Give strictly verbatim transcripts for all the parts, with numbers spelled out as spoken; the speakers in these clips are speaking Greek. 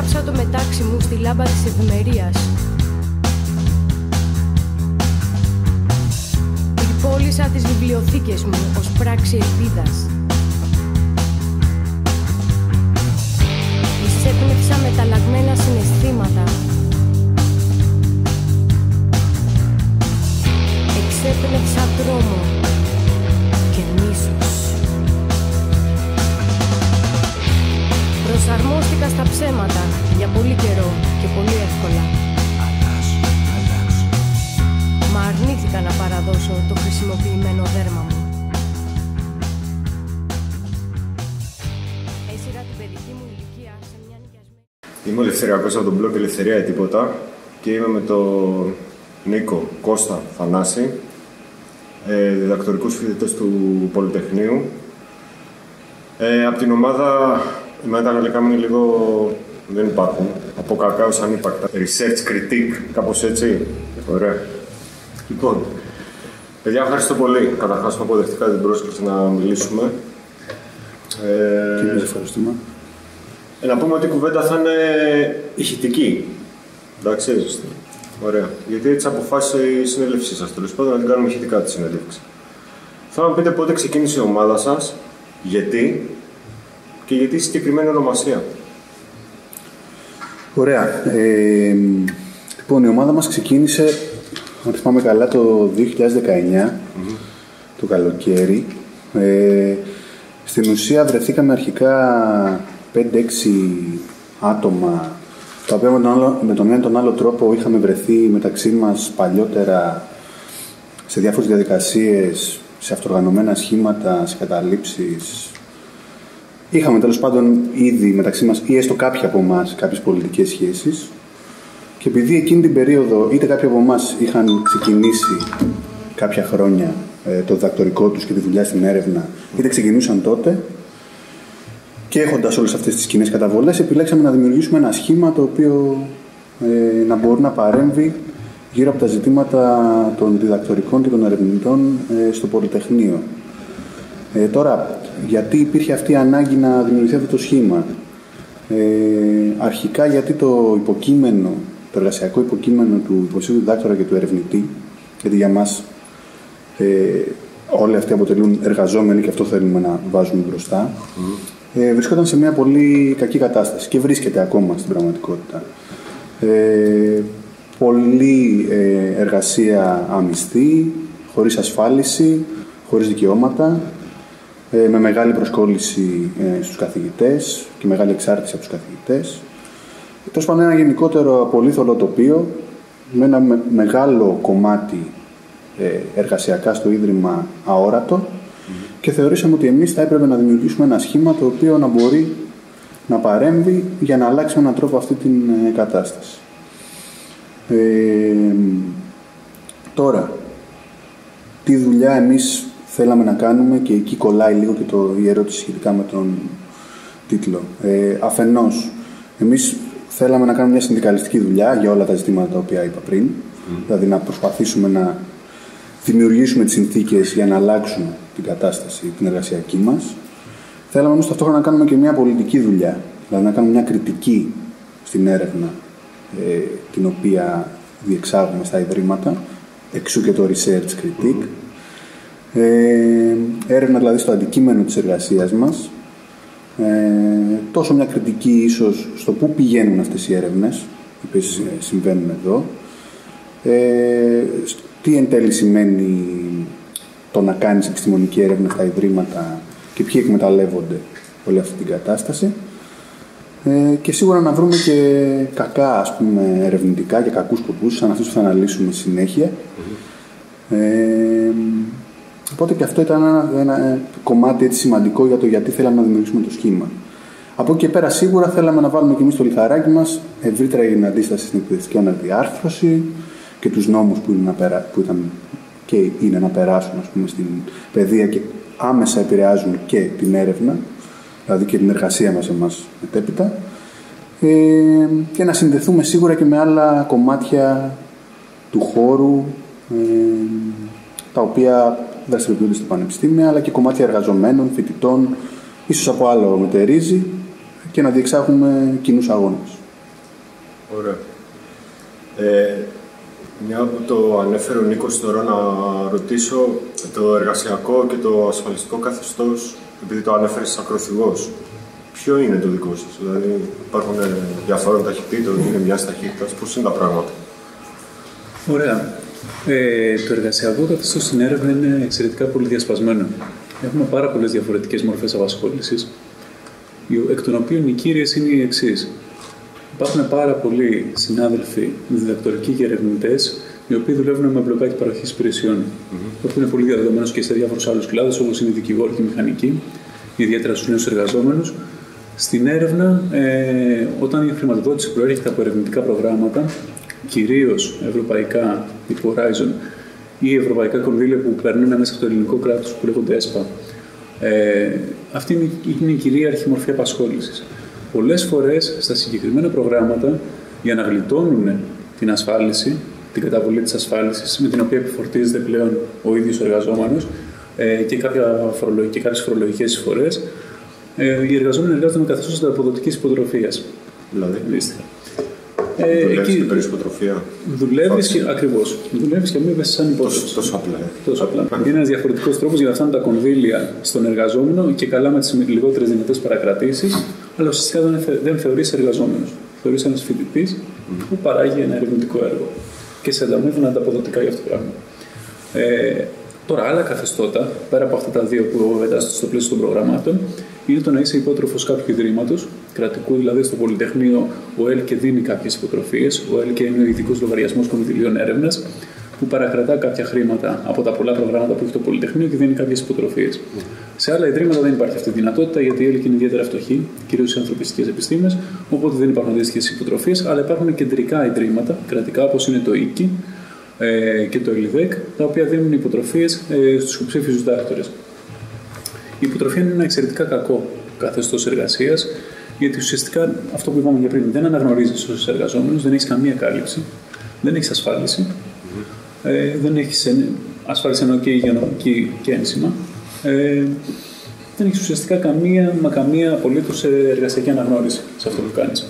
Έγραψα το μετάξι μου στη λάμπα της ευημερίας. Πώλησα τις βιβλιοθήκες μου ως πράξη ελπίδας. Εισέπνευσα μεταλλαγμένα συναισθήματα. Εξέπνευσα τρόμο και μίσος. Προσαρμόστηκα στα ψέματα για πολύ καιρό και πολύ εύκολα. Μα αρνήθηκα να παραδώσω το χρησιμοποιημένο δέρμα μου. Έσυρα την παιδική μου ηλικία σε μια νοικιασμένη... Είμαι ο Ελευθεριακός από τον blog Ελευθερία ή Τίποτα και είμαι με τον Νίκο Κώστα Θανάση, ε, διδακτορικούς φοιτητές του Πολυτεχνείου. Ε, από την ομάδα, εμένα τα αγγλικά μου είναι λίγο... δεν υπάρχουν. Από κακά ως ανύπαρκτα. Research critique, κάπως έτσι. Ωραία. Λοιπόν, παιδιά, ευχαριστώ πολύ καταρχάς που αποδεχτήκατε την πρόσκληση να μιλήσουμε. Ε, και εμείς ευχαριστούμε. Ε, να πούμε ότι η κουβέντα θα είναι ηχητική. Εντάξει, ωραία. Γιατί έτσι αποφάσισε η συνέλευσή σας, τέλος πάντων, να την κάνουμε ηχητικά τη συνέλευση. Θέλω να πείτε πότε ξεκίνησε η ομάδα σας, γιατί και γιατί η συγκεκριμένη ονομασία. Ωραία. Ε, λοιπόν, η ομάδα μας ξεκίνησε, αν θυμάμαι καλά, το δύο χιλιάδες δεκαεννιά, mm-hmm. το καλοκαίρι. Ε, στην ουσία βρεθήκαμε αρχικά πέντε έξι άτομα, τα οποία με τον, άλλο, με τον ένα τον άλλο τρόπο είχαμε βρεθεί μεταξύ μας παλιότερα σε διάφορες διαδικασίες, σε αυτοργανωμένα σχήματα, σε καταλήψεις. Είχαμε τέλος πάντων ήδη μεταξύ μας ή έστω κάποιοι από εμάς κάποιες πολιτικές σχέσεις. Και επειδή εκείνη την περίοδο είτε κάποιοι από εμάς είχαν ξεκινήσει κάποια χρόνια ε, το διδακτορικό τους και τη δουλειά στην έρευνα, είτε ξεκινούσαν τότε, και έχοντας όλες αυτές τις κοινές καταβολές, επιλέξαμε να δημιουργήσουμε ένα σχήμα το οποίο ε, να μπορεί να παρέμβει γύρω από τα ζητήματα των διδακτορικών και των ερευνητών ε, στο Πολυτεχνείο. Ε, τώρα, γιατί υπήρχε αυτή η ανάγκη να δημιουργηθεί αυτό το σχήμα? Ε, αρχικά γιατί το υποκείμενο, το εργασιακό υποκείμενο του υποψήφιου διδάκτορα και του ερευνητή, γιατί για μας ε, όλοι αυτοί αποτελούν εργαζόμενοι και αυτό θέλουμε να βάζουμε μπροστά, mm. ε, βρισκόταν σε μια πολύ κακή κατάσταση και βρίσκεται ακόμα στην πραγματικότητα. Ε, πολλή ε, εργασία αμυστή, χωρίς ασφάλιση, χωρίς δικαιώματα, ε, με μεγάλη προσκόλληση ε, στους καθηγητές και μεγάλη εξάρτηση από τους καθηγητές. Τέλος πάντων, ένα γενικότερο πολύθωλο τοπίο με ένα με, μεγάλο κομμάτι ε, εργασιακά στο Ίδρυμα αόρατο, mm-hmm. και θεωρήσαμε ότι εμείς θα έπρεπε να δημιουργήσουμε ένα σχήμα το οποίο να μπορεί να παρέμβει για να αλλάξει με έναν τρόπο αυτή την ε, κατάσταση. Ε, τώρα, τι δουλειά εμείς θέλαμε να κάνουμε, και εκεί κολλάει λίγο και το, η ερώτηση σχετικά με τον τίτλο. Ε, αφενός, εμείς θέλαμε να κάνουμε μια συνδικαλιστική δουλειά για όλα τα ζητήματα τα οποία είπα πριν, mm. δηλαδή να προσπαθήσουμε να δημιουργήσουμε τις συνθήκες για να αλλάξουν την κατάσταση, την εργασιακή μας. Θέλαμε όμως ταυτόχρονα να κάνουμε και μια πολιτική δουλειά, δηλαδή να κάνουμε μια κριτική στην έρευνα ε, την οποία διεξάγουμε στα ιδρύματα, εξού και το research critique. Mm. Ε, έρευνα δηλαδή στο αντικείμενο της εργασίας μας, ε, τόσο μια κριτική ίσως στο πού πηγαίνουν αυτές οι έρευνες οι οποίες mm. συμβαίνουν εδώ, ε, τι εν τέλει σημαίνει το να κάνεις επιστημονική έρευνα στα ιδρύματα και ποιοι εκμεταλλεύονται όλη αυτή την κατάσταση, ε, και σίγουρα να βρούμε και κακά, ας πούμε, ερευνητικά και κακούς σκοπούς σαν αυτούς που θα αναλύσουμε συνέχεια. Mm. ε, Οπότε και αυτό ήταν ένα, ένα κομμάτι έτσι σημαντικό για το γιατί θέλαμε να δημιουργήσουμε το σχήμα. Από εκεί και πέρα, σίγουρα θέλαμε να βάλουμε και εμείς το λιθαράκι μας ευρύτερα για την αντίσταση στην εκπαιδευτική αναδιάρθρωση και τους νόμους που, είναι να περά, που ήταν και είναι να περάσουν, ας πούμε, στην παιδεία και άμεσα επηρεάζουν και την έρευνα, δηλαδή και την εργασία μας εμάς μετέπειτα. Ε, και να συνδεθούμε σίγουρα και με άλλα κομμάτια του χώρου, ε, τα οποία δραστηριοποιούνται στο πανεπιστήμιο, αλλά και κομμάτια εργαζομένων, φοιτητών, ίσως από άλλο μετερίζει, και να διεξάγουμε κοινούς αγώνες. Ωραία. Ε, μια που το ανέφερε ο Νίκος τώρα, να ρωτήσω το εργασιακό και το ασφαλιστικό καθεστώς, επειδή το ανέφερε σαν ακροθυγός. Ποιο είναι το δικό σας, δηλαδή υπάρχουν διαφορών ταχυτήτων, είναι μιας ταχύτητας, πώς είναι τα πράγματα? Ωραία. Ε, το εργασιακό καθεστώς στην έρευνα είναι εξαιρετικά πολύ διασπασμένο. Έχουμε πάρα πολλές διαφορετικές μορφές απασχόλησης, εκ των οποίων οι κύριες είναι οι εξής. Υπάρχουν πάρα πολλοί συνάδελφοι, διδακτορικοί και ερευνητές, οι οποίοι δουλεύουν με μπλοκάκι παροχής υπηρεσιών. Mm-hmm. Αυτό είναι πολύ διαδεδομένο και σε διάφορους άλλους κλάδους, όπως είναι οι δικηγόροι και οι μηχανικοί, ιδιαίτερα στους νέους εργαζόμενους. Στην έρευνα, ε, όταν η χρηματοδότηση προέρχεται από ερευνητικά προγράμματα, κυρίως ευρωπαϊκά, τύπου Horizon, ή ευρωπαϊκά κονδύλια που περνούν μέσα από το ελληνικό κράτος που λέγονται ΕΣΠΑ, ε, αυτή είναι, είναι η κυρίαρχη μορφή απασχόλησης. Πολλές φορές στα συγκεκριμένα προγράμματα, για να γλιτώνουν την ασφάλιση, την καταβολή της ασφάλισης, με την οποία επιφορτίζεται πλέον ο ίδιος ο εργαζόμενος ε, και, κάποια φορολογική, και κάποιες φορολογικές εισφορές, ε, οι εργαζόμενοι εργάζονται με καθεστώς ανταποδοτικής υποτροφίας. Δηλαδή. Ε, δουλεύεις εκεί, και παίρνεις υποτροφία. Δουλεύεις και, ακριβώς. Δουλεύεις και αμείβεσαι σαν υπότροφος. Τόσο, τόσο απλά. Τόσο απλά. Είναι ένας διαφορετικός τρόπος για να φτάνουν τα κονδύλια στον εργαζόμενο και καλά με τις λιγότερες δυνατές παρακρατήσεις, αλλά ουσιαστικά δεν, δεν θεωρείς εργαζόμενος. Θεωρείς ένας φοιτητής mm. που παράγει ένα ερευνητικό έργο και σε ανταμείβουν ανταποδοτικά για αυτό το πράγμα. Ε, τώρα, άλλα καθεστώτα, πέρα από αυτά τα δύο που εντάσσονται στο πλαίσιο των προγραμμάτων, είναι το να είσαι υπότροφος κάποιου ιδρύματος, κρατικού, δηλαδή στο Πολυτεχνείο, ο ΕΛΚΕ δίνει κάποιες υποτροφίες. Ο ΕΛΚΕ είναι ο ειδικός λογαριασμός κονδυλίων έρευνας, που παρακρατά κάποια χρήματα από τα πολλά προγράμματα που έχει το Πολυτεχνείο και δίνει κάποιες υποτροφίες. Mm. Σε άλλα ιδρύματα δεν υπάρχει αυτή η δυνατότητα, γιατί η ΕΛΚΕ είναι ιδιαίτερα φτωχή, κυρίως στις ανθρωπιστικές επιστήμες, οπότε δεν υπάρχουν αντίστοιχες υποτροφίες, αλλά υπάρχουν κεντρικά ιδρύματα, κρατικά, όπως είναι το ΙΚΙ ε, και το ΕΛΙΔΕΚ, τα οποία δίνουν υποτροφίες ε, στους υποψήφιους διδάκτορες. Η υποτροφία είναι ένα εξαιρετικά κακό καθεστώς εργασίας, γιατί ουσιαστικά αυτό που είπαμε για πριν, δεν αναγνωρίζεις ως εργαζόμενος, δεν έχεις καμία κάλυψη, δεν έχεις ασφάλιση, mm-hmm. ε, δεν έχεις ασφάλιση ενώ και υγειονομική και ένσημα, ε, δεν έχεις ουσιαστικά καμία, μα καμία απολύτως εργασιακή αναγνώριση σε αυτό που κάνεις.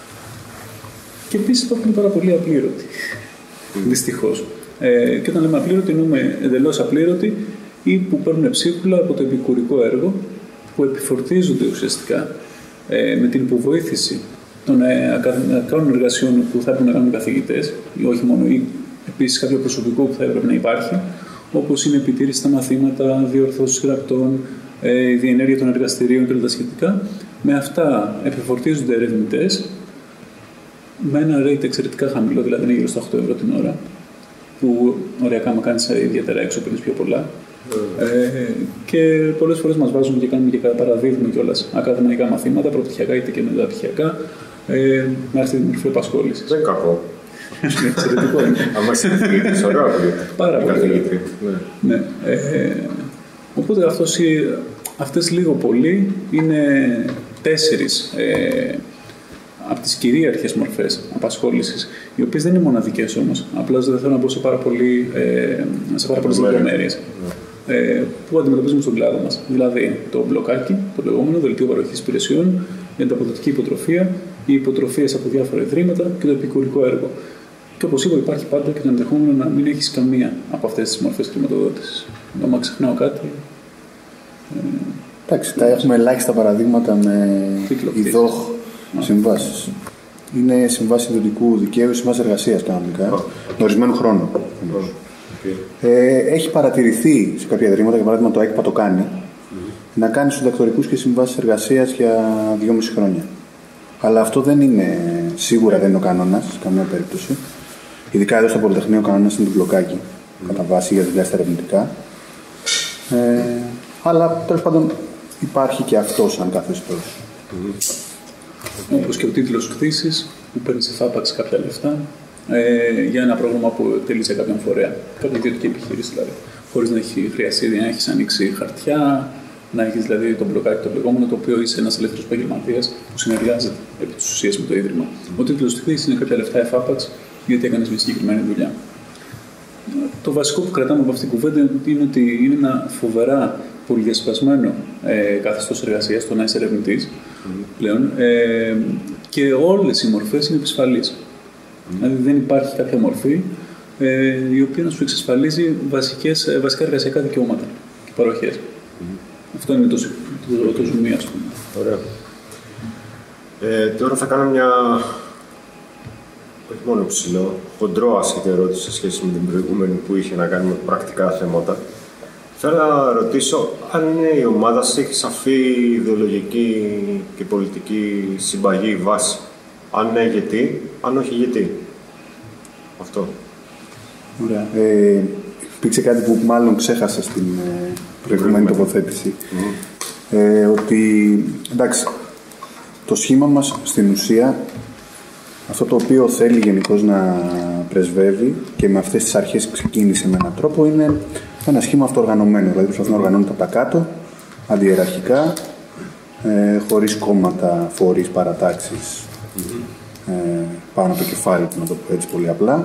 Και επίσης υπάρχουν πάρα πολλοί απλήρωτοι, mm. δυστυχώς. Ε, και όταν λέμε απλήρωτοι, εννοούμε εντελώς απλήρωτοι ή που παίρνουν ψίχουλα από το επικουρικό έργο, που επιφορτίζονται ουσιαστικά ε, με την υποβοήθηση των ε, ακαδημαϊκών εργασιών που θα έπρεπε να κάνουν καθηγητές, ή όχι μόνο, ή επίσης κάποιο προσωπικό που θα έπρεπε να υπάρχει, όπως είναι επιτήρηση στα μαθήματα, διορθώσεις γραπτών, ε, η διενέργεια των εργαστηρίων και όλα τα σχετικά. Με αυτά επιφορτίζονται ερευνητές με ένα rate εξαιρετικά χαμηλό, δηλαδή είναι γύρω στα οκτώ ευρώ την ώρα, που οριακά, άμα κάνεις ιδιαίτερα έξω, παίρνεις πιο πολλά. Mm. Ε, και πολλές φορές μας βάζουν και κάνουμε και παραδίδουμε κιόλας ακαδημαϊκά μαθήματα, πρωτοτυχιακά είτε και μεταπτυχιακά, ε, με αυτή τη μορφή απασχόλησης. Δεν είναι κακό. Είναι εξαιρετικό. Αν είσαι καθηγητής, ωραίο ακούγεται. Πάρα πολύ. Ναι. Ε, οπότε αυτός, αυτές λίγο πολύ είναι τέσσερις ε, από τις κυρίαρχες μορφές απασχόλησης, οι οποίες δεν είναι μοναδικές όμως. Απλά δεν θέλω να μπω σε πάρα, πολύ, ε, σε πάρα πολλές λεπτομέρειες yeah. ε, που αντιμετωπίζουμε στον κλάδο μας. Δηλαδή το μπλοκάκι, το λεγόμενο δελτίο παροχής υπηρεσιών, η ανταποδοτική υποτροφία, οι υποτροφίες από διάφορα ιδρύματα και το επικουρικό έργο. Και όπως είπα, υπάρχει πάντα και το ενδεχόμενο να μην έχεις καμία από αυτές τις μορφές χρηματοδότησης. Άμα ξεχνάω κάτι. Ε, Εντάξει, τα έχουμε ελάχιστα παραδείγματα με ιδόχ συμβάσεις. Είναι συμβάσεις ιδιωτικού δικαίου, συμβάσεις εργασίας κανονικά, oh. με ορισμένο χρόνο. Oh. Okay. Ε, έχει παρατηρηθεί σε κάποια ιδρύματα, για παράδειγμα το ΕΚΠΑ το κάνει, mm-hmm. να κάνει συντακτορικούς και συμβάσεις εργασίας για δυόμιση χρόνια. Αλλά αυτό δεν είναι, σίγουρα δεν είναι ο κανόνας, σε καμία περίπτωση. Ειδικά εδώ στο Πολυτεχνείο ο κανόνας είναι το μπλοκάκι, mm-hmm. κατά βάση για δουλειά στα ερευνητικά. Ε, αλλά τέλος πάντων υπάρχει και αυτό σαν καθεστώς. Mm-hmm. Όπως και ο τίτλος κτήσης, που παίρνει σε φάπαξ κάποια λεφτά ε, για ένα πρόγραμμα που τελεί σε κάποιον φορέα, κάποια ιδιωτική επιχείρηση δηλαδή. Χωρίς να έχει χρειαστεί να έχει ανοίξει χαρτιά, να έχει δηλαδή το μπλοκάκι το λεγόμενο, το οποίο είσαι ένας ελεύθερος επαγγελματίας που συνεργάζεται επί της ουσίας με το ίδρυμα. Mm. Ο τίτλος κτήσης είναι κάποια λεφτά εφάπαξ, γιατί έκανες μια συγκεκριμένη δουλειά. Το βασικό που κρατάμε από αυτή την κουβέντα είναι ότι είναι ένα φοβερά πολυδιασπασμένο ε, καθεστώς εργασίας, το να είσαι ερευνητής mm. πλέον. Ε, Και όλες οι μορφές είναι επισφαλείς. Mm. Δηλαδή δεν υπάρχει κάποια μορφή ε, η οποία να σου εξασφαλίζει βασικές, βασικά εργασιακά δικαιώματα και παροχές. Mm. Αυτό είναι το, το, το ζουμί, ας πούμε. Ωραία. Ε, τώρα θα κάνω μια, όχι μόνο ψηλό, χοντρό άσχετη ερώτηση σε σχέση με την προηγούμενη που είχε να κάνει με πρακτικά θέματα. Θέλω να ρωτήσω αν η ομάδα σας έχει σαφή ιδεολογική και πολιτική συμπαγή βάση. Αν ναι, γιατί, αν όχι, γιατί. Αυτό. Ωραία. Ε, υπήρξε κάτι που μάλλον ξέχασα στην ε, προηγούμενη τοποθέτηση. Mm. Ε, ότι, εντάξει, το σχήμα μας στην ουσία, αυτό το οποίο θέλει γενικώς να πρεσβεύει και με αυτές τις αρχές ξεκίνησε με έναν τρόπο, είναι ένα σχήμα αυτοοργανωμένο. Δηλαδή προσπαθεί να οργανώνεται από τα κάτω, αντιεραρχικά, ε, χωρίς κόμματα, φορείς, παρατάξεις, mm-hmm. ε, πάνω από το κεφάλι του, να το πω έτσι πολύ απλά.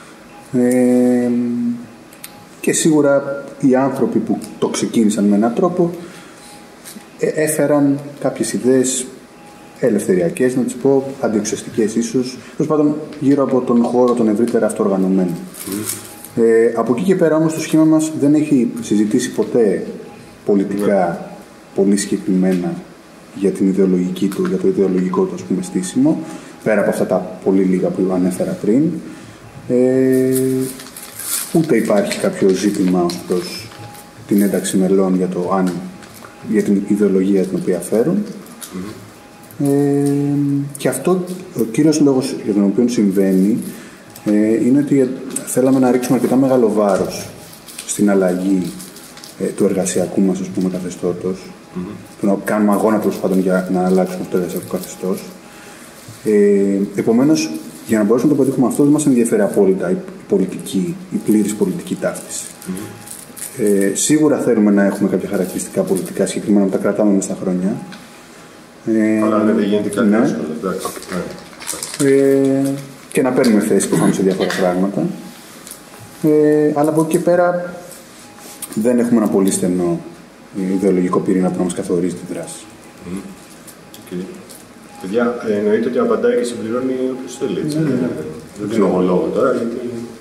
Ε, και σίγουρα οι άνθρωποι που το ξεκίνησαν με έναν τρόπο ε, έφεραν κάποιες ιδέες ελευθεριακές, να τις πω, αντιεξουσιαστικές ίσως, τέλος πάντων γύρω από τον χώρο τον ευρύτερα αυτοοργανωμένο. Mm. Ε, από εκεί και πέρα όμως το σχήμα μας δεν έχει συζητήσει ποτέ πολιτικά mm. πολύ συγκεκριμένα για την ιδεολογική του, για το ιδεολογικό του, ας πούμε, στήσιμο, πέρα από αυτά τα πολύ λίγα που ανέφερα πριν. Ε, ούτε υπάρχει κάποιο ζήτημα ως προς την ένταξη μελών για, το αν, για την ιδεολογία την οποία φέρουν. Mm. Ε, και αυτό ο κύριος λόγος για τον οποίο συμβαίνει ε, είναι ότι θέλαμε να ρίξουμε αρκετά μεγάλο βάρος στην αλλαγή ε, του εργασιακού μας, ας πούμε, καθεστώτος, mm-hmm. το να κάνουμε αγώνα τέλος πάντων για να αλλάξουμε αυτό το εργασιακό καθεστώς. Ε, επομένως, για να μπορέσουμε να το πετύχουμε αυτό, δεν μας ενδιαφέρει απόλυτα η πολιτική, η πλήρης πολιτική ταύτιση. Mm-hmm. Ε, σίγουρα θέλουμε να έχουμε κάποια χαρακτηριστικά πολιτικά συγκεκριμένα, να τα κρατάμε μέσα στα χρόνια. Ε, Αλλά δεν γίνεται κάτι ναι. άσχολο, εντάξει. Ε, και να παίρνουμε θέση που σε διάφορα πράγματα. Ε, αλλά από εκεί και πέρα δεν έχουμε ένα πολύ στενό ιδεολογικό πυρήνα που να μας καθορίζει τη δράση. Mm. Okay. Παιδιά, εννοείται ότι απαντάει και συμπληρώνει όποιος θέλει. Mm. Mm. Δεν δίνω εγώ λόγο τώρα, γιατί...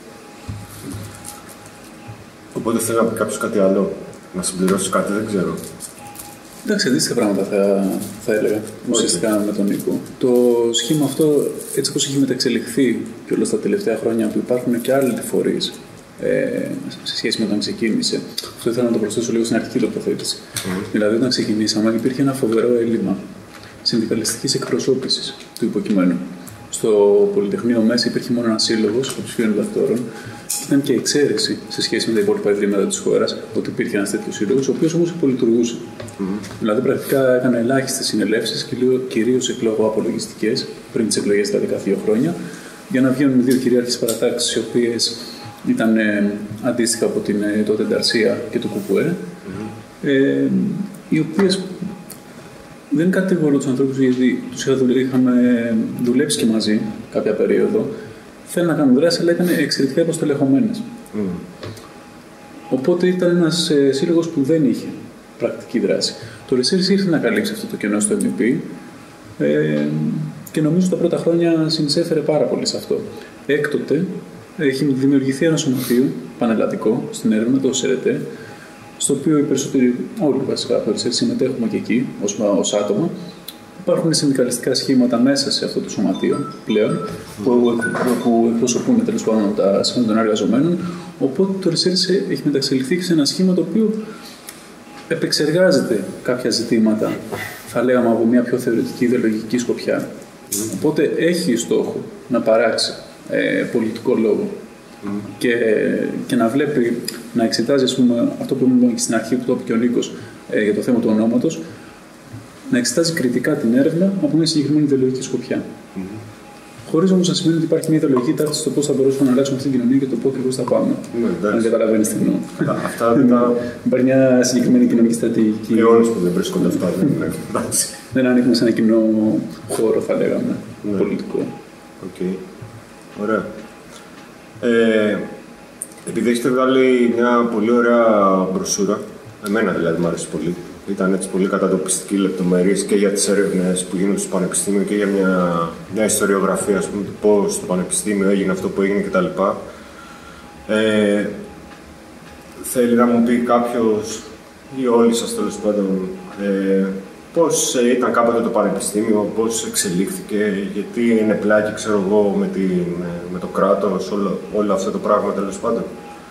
Οπότε θέλω να πει κάποιος κάτι άλλο, να συμπληρώσει κάτι, δεν ξέρω. Εντάξει, αντίστοιχα πράγματα θα, θα έλεγα ουσιαστικά okay. με τον Νίκο. Το σχήμα αυτό, έτσι όπως έχει μεταξελιχθεί και όλα τα τελευταία χρόνια, που υπάρχουν και άλλοι φορείς ε, σε σχέση με όταν ξεκίνησε. Αυτό ήθελα να το προσθέσω λίγο στην αρχική τοποθέτηση. Mm. Δηλαδή, όταν ξεκινήσαμε, υπήρχε ένα φοβερό έλλειμμα συνδικαλιστικής εκπροσώπησης του υποκειμένου. Στο Πολυτεχνείο μέσα υπήρχε μόνο ένα σύλλογο των ψηφίων διδακτόρων. Ήταν και εξαίρεση σε σχέση με τα υπόλοιπα ιδρύματα της χώρας ότι υπήρχε ένας τέτοιος σύλλογος, ο οποίος όμως υπολειτουργούσε. Mm-hmm. Δηλαδή, πρακτικά έκανε ελάχιστες συνελεύσεις, κυρίως εκλογό απολογιστικές, πριν τις εκλογές τα δεκαδύο χρόνια, για να βγαίνουν δύο κυρίαρχες παρατάξεις, οι οποίες ήταν ε, αντίστοιχα από την ε, τότε Νταρσία και το Κουκουέ, mm-hmm. ε, οι οποίες δεν κατηγορώ τους ανθρώπους, γιατί τους είχαμε δουλέψει και μαζί κάποια περίοδο. Θέλουν να κάνουν δράση, αλλά ήταν εξαιρετικά υποστελεχωμένες. Mm. Οπότε ήταν ένας ε, σύλλογος που δεν είχε πρακτική δράση. Το Ρεσέρις ήρθε να καλύψει αυτό το κενό στο εμ ι πι ε, και νομίζω τα πρώτα χρόνια συνεισέφερε πάρα πολύ σε αυτό. Έκτοτε έχει δημιουργηθεί ένα σωματείο πανελλαδικό στην έρευνα, το ΣΕΡΕΤΕ, στο οποίο οι περισσότεροι, όλοι βασικά από το Ρεσέρις, συμμετέχουμε και εκεί ως, ως άτομα. Υπάρχουν συνδικαλιστικά σχήματα μέσα σε αυτό το σωματείο πλέον, που, που εκπροσωπούν τέλος πάντων τα σχήματα των εργαζομένων. Οπότε το Ρεσέρις έχει μεταξελιχθεί σε ένα σχήμα το οποίο επεξεργάζεται κάποια ζητήματα, θα λέγαμε, από μια πιο θεωρητική ιδεολογική σκοπιά. Mm. Οπότε έχει στόχο να παράξει ε, πολιτικό λόγο mm. και, και να βλέπει, να εξετάζει, ας πούμε, αυτό που είπαμε και στην αρχή που το είπε και ο Νίκος ε, για το θέμα του ονόματος, να εξετάζει κριτικά την έρευνα από μια συγκεκριμένη ιδεολογική σκοπιά. Mm-hmm. Χωρίς όμως να σημαίνει ότι υπάρχει μια ιδεολογική ταύτιση στο πώς θα μπορούσαμε να αλλάξουμε αυτή την κοινωνία και το πού ακριβώς θα πάμε. Mm-hmm. Αν καταλαβαίνεις τι εννοώ. Αυτά δεν τα. Υπάρχει μια συγκεκριμένη κοινωνική στρατηγική. Αιώνες που δεν βρίσκονται αυτά, δεν είναι. Δεν ανήκουμε σε ένα κοινό χώρο, θα λέγαμε, mm-hmm. πολιτικό. Οκ. Okay. Ωραία. Ε, επειδή έχετε βγάλει μια πολύ ωραία μπροσούρα, εμένα δηλαδή μου άρεσε πολύ, Ήταν έτσι πολύ κατατοπιστική λεπτομερής και για τις έρευνες που γίνονται στο πανεπιστήμιο και για μια, μια ιστοριογραφία, ας πούμε, του πώς το πανεπιστήμιο έγινε αυτό που έγινε κτλ. Ε, θέλει να μου πει κάποιος ή όλοι σας τέλος πάντων ε, πώς ήταν κάποτε το πανεπιστήμιο, πώς εξελίχθηκε, γιατί είναι πλάκι, ξέρω εγώ, με, την, με το κράτος, όλο, όλο αυτό το πράγμα τέλος πάντων.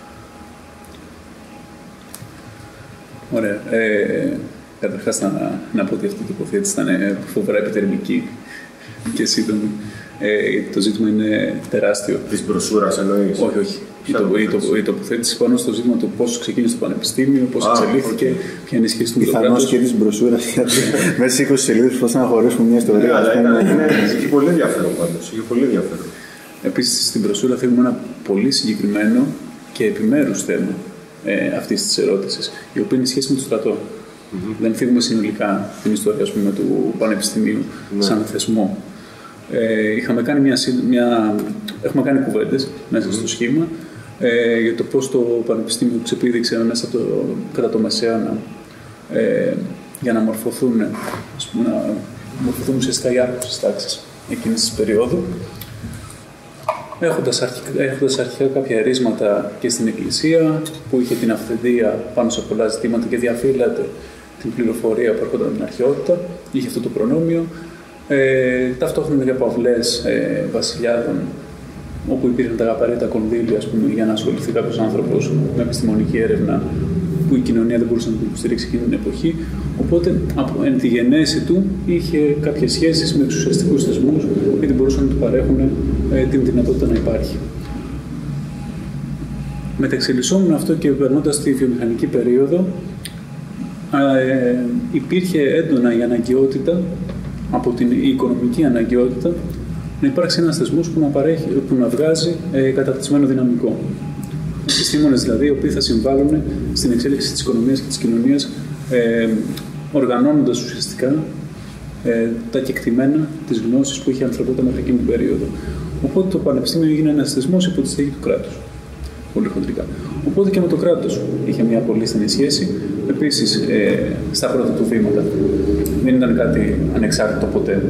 Ωραία. Ε, Καταρχάς να, να πω ότι αυτή η τοποθέτηση ήταν φοβερά επιτερμική και σύντομη. Ε, το ζήτημα είναι τεράστιο. Της μπροσούρας εννοείς? Όχι, όχι. Η, το, η, το, η τοποθέτηση πάνω στο ζήτημα του πώς ξεκίνησε το πανεπιστήμιο, πώς εξελίχθηκε, okay. ποια είναι η σχέση του με το κράτος. Πιθανώς και της μπροσούρας, γιατί μέσα σε είκοσι σελίδες πώς να χωρίσουμε μια ιστορία. Ναι, αλλά είναι, είναι, είχε πολύ ενδιαφέρον πάντως. Είχε πολύ ενδιαφέρον. Επίσης, στην μπροσούρα θέλουμε ένα πολύ συγκεκριμένο και επιμέρους θέμα ε, αυτής της ερώτησης, η οποία είναι η σχέση με το στρατό. Mm-hmm. Δεν φύγουμε συνολικά την ιστορία, ας πούμε, του πανεπιστημίου mm-hmm. σαν θεσμό. Ε, είχαμε κάνει μια, μια, έχουμε κάνει κουβέντες μέσα mm-hmm. στο σχήμα ε, για το πώς το πανεπιστήμιο ξεπήδηξε μέσα το, κατά το Μεσαίωνα ε, για να μορφωθούν, ας πούμε, να μορφωθούν ουσιαστικά οι άρχουσες τάξεις εκείνης της περίοδου. Έχοντας, αρχικά, έχοντας αρχικά κάποια ερίσματα και στην Εκκλησία, που είχε την αυθεντία πάνω σε πολλά ζητήματα και διαφύλατε την πληροφορία που έρχονταν από την αρχαιότητα, είχε αυτό το προνόμιο. Ε, ταυτόχρονα για παυλές ε, βασιλιάδων, όπου υπήρχαν τα απαραίτητα κονδύλια, ας πούμε, για να ασχοληθεί κάποιος άνθρωπος με επιστημονική έρευνα, που η κοινωνία δεν μπορούσε να την υποστηρίξει εκείνη την εποχή. Οπότε, από εν τη γενέση του, είχε κάποιες σχέσεις με τους ουσιαστικούς θεσμούς, γιατί μπορούσαν να του παρέχουν ε, την δυνατότητα να υπάρχει. Μεταξελισσόμενο αυτό και περνώντας τη βιομηχανική περίοδο, ε, υπήρχε έντονα η αναγκαιότητα, από την οικονομική αναγκαιότητα, να υπάρξει ένας θεσμός που να, παρέχει, που να βγάζει ε, καταρτισμένο δυναμικό. Επιστήμονες δηλαδή, οι οποίοι θα συμβάλλουν στην εξέλιξη της οικονομίας και της κοινωνίας, ε, οργανώνοντας ουσιαστικά ε, τα κεκτημένα της γνώσης που είχε η ανθρωπότητα μέχρι εκείνη την περίοδο. Οπότε το πανεπιστήμιο έγινε ένας θεσμός υπό τη στέγη του κράτους. Πολύ χοντρικά. Οπότε και με το κράτος είχε μια πολύ στενή σχέση. Επίσης, ε, στα πρώτα του βήματα. Δεν ήταν κάτι ανεξάρτητο ποτέ.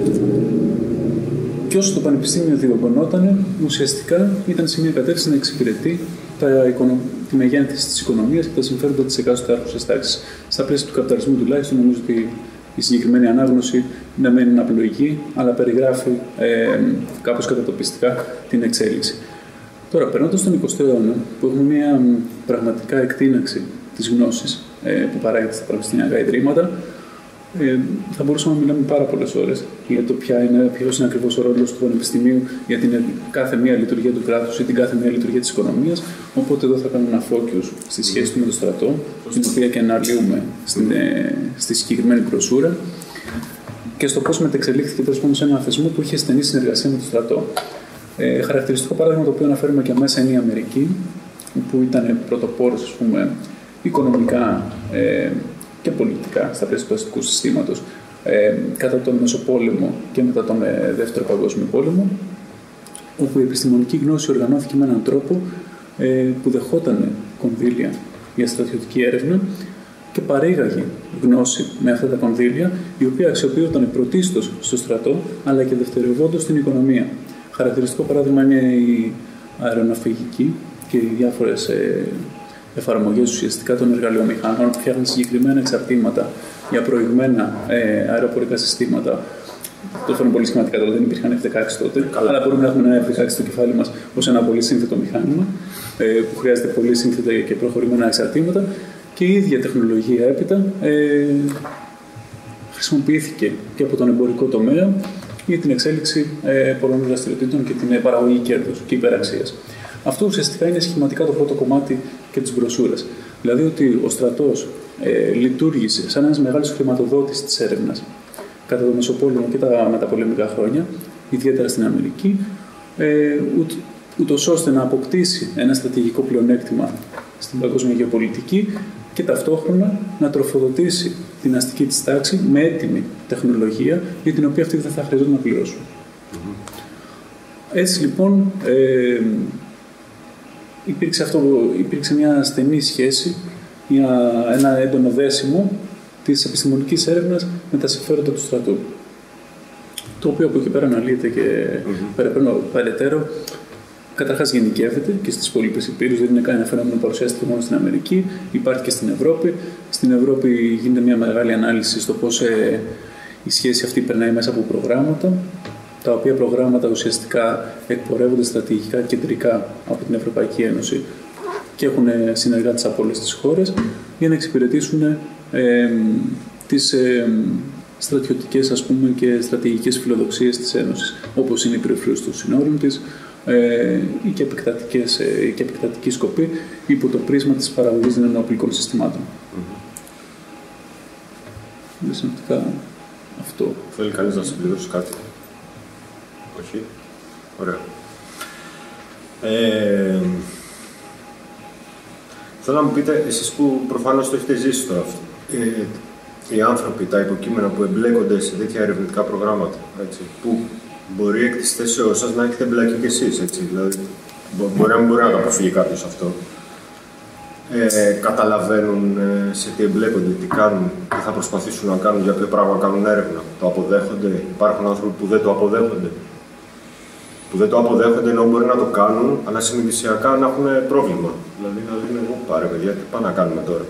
Και όσο το πανεπιστήμιο διοργανώταν, ουσιαστικά ήταν σε μια κατεύθυνση να εξυπηρετεί τα οικονο... τη μεγέθυνση της οικονομίας και τα συμφέροντα της εκάστοτε άρχουσας τάξης. Στα πλαίσια του καπιταλισμού τουλάχιστον, νομίζω ότι η συγκεκριμένη ανάγνωση να μην είναι απλοϊκή, αλλά περιγράφει ε, κάπως κατατοπιστικά την εξέλιξη. Τώρα, περνώντας στον εικοστό αιώνα, που έχουμε μια πραγματικά εκτείναξη της γνώσης ε, που παράγεται στα πανεπιστημιακά ιδρύματα, ε, θα μπορούσαμε να μιλάμε πάρα πολλές ώρες για το ποια είναι, ποιος είναι ακριβώς ο ρόλος του πανεπιστημίου για την κάθε μία λειτουργία του κράτους ή την κάθε μία λειτουργία της οικονομίας. Οπότε, εδώ θα κάνουμε ένα focus στη σχέση του με το στρατό, την οποία και αναλύουμε στην, ε, στη συγκεκριμένη μπροσούρα, και στο πώς μετεξελίχθηκε τέλος πάντων σε ένα θεσμό που είχε στενή συνεργασία με το στρατό. Ε, χαρακτηριστικό παράδειγμα το οποίο αναφέρουμε και μέσα είναι η Αμερική, που ήταν πρωτοπόρος, ας πούμε, οικονομικά ε, και πολιτικά στα πλαίσια του αστικού συστήματος ε, κατά τον Μεσοπόλεμο και μετά τον ε, Δεύτερο Παγκόσμιο Πόλεμο, όπου η επιστημονική γνώση οργανώθηκε με έναν τρόπο ε, που δεχόταν κονδύλια για στρατιωτική έρευνα και παρήγαγε γνώση με αυτά τα κονδύλια, η οποία αξιοποιόταν πρωτίστως στο στρατό, αλλά και δευτερευόντως στην οικονομία. Χαρακτηριστικό παράδειγμα είναι η αεροναυπηγική και οι διάφορες ε, εφαρμογές ουσιαστικά των εργαλειομηχανών που φτιάχνουν συγκεκριμένα εξαρτήματα για προηγμένα ε, αεροπορικά συστήματα. Το φέρνω πολύ σχηματικά τώρα, δεν υπήρχαν εφ δεκαέξι τότε, αλλά μπορούμε να έχουμε ένα εφ δεκαέξι στο κεφάλι μας ως ένα πολύ σύνθετο μηχάνημα ε, που χρειάζεται πολύ σύνθετα και προχωρημένα εξαρτήματα, και η ίδια τεχνολογία έπειτα ε, χρησιμοποιήθηκε και από τον εμπορικό τομέα για την εξέλιξη ε, πολλών δραστηριοτήτων και την παραγωγή κέρδους και υπεραξίας. Αυτό ουσιαστικά είναι σχηματικά το πρώτο κομμάτι και της μπροσούρας. Δηλαδή ότι ο στρατός ε, λειτουργήσε σαν ένας μεγάλος χρηματοδότης της έρευνας κατά το Μεσοπόλεμο και τα μεταπολεμικά χρόνια, ιδιαίτερα στην Αμερική, ε, ούτ, ούτως ώστε να αποκτήσει ένα στρατηγικό πλεονέκτημα στην παγκόσμια γεωπολιτική και ταυτόχρονα να τροφοδοτήσει την αστική της τάξη με έτοιμη τεχνολογία για την οποία αυτή δεν θα χρειαζόταν να πληρώσουν. Mm-hmm. Έτσι λοιπόν ε, υπήρξε, αυτό, υπήρξε μια στενή σχέση, μια, ένα έντονο δέσιμο της επιστημονικής έρευνας με τα συμφέροντα του στρατού. Το οποίο από εκεί πέρα αναλύεται και mm-hmm. περαιτέρω. Καταρχάς γενικεύεται και στις υπόλοιπες υπήρους, δεν είναι κανένα φαινόμενο που παρουσιάστηκε μόνο στην Αμερική, υπάρχει και στην Ευρώπη. Στην Ευρώπη γίνεται μια μεγάλη ανάλυση στο πώς ε, η σχέση αυτή περνάει μέσα από προγράμματα, τα οποία προγράμματα ουσιαστικά εκπορεύονται στρατηγικά κεντρικά από την Ευρωπαϊκή Ένωση και έχουν συνεργάτες από όλες τις χώρες για να εξυπηρετήσουν ε, τις ε, στρατιωτικές, ας πούμε, και στρατηγικές φιλοδοξίες της Ένωσης, όπως είναι η περιφέρεια των συνόρων της, Ε, ή και, επεκτατικές, ε, και επεκτατική σκοπή υπό το πρίσμα της παραγωγής νεονοπλικών συστημάτων. Mm-hmm. Συνοπτικά αυτό. Θέλει κανείς να συμπληρώσει κάτι? Όχι. Ωραία. Ε, θέλω να μου πείτε, εσείς που προφανώς το έχετε ζήσει τώρα αυτό, ε, οι άνθρωποι, τα υποκείμενα που εμπλέκονται σε τέτοια ερευνητικά προγράμματα, έτσι, που μπορεί εκ της θέσεως σας να έχετε εμπλακεί κι εσείς, έτσι, δηλαδή μπορεί να μην μπορεί να το αποφύγει κάποιος αυτό. Ε, καταλαβαίνουν ε, σε τι εμπλέκονται, τι κάνουν, τι θα προσπαθήσουν να κάνουν, για ποιο πράγμα κάνουν έρευνα. Το αποδέχονται? Υπάρχουν άνθρωποι που δεν το αποδέχονται. Που δεν το αποδέχονται ενώ μπορεί να το κάνουν, αλλά συνειδησιακά να έχουν πρόβλημα. Δηλαδή, δηλαδή είναι εγώ πάρε παιδιά, τι πάμε να κάνουμε τώρα.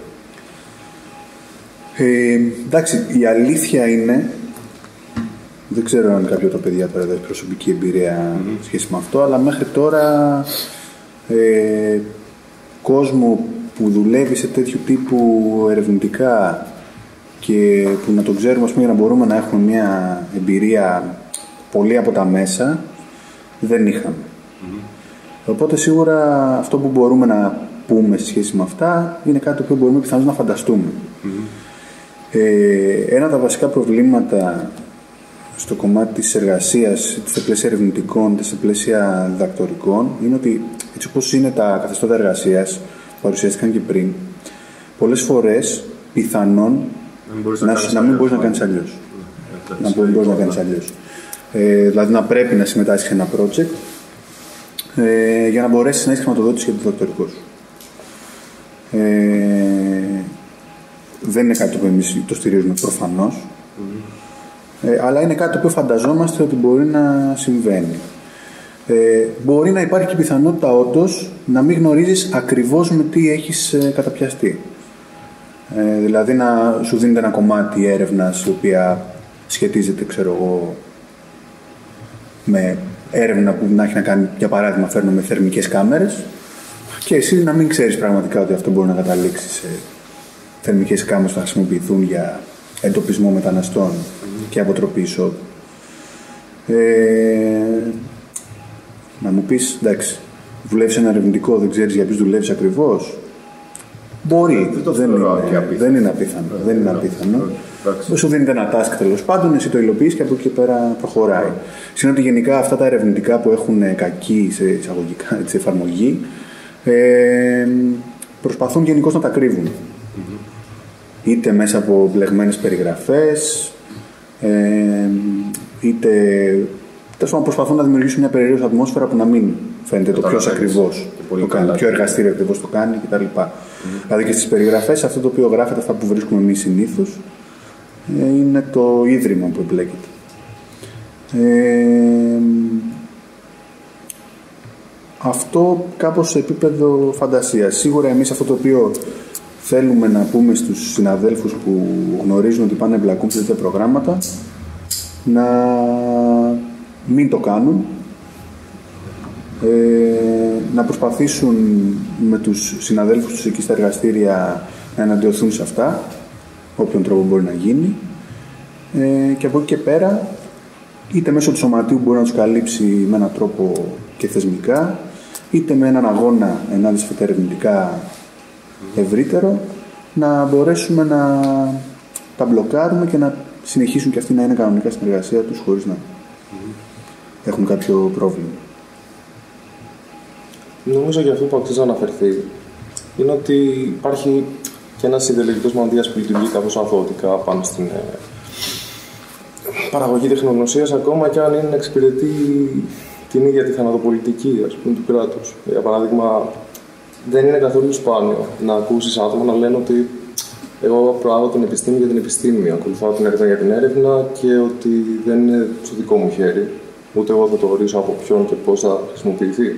Ε, εντάξει, η αλήθεια είναι, δεν ξέρω αν κάποιο από τα παιδιά τώρα έχει προσωπική εμπειρία mm-hmm. σχέση με αυτό, αλλά μέχρι τώρα ε, κόσμο που δουλεύει σε τέτοιου τύπου ερευνητικά και που να το ξέρουμε, ας πούμε, για να μπορούμε να έχουμε μια εμπειρία πολύ από τα μέσα, δεν είχαμε. Mm-hmm. Οπότε σίγουρα αυτό που μπορούμε να πούμε σε σχέση με αυτά είναι κάτι το οποίο μπορούμε πιθανώς να φανταστούμε. Mm-hmm. Ε, ένα από τα βασικά προβλήματα στο κομμάτι της εργασίας, είτε σε πλαίσια ερευνητικών, είτε σε πλαίσια διδακτορικών, είναι ότι έτσι όπως είναι τα καθεστώτα εργασίας που παρουσιάστηκαν και πριν, πολλές φορές πιθανόν να, να, να μην μπορείς να κάνεις αλλιώς. Να μην μπορείς να κάνεις αλλιώς. Ε, δηλαδή να πρέπει να συμμετάσχεις σε ένα project ε, για να μπορέσεις να έχεις χρηματοδότηση για το διδακτορικό σου. Ε, δεν είναι κάτι που εμείς το στηρίζουμε προφανώς. Mm-hmm. Ε, αλλά είναι κάτι το οποίο φανταζόμαστε ότι μπορεί να συμβαίνει. Ε, μπορεί να υπάρχει και πιθανότητα όντως να μην γνωρίζεις ακριβώς με τι έχεις ε, καταπιαστεί. Ε, δηλαδή να σου δίνεται ένα κομμάτι έρευνας η οποία σχετίζεται, ξέρω εγώ, με έρευνα που να έχει να κάνει, για παράδειγμα, φέρνω με θερμικές κάμερες, και εσύ να μην ξέρεις πραγματικά ότι αυτό μπορεί να καταλήξει σε θερμικές κάμερες που θα χρησιμοποιηθούν για εντοπισμό μεταναστών mm-hmm. και αποτροπή εισόδου. Ε, να μου πεις, εντάξει, δουλεύεις ένα ερευνητικό, δεν ξέρεις για ποιους δουλεύεις ακριβώς. Μπορεί, δεν, δεν, είναι, δεν είναι απίθανο. Yeah, δεν είναι yeah, απίθανο. Yeah, σου δίνεται ένα task τέλος πάντων, εσύ το υλοποιείς και από εκεί και πέρα προχωράει. Yeah. Συνότι γενικά αυτά τα ερευνητικά που έχουν κακή σε εισαγωγικά σε εφαρμογή ε, προσπαθούν γενικώς να τα κρύβουν. Mm-hmm. Είτε μέσα από μπλεγμένες περιγραφές, ε, είτε τέλος προσπαθούν να δημιουργήσουν μια περίεργη ατμόσφαιρα που να μην φαίνεται το ποιος ακριβώς το κάνει, ποιο εργαστήριο ακριβώς το κάνει κτλ. Mm-hmm. Δηλαδή και στις περιγραφές αυτό το οποίο γράφεται, αυτά που βρίσκουμε εμείς συνήθως, είναι το ίδρυμα που εμπλέκεται. Ε, αυτό κάπως σε επίπεδο φαντασίας. Σίγουρα εμείς αυτό το οποίο θέλουμε να πούμε στους συναδέλφους που γνωρίζουν ότι πάνε να εμπλακούν σε τέτοια προγράμματα, να μην το κάνουν, ε, να προσπαθήσουν με τους συναδέλφους τους εκεί στα εργαστήρια να εναντιωθούν σε αυτά, όποιον τρόπο μπορεί να γίνει, ε, και από εκεί και πέρα είτε μέσω του σωματείου μπορεί να τους καλύψει με έναν τρόπο και θεσμικά, είτε με έναν αγώνα ενάντια σε αυτά ερευνητικά ευρύτερο, να μπορέσουμε να τα μπλοκάρουμε και να συνεχίσουν και αυτοί να είναι κανονικά στην εργασία τους χωρίς να mm-hmm. έχουν κάποιο πρόβλημα. Νομίζω για αυτό που αξίζει να αναφερθεί είναι ότι υπάρχει και ένας ιδεολογικός μανδύας που λειτουργεί κάπως αθωωτικά πάνω στην ε, παραγωγή τεχνογνωσίας, ακόμα και αν είναι να εξυπηρετεί την ίδια τη θανατοπολιτική, ας πούμε, του κράτους. Για παράδειγμα, δεν είναι καθόλου σπάνιο να ακούσεις άτομα να λένε ότι Εγώ προάγω την επιστήμη για την επιστήμη. Ακολουθάω την έρευνα για την έρευνα και ότι δεν είναι στο δικό μου χέρι. Ούτε εγώ θα το ορίσω από ποιον και πώς θα χρησιμοποιηθεί.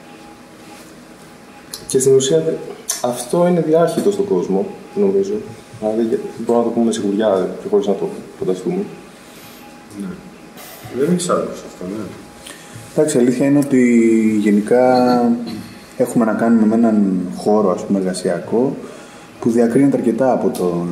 Και στην ουσία αυτό είναι διάχυτο στον κόσμο, νομίζω. Δηλαδή δεν μπορούμε να το πούμε με σιγουριά και χωρίς να το φανταστούμε. Ναι. Δεν ήξερα αυτό, ναι. Εντάξει, η αλήθεια είναι ότι γενικά έχουμε να κάνουμε με έναν χώρο, ας πούμε, εργασιακό που διακρίνεται αρκετά από τον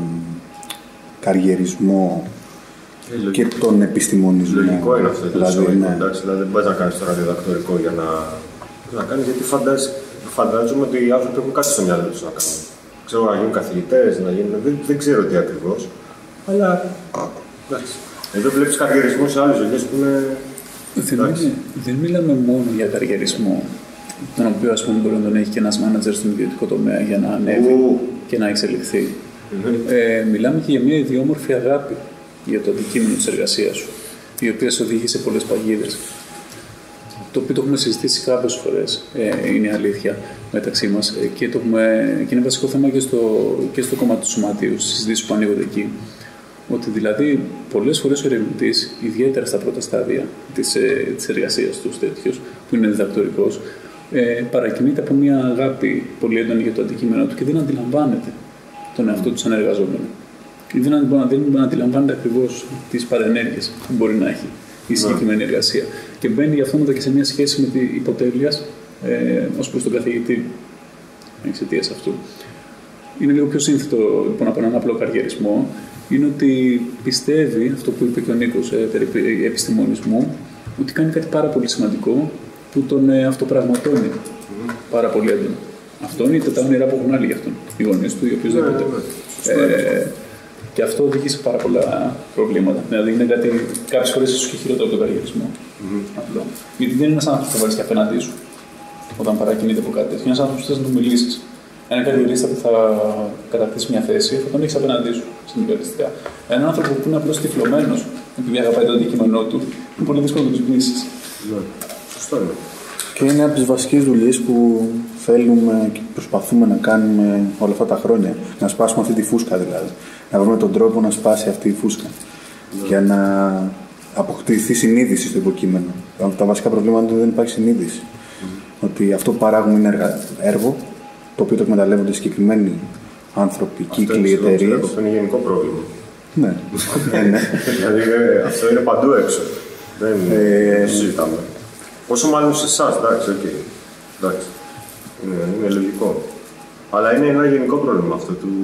καριερισμό ε, και τον επιστημονισμό. Λογικό είναι αυτό το δηλαδή, εισαγωγικό, ναι. εντάξει, δηλαδή δεν μπορεί να κάνεις τώρα διδακτορικό για να, να κάνεις, γιατί φαντάζ, φαντάζομαι ότι οι άνθρωποι έχουν κάτι στο μυαλό τους να κάνουν. Ξέρω να γίνουν καθηγητές, να γίνουν, δεν, δεν ξέρω τι ακριβώς, αλλά εντάξει. Εδώ βλέπεις καριερισμό σε άλλες δουλειές που είναι. Δεν, είναι, δεν μιλάμε μόνο για καριερισμό, τον οποίο ας πούμε μπορεί να τον έχει και ένας μάνατζερ στον ιδιωτικό τομέα για να ανέβει Ου. και να εξελιχθεί. Mm-hmm. Ε, μιλάμε και για μια ιδιόμορφη αγάπη για το αντικείμενο της εργασίας σου, η οποία σε οδηγεί σε πολλές παγίδες. Το οποίο το έχουμε συζητήσει κάποιες φορές, ε, είναι αλήθεια, μεταξύ μας ε, και, το έχουμε, και είναι βασικό θέμα και στο, και στο κομμάτι του σωματείου, στις συζητήσεις που ανοίγονται εκεί. Ότι δηλαδή πολλές φορές ο ερευνητής, ιδιαίτερα στα πρώτα στάδια της, ε, της εργασίας του τέτοιος, που είναι διδακτορικός, ε, παρακινείται από μια αγάπη πολύ έντονη για το αντικείμενο του και δεν αντιλαμβάνεται τον εαυτό του σαν εργαζόμενο. Δεν, δεν αντιλαμβάνεται ακριβώς τις παρενέργειες που μπορεί να έχει η συγκεκριμένη εργασία. Και μπαίνει γι' αυτόματα και σε μια σχέση με την υποτέλεια ε, ως προς τον καθηγητή εξαιτίας αυτού. Είναι λίγο πιο σύνθετο λοιπόν, από έναν απλό καριερισμό. Είναι ότι πιστεύει, αυτό που είπε και ο Νίκος ε, περί επιστημονισμού, ότι κάνει κάτι πάρα πολύ σημαντικό που τον ε, αυτοπραγματώνει mm. πάρα πολύ έντονα. Αυτό είναι τα όνειρά που έχουν άλλοι για αυτόν, οι γονείς του ή οποιοδήποτε. Ε, και αυτό οδηγεί σε πάρα πολλά προβλήματα. Δηλαδή, είναι κάτι κάποιες φορές ίσως και χειρότερο από τον καριερισμό. Mm. Απλό. Γιατί δεν είναι ένας άνθρωπος που θα βάλεις και απέναντί σου όταν παρακινείται από κάτι τέτοιο. Είναι ένας άνθρωπος που θες να του μιλήσεις. Ένα καριερίστα που θα κατακτήσει μια θέση, θα τον έχει απέναντί σου στην υπηρεσία. Έναν άνθρωπο που είναι απλώς τυφλωμένος, επειδή αγαπάει το αντικείμενό του, είναι πολύ δύσκολο να τον ξυπνήσεις. Ναι, σωστό είναι. Και είναι από τις βασικές δουλειές που θέλουμε και προσπαθούμε να κάνουμε όλα αυτά τα χρόνια. Να σπάσουμε αυτή τη φούσκα δηλαδή. Να βρούμε τον τρόπο να σπάσει αυτή η φούσκα. Ναι. Για να αποκτηθεί συνείδηση στο υποκείμενο. Από τα βασικά προβλήματα είναι ότι δεν υπάρχει συνείδηση. Mm. Ότι αυτό που παράγουμε είναι έργο, το οποίο το εκμεταλλεύονται συγκεκριμένοι άνθρωποι, κύκλοι, εταιρείες. Αυτό είναι γενικό πρόβλημα. Ναι. ναι. Δηλαδή αυτό είναι παντού έξω. Δεν ε... το συζητάμε. Όσο μάλλον σε εσάς, εντάξει, okay. εντάξει. Είναι, είναι λογικό. Αλλά είναι ένα γενικό πρόβλημα αυτό του.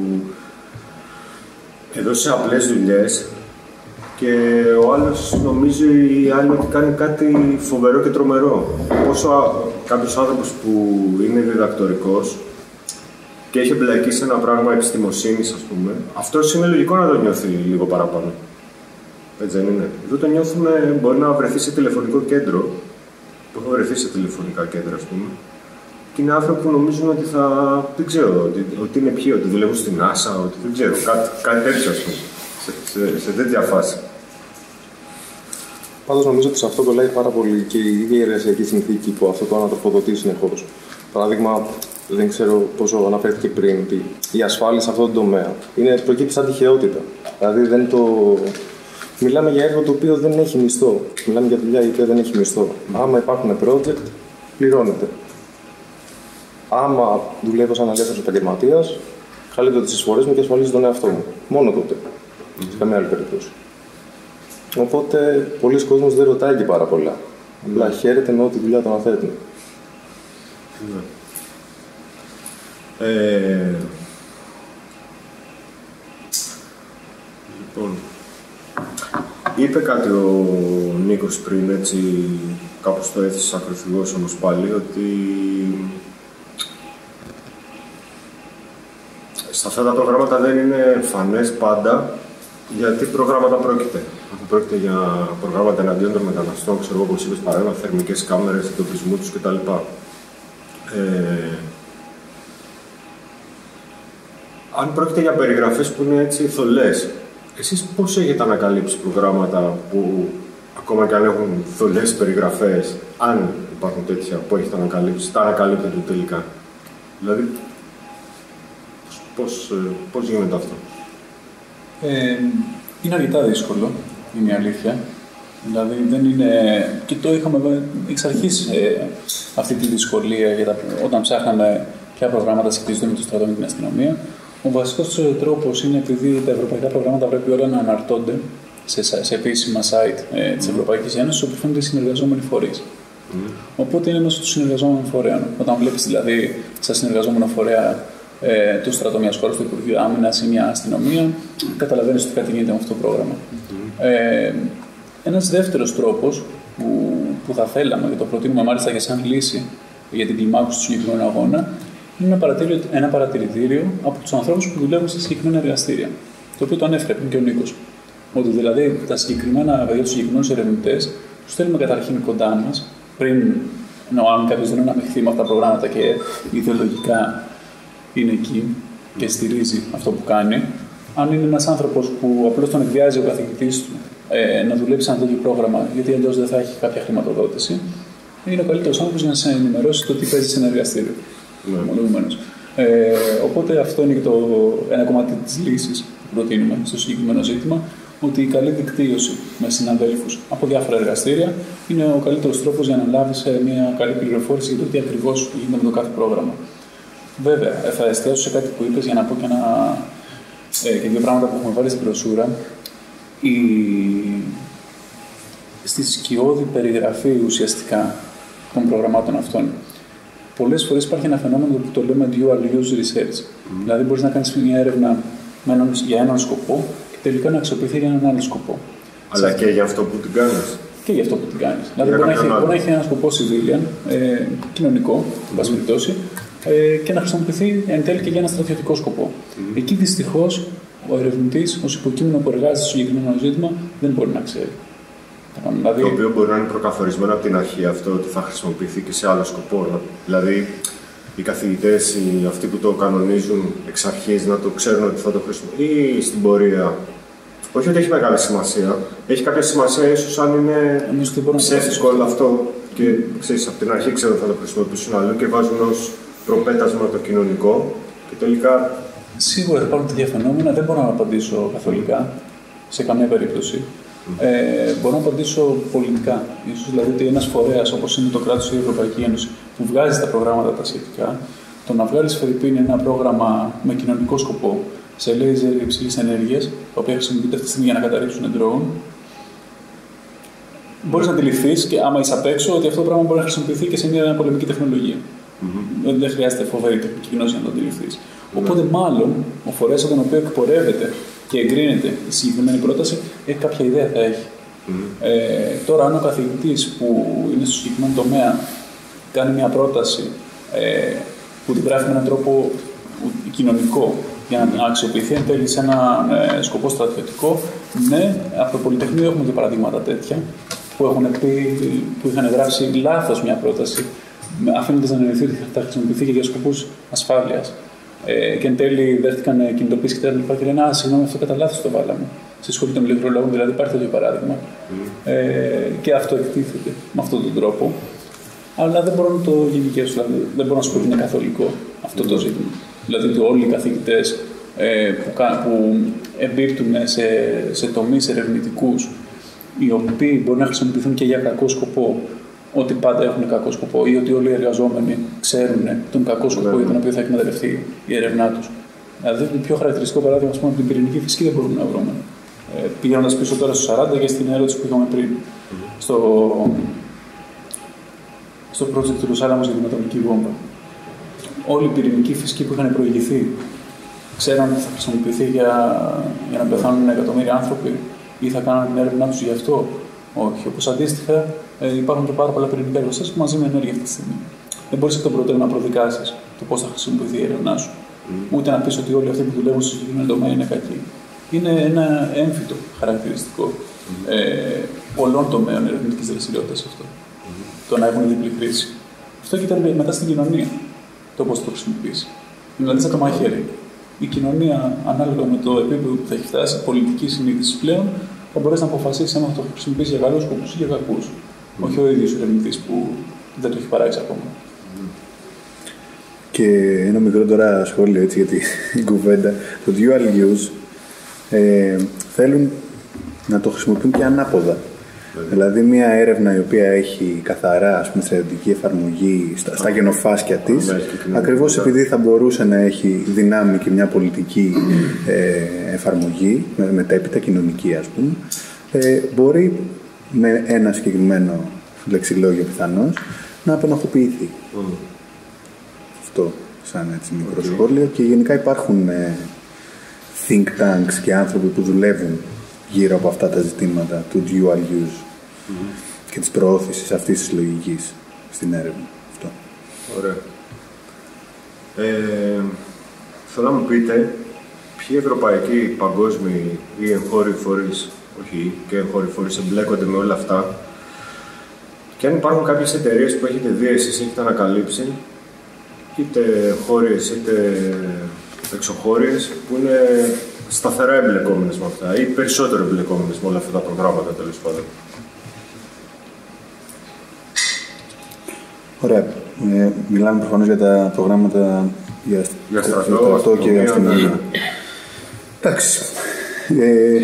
Εδώ σε απλές δουλειές και ο άλλος νομίζει η άλλη ότι κάνει κάτι φοβερό και τρομερό. Όσο κάποιος άνθρωπος που είναι διδακτορικός και έχει εμπλακεί σε ένα πράγμα επιστημοσύνης, ας πούμε, αυτός είναι λογικό να το νιώθει λίγο παραπάνω. Έτσι δεν είναι? Εδώ το νιώθουμε, μπορεί να βρεθεί σε τηλεφωνικό κέντρο, που έχω βρεθεί σε τηλεφωνικά κέντρα, ας πούμε, και είναι άνθρωποι που νομίζουν ότι θα, δεν ξέρω, ότι, ότι είναι ποιοι, ότι δουλεύουν στην NASA, ότι δεν ξέρω, κάτι, κάτι τέτοιο, ας πούμε, σε, σε, σε τέτοια φάση. Πάντως νομίζω ότι σε αυτό κολλάει πάρα πολύ και η ίδια η εργασιακή συνθήκη που αυτό το ανατροφοδοτεί συνεχώς. Παράδειγμα, δεν ξέρω πόσο αναφέρθηκε πριν, ότι η ασφάλεια σε αυτό το τομέα είναι, προκύπτει σαν τυχαιότητα. Δηλαδή δεν το... Μιλάμε για έργο το οποίο δεν έχει μισθό. Μιλάμε για δουλειά η οποία δεν έχει μισθό. Άμα υπάρχουν project, πληρώνεται. Άμα δουλεύω σαν ελεύθερος επαγγελματίας, καλύπτω τις εισφορές μου και ασφαλίζω τον εαυτό μου. Μόνο τότε. Mm-hmm. Σε καμία άλλη περίπτωση. Οπότε, πολλοί κόσμος δεν ρωτάει και πάρα πολλά. Απλά mm-hmm. χαίρεται με ό,τι δουλειά τον αναθέτουν. Mm-hmm. Ε... Λοιπόν, είπε κάτι ο Νίκος πριν, έτσι, κάπως το έθεσε ακροθυγός όμως πάλι, ότι σε αυτά τα προγράμματα δεν είναι φανές πάντα γιατί προγράμματα πρόκειται. Αν πρόκειται για προγράμματα εναντίον των μεταναστών, ξέρω εγώ όπως είπες, παράδειγμα, θερμικές κάμερες, εντοπισμού τους κτλ. Ε, αν πρόκειται για περιγραφές που είναι έτσι θολές, εσείς πώς έχετε ανακαλύψει προγράμματα που ακόμα και αν έχουν θολές περιγραφές, αν υπάρχουν τέτοια που έχετε ανακαλύψει, τα ανακαλύπτετε τελικά? Δηλαδή, πώς, πώς, πώς γίνεται αυτό? Ε, είναι αρκετά δύσκολο, είναι η αλήθεια. Δηλαδή δεν είναι. Και το είχαμε εξ αρχής ε, αυτή τη δυσκολία για τα, όταν ψάχναμε ποια προγράμματα σχετίζονται με το στρατό με την αστυνομία. Ο βασικός τρόπος είναι επειδή τα ευρωπαϊκά προγράμματα πρέπει όλα να αναρτώνται σε, σε επίσημα site ε, της Ευρωπαϊκής Ένωσης, όπου φαίνονται οι συνεργαζόμενοι φορείς. Mm. Οπότε είναι μέσω του συνεργαζόμενου φορέα. Όταν βλέπεις δηλαδή σαν συνεργαζόμενο φορέα ε, το στρατό μιας χώρας, το Υπουργείο Άμυνας ή μια αστυνομία, καταλαβαίνεις ότι κάτι γίνεται με αυτό το πρόγραμμα. Mm. Ε, ένας δεύτερος τρόπος που, που θα θέλαμε και το προτείνουμε μάλιστα και σαν λύση για την κλιμάκωση του συγκεκριμένου αγώνα είναι ένα παρατηρητήριο, ένα παρατηρητήριο από τους ανθρώπους που δουλεύουν σε συγκεκριμένα εργαστήρια. Το οποίο το ανέφερε πριν και ο Νίκος. Ότι δηλαδή τα συγκεκριμένα παιδιά, τους συγκεκριμένους ερευνητές, τους θέλουμε καταρχήν κοντά μας, πριν, ενώ αν κάποιος δεν είναι αναμειχθεί με αυτά τα προγράμματα και ιδεολογικά είναι εκεί και στηρίζει αυτό που κάνει. Αν είναι ένας άνθρωπος που απλώς τον εκβιάζει ο καθηγητής του ε, να δουλέψει σε ένα τέτοιο πρόγραμμα, γιατί εντός δεν θα έχει κάποια χρηματοδότηση, είναι ο καλύτερος άνθρωπος για να σε ενημερώσει το τι παίζει σε ένα εργαστήριο. Mm. Ε, οπότε αυτό είναι και το, ένα κομμάτι της λύσης που προτείνουμε στο συγκεκριμένο ζήτημα, ότι η καλή δικτύωση με συναδέλφους από διάφορα εργαστήρια είναι ο καλύτερος τρόπος για να λάβεις μια καλή πληροφόρηση για το τι ακριβώς γίνεται με το κάθε πρόγραμμα. Βέβαια, θα εστιάσω σε κάτι που είπες για να πω και, ένα, ε, και δύο πράγματα που έχουμε βάλει στην μπροσούρα. Η... Στη σκιώδη περιγραφή ουσιαστικά των προγραμμάτων αυτών, πολλές φορές υπάρχει ένα φαινόμενο που το λέμε dual use research. Mm. Δηλαδή, μπορείς να κάνεις μια έρευνα με έναν, για έναν σκοπό και τελικά να αξιοποιηθεί για έναν άλλο σκοπό. Αλλά και για αυτό που την κάνεις. Και για αυτό που την κάνεις. Δηλαδή, μπορεί να, έχει, μπορεί να έχει ένα σκοπό civilian, ε, κοινωνικό, εν πάση περιπτώσει, ε, και να χρησιμοποιηθεί εν τέλει και για ένα στρατιωτικό σκοπό. Mm. Εκεί δυστυχώς ο ερευνητής, ως υποκείμενο που εργάζεται στο συγκεκριμένο ζήτημα, δεν μπορεί να ξέρει. Δηλαδή... Το οποίο μπορεί να είναι προκαθορισμένο από την αρχή αυτό ότι θα χρησιμοποιηθεί και σε άλλο σκοπό. Δηλαδή, οι καθηγητές, οι αυτοί που το κανονίζουν εξ αρχής, να το ξέρουν ότι θα το χρησιμοποιήσουν ή στην πορεία. Όχι ότι έχει μεγάλη σημασία. Έχει κάποια σημασία ίσως αν είναι ψεύτικο όλο αυτό και ξέρεις, από την αρχή ξέρουν ότι θα το χρησιμοποιήσουν άλλο και βάζουν ως προπέτασμα το κοινωνικό και τελικά. Σίγουρα θα υπάρχουν τέτοια φαινόμενα, δεν μπορώ να απαντήσω καθολικά σε καμία περίπτωση. Ε, μπορώ να απαντήσω πολιτικά. Ίσως δηλαδή ότι ένας φορέας όπως είναι το κράτος ή η Ευρωπαϊκή Ένωση που βγάζει τα προγράμματα τα σχετικά, το να βγάλει φερειπίν ένα πρόγραμμα με κοινωνικό σκοπό σε λέιζερ υψηλής ενέργειας, τα οποία χρησιμοποιούνται αυτή τη στιγμή για να καταρρύψουν ντρόουν, μπορείς να αντιληφθείς και άμα είσαι απ' έξω ότι αυτό το πράγμα μπορεί να χρησιμοποιηθεί και σε μια πολεμική τεχνολογία. Mm-hmm. Δεν χρειάζεται φοβερή τεχνική γνώση να το αντιληφθείς. Mm-hmm. Οπότε, μάλλον ο φορέας από τον οποίο εκπορεύεται και εγκρίνεται η συγκεκριμένη πρόταση, έχει κάποια ιδέα θα έχει. Mm. Ε, τώρα, αν ο καθηγητής που είναι στο συγκεκριμένο τομέα κάνει μια πρόταση ε, που την γράφει με έναν τρόπο κοινωνικό για να αξιοποιηθεί εν τέλει σε ένα ε, σκοπό στρατιωτικό, ναι, από το Πολυτεχνείο έχουμε και παραδείγματα τέτοια που, έχουν πει, που είχαν γράψει λάθος μια πρόταση, αφήνοντας να εννοηθεί ότι θα χρησιμοποιηθεί και για σκοπούς ασφάλειας. Ε, και εν τέλει δέχτηκαν κινητοποίηση και τα λοιπά και λένε: Α, συγγνώμη, αυτό κατά λάθος το βάλαμε. Στη σχολή των ηλεκτρολόγων, δηλαδή υπάρχει τέτοιο παράδειγμα. Mm. Ε, και αυτό εκτίθεται με αυτόν τον τρόπο. Αλλά δεν μπορώ να το γενικεύσω, δηλαδή δεν μπορώ να σου πω ότι είναι καθολικό αυτό το ζήτημα. Δηλαδή ότι όλοι οι καθηγητές ε, που, που εμπίπτουν σε, σε τομείς ερευνητικούς, οι οποίοι μπορεί να χρησιμοποιηθούν και για κακό σκοπό, ότι πάντα έχουν κακό σκοπό ή ότι όλοι οι εργαζόμενοι ξέρουν τον κακό σκοπό για τον οποίο θα εκμεταλλευτεί η έρευνά τους. Δηλαδή, το πιο χαρακτηριστικό παράδειγμα από την πυρηνική φυσική δεν μπορούμε να βρούμε. Ε, Πηγαίνοντας πίσω τώρα στο σαράντα και στην ερώτηση που είχαμε πριν, mm-hmm. στο, στο project του Λουσάλαμος για την ατομική βόμβα. Όλη η πυρηνική φυσική που είχαν προηγηθεί ξέραν ότι θα χρησιμοποιηθεί για, για να πεθάνουν εκατομμύρια άνθρωποι ή θα κάνουν την έρευνά τους γι' αυτό. Όχι. Όπως αντίστοιχα, ε, υπάρχουν και πάρα πολλά πυρηνικά εργοστάσια που μας δίνουν ενέργεια αυτή τη στιγμή. Δεν μπορείς εκ των προτέρων να προδικάσεις το πώς θα χρησιμοποιηθεί η έρευνά σου. Mm. Ούτε να πεις ότι όλοι αυτοί που δουλεύουν στο συγκεκριμένο τομέα είναι κακοί. Είναι ένα έμφυτο χαρακτηριστικό mm. ε, πολλών τομέων ερευνητικής δραστηριότητας αυτό. Mm. Το να έχουν διπλή χρήση. Αυτό κοιτάμε μετά στην κοινωνία το πώς θα το χρησιμοποιήσει. Δηλαδή, σαν το μαχαίρι. Η κοινωνία, ανάλογα με το επίπεδο που θα έχει φτάσει, πολιτική συνείδηση πλέον, θα μπορέσει να αποφασίσει αν θα το χρησιμοποιήσει για καλούς σκοπούς ή για κακούς. Mm. Όχι ο ίδιος ο ερευνητής που δεν το έχει παράξει ακόμα. Mm. Και ένα μικρό τώρα σχόλιο έτσι για την κουβέντα. Το dual use ε, θέλουν να το χρησιμοποιούν και ανάποδα. Mm. Δηλαδή, μια έρευνα η οποία έχει καθαρά, ας πούμε, στρατιωτική εφαρμογή στα, στα γενοφάσκια της, mm. ακριβώς mm. επειδή θα μπορούσε να έχει δυνάμει και μια πολιτική ε, εφαρμογή, με, μετέπειτα κοινωνική, ας πούμε, ε, μπορεί με ένα συγκεκριμένο λεξιλόγιο πιθανώς να απενοχοποιηθεί. Mm. Αυτό σαν έτσι μικρό okay. σχόλιο. Και γενικά υπάρχουν ε, think tanks και άνθρωποι που δουλεύουν γύρω από αυτά τα ζητήματα του dual use mm-hmm. και της προώθησης αυτής της λογικής στην έρευνα. Αυτό. Ωραία. Ε, θέλω να μου πείτε ποιοι ευρωπαϊκοί, παγκόσμιοι ή εγχώροι φορείς, όχι και εγχώροι φορείς, εμπλέκονται με όλα αυτά, και αν υπάρχουν κάποιες εταιρείες που έχετε δει εσείς, έχετε ανακαλύψει, είτε χώρες είτε εξωχώριες, που είναι σταθερά εμπλεκόμενες με αυτά ή περισσότερο εμπλεκόμενες με όλα αυτά τα προγράμματα, τέλος πάντων. Ωραία. Ε, μιλάμε προφανώς για τα προγράμματα για, για στρατό και για αστυνομία. Εντάξει. Ε,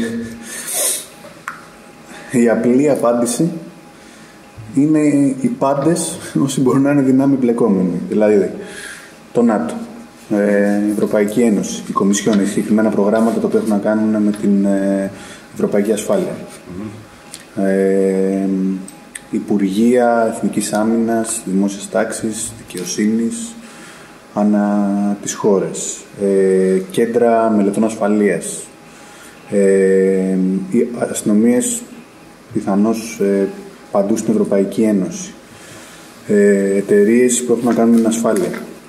η απλή απάντηση είναι οι πάντες όσοι μπορούν να είναι δυνάμει εμπλεκόμενοι. Δηλαδή, το ΝΑΤΟ, η Ευρωπαϊκή Ένωση, η Κομισιόν, οι συγκεκριμένα προγράμματα τα οποία έχουν να κάνουν με την Ευρωπαϊκή Ασφάλεια. Mm-hmm. Ε, Υπουργεία Εθνικής Άμυνας, Δημόσιας Τάξης, Δικαιοσύνης, ανά τις χώρες. Ε, κέντρα μελετών ασφαλείας. Ε, οι αστυνομίες πιθανώς ε, παντού στην Ευρωπαϊκή Ένωση. Ε, εταιρείες που έχουν να κάνουν με την ασφάλεια.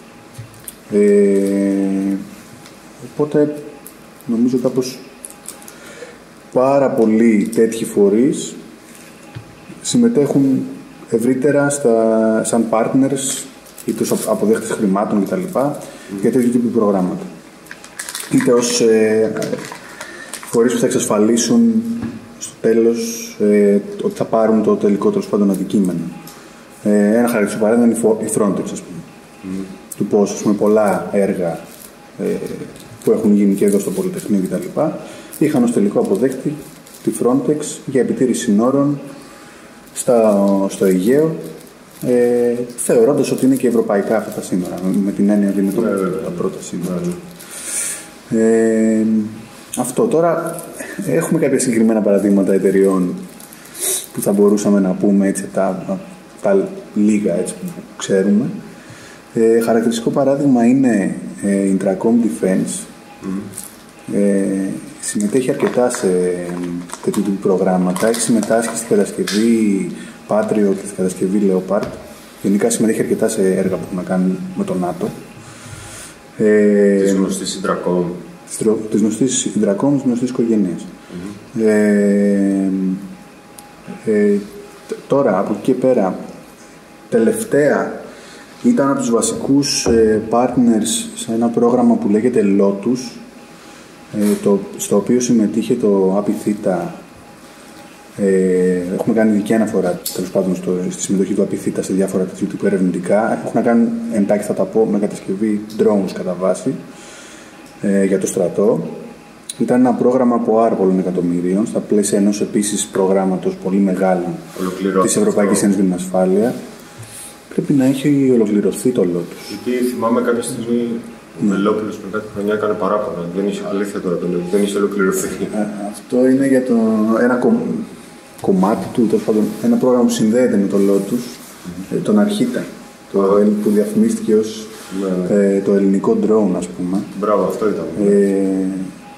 Ε, οπότε νομίζω κάπως πάρα πολλοί τέτοιοι φορείς συμμετέχουν ευρύτερα στα, σαν partners ή τους αποδέχτες χρημάτων κτλ. Mm. για τέτοιου τύπου προγράμματα. Είτε ως ε, φορείς που θα εξασφαλίσουν στο τέλος ε, ότι θα πάρουν το τελικό τέλος πάντων αντικείμενο. Ε, ένα χαρακτηριστικό παράδειγμα είναι η Frontex, ας πούμε. Mm. Του πώς, ας πούμε, πολλά έργα ε, που έχουν γίνει και εδώ στο Πολυτεχνείο κτλ. Είχαν ως τελικό αποδέκτη τη Frontex για επιτήρηση συνόρων στα, στο Αιγαίο, ε, θεωρώντας ότι είναι και ευρωπαϊκά αυτά τα σύνορα, με την έννοια ότι είναι το, yeah, τα πρώτα σύνορα. Yeah. Ε, αυτό τώρα, έχουμε κάποια συγκεκριμένα παραδείγματα εταιριών που θα μπορούσαμε να πούμε έτσι, τα, τα λίγα έτσι, που ξέρουμε. Ε, χαρακτηριστικό παράδειγμα είναι ε, Intracom Defense. Mm. Ε, συμμετέχει αρκετά σε τέτοιου τύπου προγράμματα. Έχει συμμετάσχει στη κατασκευή Patriot και στη κατασκευή Leopard. Γενικά συμμετέχει αρκετά σε έργα που έχουν να κάνουν με το ΝΑΤΟ. Ε, της γνωστής Intracom. Της γνωστής Intracom, της γνωστής οικογένειας. Mm-hmm. Ε, ε, τώρα, από εκεί και πέρα, τελευταία ήταν από τους βασικούς ε, partners σε ένα πρόγραμμα που λέγεται Lotus, ε, το, στο οποίο συμμετείχε το Apithita. Ε, έχουμε κάνει ειδική αναφορά τέλος πάντων στο, στη συμμετοχή του Apithita σε διάφορα τέτοιου τύπου ερευνητικά. Έχουν να κάνουν, εντάχει θα τα πω, με κατασκευή drones κατά βάση ε, για το στρατό. Ήταν ένα πρόγραμμα από άρα πολλών εκατομμυρίων, στα πλαίσια ενός επίσης προγράμματος πολύ μεγάλου της Ευρωπαϊκής Ένωσης για την Ασφάλεια. Πρέπει να έχει ολοκληρωθεί το Lotus. Γιατί θυμάμαι κάποια στιγμή ο Βελόπουλος πριν κάτι χρονιά έκανε παράπονα. Δεν είχε, αλήθεια τώρα το λέω, δεν είχε ολοκληρωθεί. Α, αυτό είναι για το, ένα κομ, κομμάτι του, τέλος πάντων, ένα πρόγραμμα που συνδέεται με το Lotus, mm-hmm. τον Αρχίτα, το, mm-hmm. που διαφημίστηκε ως mm-hmm. ε, το ελληνικό drone, ας πούμε. Μπράβο, αυτό ήταν. Ε,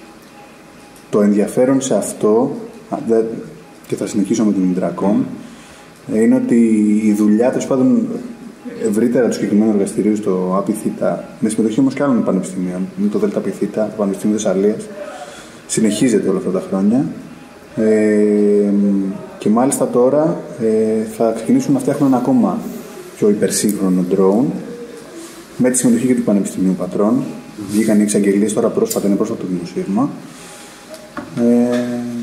το ενδιαφέρον σε αυτό, δε, και θα συνεχίσω με την Intracom, mm-hmm. είναι ότι η δουλειά, τέλος πάντων, ευρύτερα του συγκεκριμένου εργαστηρίου στο Apithita, με συμμετοχή όμως και άλλων πανεπιστημίων, είναι το ΔΕΛΤΑ Apithita, το Πανεπιστήμιο Θεσσαλίας, συνεχίζεται όλα αυτά τα χρόνια. Ε, και μάλιστα τώρα ε, θα ξεκινήσουν να φτιάχνουν ένα ακόμα πιο υπερσύγχρονο drone με τη συμμετοχή και του Πανεπιστημίου Πατρών. Mm-hmm. Βγήκαν οι εξαγγελίες τώρα πρόσφατα, είναι πρόσφατο το δημοσίευμα. Ε,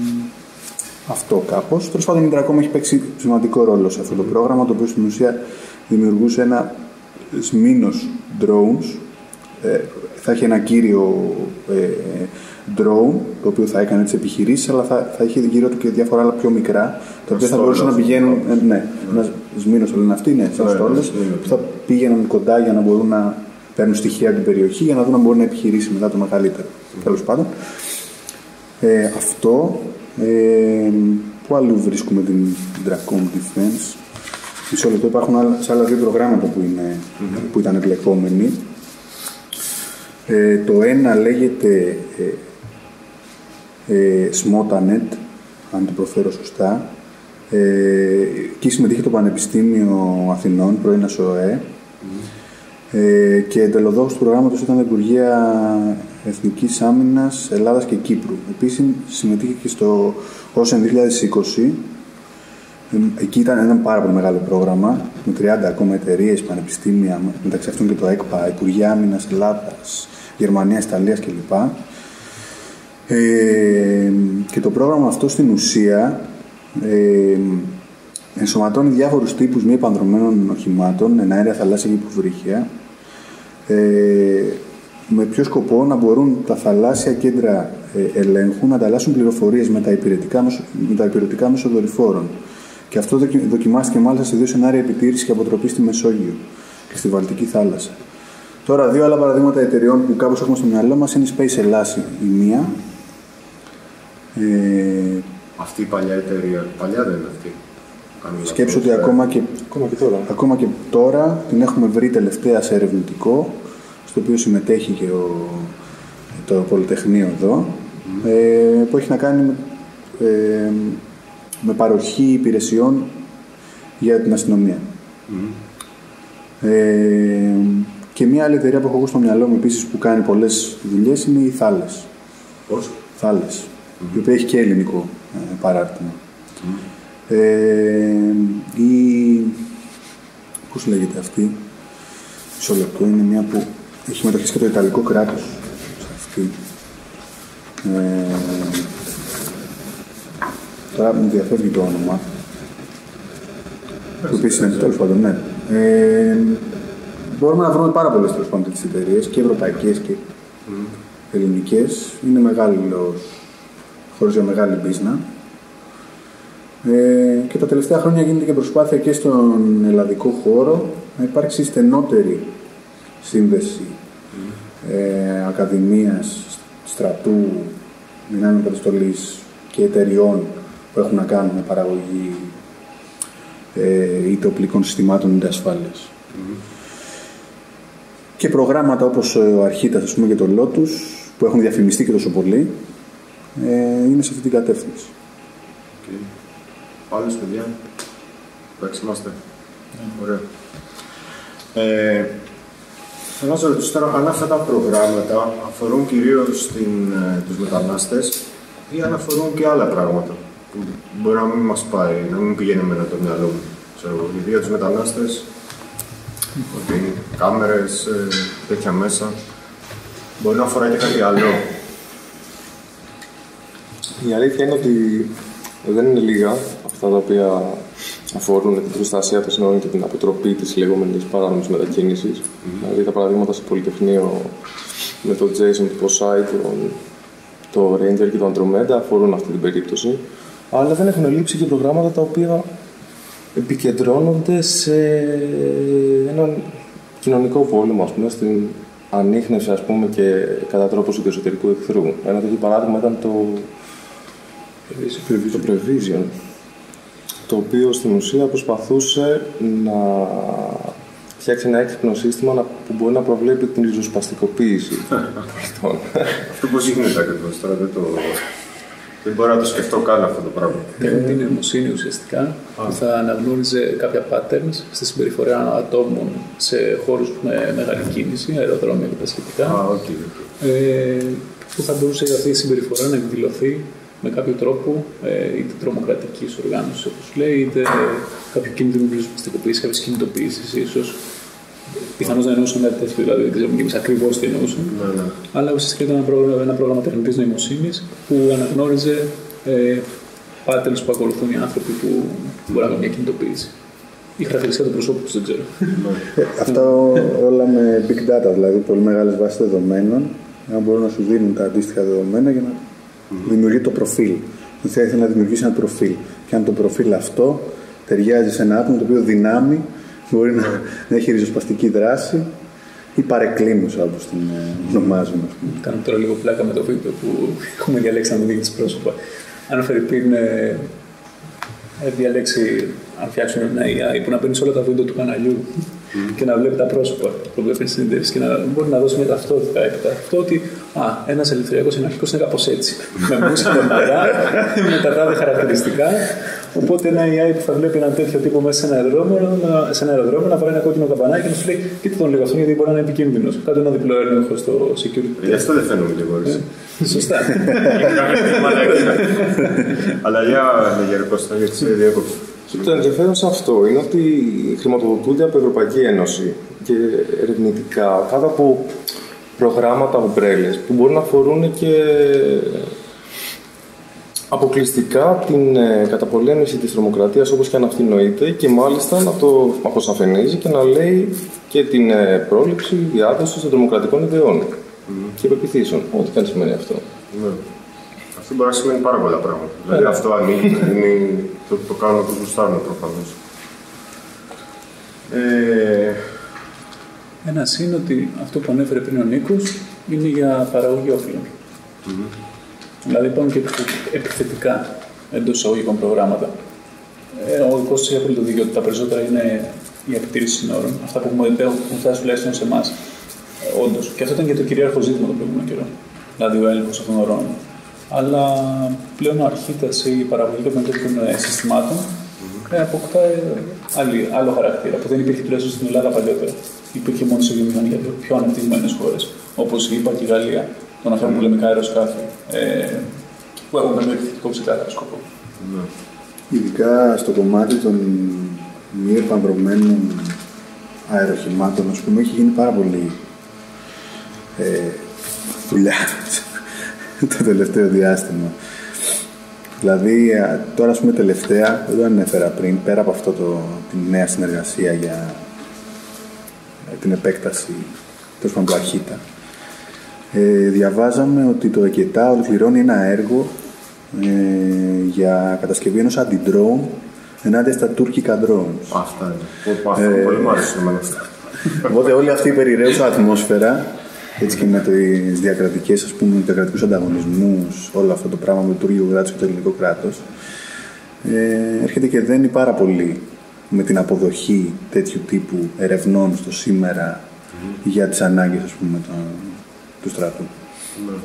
αυτό κάπως. Τέλος πάντων, η Intracom έχει παίξει σημαντικό ρόλο σε αυτό το πρόγραμμα, το οποίο στην ουσία δημιουργούσε ένα σμήνος drones. Ε, θα έχει ένα κύριο ε, drone, το οποίο θα έκανε τις επιχειρήσεις, αλλά θα, θα είχε γύρω του και διάφορα άλλα πιο μικρά, τα οποία θα μπορούσαν να πηγαίνουν. Ε, ναι, ένα σμήνος το λένε αυτοί, ναι, σαν στόλες, που θα πήγαιναν κοντά για να μπορούν να παίρνουν στοιχεία από την περιοχή για να δουν αν μπορεί να επιχειρήσει μετά το μεγαλύτερο. Τέλος πάντων. Ε, αυτό. Ε, πού αλλού βρίσκουμε την Dracom Defense? Μισό λεπτό, υπάρχουν άλλα, σε άλλα δύο προγράμματα που, είναι, mm-hmm. που ήταν εμπλεκόμενοι. Ε, το ένα λέγεται ε, ε, Smotanet, αν το προφέρω σωστά. Ε, εκεί συμμετείχε το Πανεπιστήμιο Αθηνών, πρώην ΑΣΟΕ. Mm-hmm. Ε, και εντελοδόχος του προγράμματος ήταν η Υπουργεία Εθνικής Άμυνας Ελλάδας και Κύπρου. Επίσης συμμετείχε και στο Ocean δύο χιλιάδες είκοσι. Εκεί ήταν ένα πάρα πολύ μεγάλο πρόγραμμα με τριάντα ακόμα εταιρείες, πανεπιστήμια, μεταξύ αυτών και το ΕΚΠΑ, Υπουργεία Άμυνας Ελλάδας, Γερμανίας, Ιταλίας κλπ. Ε, και το πρόγραμμα αυτό στην ουσία ε, ενσωματώνει διάφορους τύπους μη επανδρομένων οχημάτων, εναέρια, θαλάσσια και υποβρύχια, ε, με ποιο σκοπό να μπορούν τα θαλάσσια κέντρα ε, ελέγχου να ανταλλάσσουν πληροφορίες με τα υπηρετικά, με τα υπηρετικά μέσω δορυφόρων. Και αυτό δοκιμάστηκε μάλιστα σε δύο σενάρια επιτήρησης και αποτροπής στη Μεσόγειο και στη Βαλτική θάλασσα. Τώρα, δύο άλλα παραδείγματα εταιρεών που κάπως έχουμε στο μυαλό μας είναι η Space Ελλάς η μία. Ε, αυτή η παλιά εταιρεία, παλιά δεν είναι αυτή. Σκέψου ότι ακόμα και, ακόμα, και τώρα. ακόμα και τώρα την έχουμε βρει τελευταία σε ερευνητικό, στο οποίο συμμετέχει και ο, το Πολυτεχνείο εδώ, mm. ε, που έχει να κάνει με, ε, με παροχή υπηρεσιών για την αστυνομία. Mm. Ε, και μια άλλη εταιρεία που έχω εγώ στο μυαλό μου επίσης που κάνει πολλές δουλειές είναι η Θάλες. Πώς? Θάλες, mm. η οποία έχει και ελληνικό ε, παράρτημα. Mm. Ε, η... πώς λέγεται αυτή? Μισό λεπτό, είναι μια που έχει μετοχές και το Ιταλικό κράτος σε αυτή. Ε, τώρα μου διαφεύγει το όνομα. Το οποίο είναι τέλος πάντων, ναι. Ε, μπορούμε να βρούμε πάρα πολλές τέλος πάντων τις εταιρείες, και ευρωπαϊκές και mm. ελληνικές. Είναι μεγάλος χώρος για μεγάλη μπίζνα. Ε, και τα τελευταία χρόνια γίνεται και προσπάθεια και στον ελλαδικό χώρο να υπάρξει στενότερη σύνδεση mm. ε, ακαδημίας, στρατού, δυνάμεων καταστολής και εταιριών που έχουν να κάνουν με παραγωγή ε, είτε οπλικών συστημάτων είτε ασφάλειας. Mm. Και προγράμματα όπως ο Αρχίτας, ας πούμε, και το Lotus που έχουν διαφημιστεί και τόσο πολύ ε, είναι σε αυτή την κατεύθυνση. Okay. Άλλες παιδιά, εντάξει είμαστε. Mm. Ωραία. Ε, θέλω να σας ρωτήσω τώρα αν αυτά τα προγράμματα αφορούν κυρίως την, ε, τους μετανάστες ή αν αφορούν και άλλα πράγματα που μπορεί να μην μας πάει, να μην πηγαίνει εμένα το μυαλό μου. Ξέρω, η για τους μετανάστες, mm. ότι κάμερες, ε, τέτοια μέσα, μπορεί να αφορά και κάτι άλλο. Η αλήθεια είναι ότι δεν είναι λίγα αυτά τα οποία αφορούν την προστασία των συνόρων και την αποτροπή της λεγόμενης παράνομης μετακίνησης. Mm-hmm. Δηλαδή τα παραδείγματα στο Πολυτεχνείο με το Jason, το Poseidon, το Ranger και το Andromeda αφορούν αυτή την περίπτωση. Αλλά δεν έχουν λείψει και προγράμματα τα οποία επικεντρώνονται σε έναν κοινωνικό πόλεμο, ας πούμε, στην ανίχνευση, ας πούμε, και κατατρόπωση του εσωτερικού εχθρού. Ένα τέτοιο παράδειγμα ήταν το το Prevision, το οποίο στην ουσία προσπαθούσε να φτιάξει ένα έξυπνο σύστημα που μπορεί να προβλέπει την ριζοσπαστικοποίηση. Αυτό πώς γίνεται ακριβώς τώρα, δεν το... Δεν μπορώ να το σκεφτώ καν αυτό το πράγμα. Τεχνητή νοημοσύνη ουσιαστικά που θα αναγνώριζε κάποια patterns στη συμπεριφορά ατόμων σε χώρους με μεγάλη κίνηση, αεροδρόμια και τα σχετικά. Ah, okay, okay. Ε, που θα μπορούσε αυτή η συμπεριφορά να εκδηλωθεί με κάποιο τρόπο, ε, είτε τρομοκρατική οργάνωση, όπως λέει, είτε ε, κάποιο κίνδυνο ριζοσπαστικοποίηση, κάποιε κινητοποίησει ίσως. Πιθανώς να εννοούσαν κάτι τέτοιο, δηλαδή δεν ξέρουμε και εμείς ακριβώς τι εννοούσαν. Ναι, ναι. Αλλά ουσιαστικά ήταν ένα πρόγραμμα, ένα πρόγραμμα τεχνητής νοημοσύνης που αναγνώριζε ε, patterns που ακολουθούν οι άνθρωποι που μπορεί να κάνουν μια κινητοποίηση. Η χαρακτηριστικά του προσώπου τους δεν ξέρω. Αυτά όλα με big data, δηλαδή πολύ μεγάλες βάσεις δεδομένων να μπορούν να σου δίνουν τα αντίστοιχα δεδομένα για να mm. δημιουργεί το προφίλ. Θα ήθελε να δημιουργήσει ένα προφίλ. Και αν το προφίλ αυτό ταιριάζει σε ένα άτομο το οποίο δυνάμει, μπορεί να, να έχει ριζοσπαστική δράση ή παρεκκλίνουσα, όπως την ονομάζουμε. Κάνω τώρα λίγο πλάκα με το βίντεο που έχουμε διαλέξει να μην δείχνει πρόσωπα. Αν φερειπίν ε, διαλέξει, αν φτιάξουν ένα έι άι που να μπαίνει σε όλα τα βίντεο του καναλιού mm. και να βλέπει τα πρόσωπα που βλέπει συνέντευξη και να μπορεί να δώσει μια ταυτότητα έπειτα. Αυτό ότι ένα ελευθεριακό αναρχικό είναι κάπως έτσι. Με μουσική μερά, με τα τάδε χαρακτηριστικά. Οπότε ένα έι άι που θα βλέπει έναν τέτοιο τύπο μέσα σε ένα αεροδρόμιο, σε ένα αεροδρόμιο να βάλει ένα κόκκινο καμπανάκι και να σου λέει: κοίτα τον λίγο αυτό, γιατί μπορεί να είναι επικίνδυνο. Κάτω ένα διπλό έλεγχο στο security. Γι' αυτό δεν φαίνομαι λίγο έτσι. Σωστά. Αλλά για Γερικό, θα για τη διάκοψη. Το ενδιαφέρον σε αυτό είναι ότι χρηματοδοτούνται από Ευρωπαϊκή Ένωση και ερευνητικά κάτω από προγράμματα ομπρέλες που μπορεί να αφορούν και αποκλειστικά την ε, καταπολέμηση της τρομοκρατίας όπως και αν αυτή νοείται και μάλιστα να το αποσαφενίζει και να λέει και την ε, πρόληψη, διάδοση των τρομοκρατικών ιδεών mm. και πεποιθήσεων. Ό,τι καν σημαίνει αυτό. Ναι. Αυτό μπορεί να σημαίνει πάρα πολλά πράγματα. Yeah. Δηλαδή αυτό ανοίγει, είναι το, το κάνουν όπως γουστάρουν προφανώς. Ε... Ένα είναι ότι αυτό που ανέφερε πριν ο Νίκος είναι για παραγωγή όφυλων. Mm-hmm. Δηλαδή υπάρχουν και επιθετικά εντός εισαγωγικών προγράμματα. Ε, ο Κώστας έχει απόλυτο δίκιο ότι τα περισσότερα είναι η επιτήρηση συνόρων. Αυτά που έχουν φτάσει τουλάχιστον σε εμάς. Ε, όντως. Και αυτό ήταν και το κυρίαρχο ζήτημα τον προηγούμενο καιρό. Δηλαδή ο έλεγχος αυτών των ορών. Αλλά πλέον ο αρχίτας ή η παραγωγή κάποιων τέτοιων συστημάτων mm-hmm. αποκτάει άλλη, άλλο χαρακτήρα που δεν υπήρχε τουλάχιστον στην Ελλάδα παλιότερα. Υπήρχε μόνο σε βιομηχανία πιο ανεπτυγμένες χώρες, όπως είπα και η Γαλλία, που αναφέρουν πολεμικά αεροσκάφη, ε, που έχουν ένα επιθετικό ξεκάθαρο σκοπό. Ναι. Ειδικά στο κομμάτι των μη επανδρομένων αεροχημάτων, ας πούμε, έχει γίνει πάρα πολύ ε, δουλειά το τελευταίο διάστημα. Δηλαδή, τώρα, ας πούμε, τελευταία, δεν το ανέφερα πριν, πέρα από αυτό το, την νέα συνεργασία για την επέκταση τέλος πάντων του Αρχίτα. Ε, διαβάζαμε ότι το ΕΚΕΤΑ ολοκληρώνει ένα έργο ε, για κατασκευή ενός αντι-drone ενάντια στα τουρκικά drones. Αυτά είναι. Αυτό ε, πολύ μου άρεσε εμένα αυτά. Οπότε όλη αυτή η περιραίουσα ατμόσφαιρα, έτσι και με τις διακρατικές, ας πούμε, διακρατικούς ανταγωνισμούς, όλο αυτό το πράγμα με το τουρκικό κράτος και το ελληνικό κράτος, ε, έρχεται και δένει πάρα πολύ με την αποδοχή τέτοιου τύπου ερευνών στο σήμερα mm. για τις ανάγκες, ας πούμε, το, του στρατού. Ναι.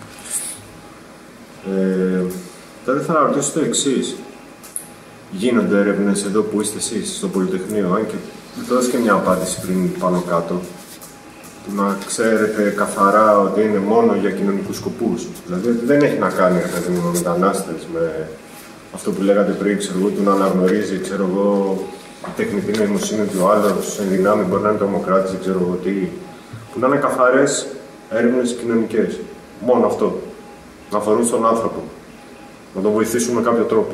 Ε, τώρα θα ρωτήσω το εξής. Γίνονται έρευνες εδώ που είστε εσείς, στο Πολυτεχνείο, αν και θα δώσω και μια απάντηση πριν πάνω κάτω, να ξέρετε καθαρά ότι είναι μόνο για κοινωνικούς σκοπούς. Δηλαδή δεν έχει να κάνει με μετανάστες, με αυτό που λέγατε πριν, ξέρω εγώ, του να αναγνωρίζει, ξέρω εγώ, η τεχνητή νοημοσύνη του άλλου, εν δυνάμει μπορεί να είναι τρομοκράτης, δεν ξέρω εγώ τι. Που να είναι καθαρές έρευνες κοινωνικές. Μόνο αυτό. Να αφορούν στον άνθρωπο. Να τον βοηθήσουν με κάποιο τρόπο.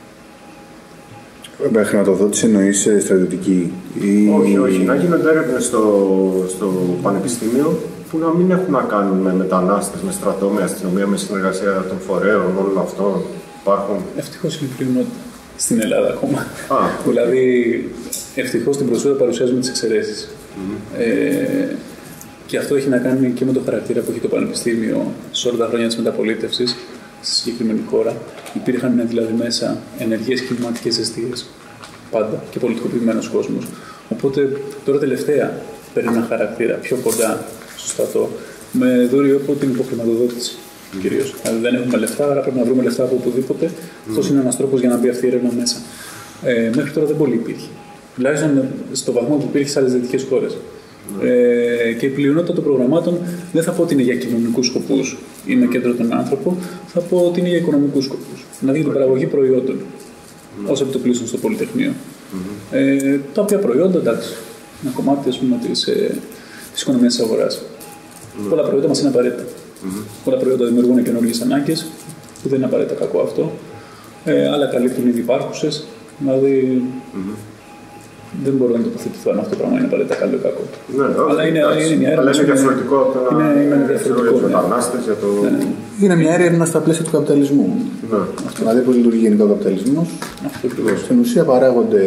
Με χρηματοδότηση εννοείς στρατιωτική ή... Όχι, όχι. Να γίνονται έρευνες στο, στο πανεπιστήμιο που να μην έχουν να κάνουν με μετανάστες, με στρατό, με αστυνομία, με συνεργασία των φορέων, όλων αυτών. Υπάρχουν. Ευτυχώς είναι πλειονότητα στην Ελλάδα ακόμα. Α, δηλαδή, ευτυχώς την προσφύρα παρουσιάζουμε τις εξαιρέσεις. Mm-hmm. Ε, και αυτό έχει να κάνει και με το χαρακτήρα που έχει το Πανεπιστήμιο σε όλα τα χρόνια της μεταπολίτευσης στη συγκεκριμένη χώρα. Υπήρχαν δηλαδή μέσα ενεργές κλιματικές αιστείες πάντα και πολιτικοποιημένος κόσμος. Οπότε τώρα τελευταία παίρνει ένα χαρακτήρα πιο κοντά στο στρατό με δούριο από την υποχρηματοδότηση. Mm. Κυρίως. Δηλαδή δεν έχουμε λεφτά, άρα πρέπει να βρούμε λεφτά από οπουδήποτε. Mm. Αυτός είναι ένας τρόπος για να μπει αυτή η έρευνα μέσα. Ε, μέχρι τώρα δεν πολύ υπήρχε. Τουλάχιστον στο βαθμό που υπήρχε σε άλλες δυτικές χώρες. Mm. Ε, και η πλειονότητα των προγραμμάτων δεν θα πω ότι είναι για κοινωνικούς σκοπούς ή με κέντρο τον άνθρωπο, θα πω ότι είναι για οικονομικούς σκοπούς. Δηλαδή για την παραγωγή προϊόντων, mm. ως επιτοπλίστων στο Πολυτεχνείο. Mm-hmm. Ε, τα οποία προϊόντα, εντάξει, ένα κομμάτι ας πούμε, της, ε, της οικονομίας της αγοράς. Mm. Πολλά προϊόντα μας είναι απαραίτητα. Mm-hmm. Πολλά προϊόντα δημιουργούν καινούργιες ανάγκες, που δεν είναι απαραίτητα κακό αυτό. Ε, άλλα καλύπτουν ήδη υπάρχουσες. Δηλαδή, mm-hmm. δεν μπορώ να τοποθετηθώ αν αυτό το πράγμα είναι απαραίτητα καλό ή κακό. Ναι, αλλά είναι, είναι μια αλλά έρευνα. είναι διαφορετικό από το να είναι, είναι διαφορετικό, για τους μετανάστες, για το... Ναι, ναι. Είναι μια έρευνα στα πλαίσια του καπιταλισμού. Ναι. Δηλαδή, πώς λειτουργεί γενικά ο καπιταλισμός. Στην ουσία παράγονται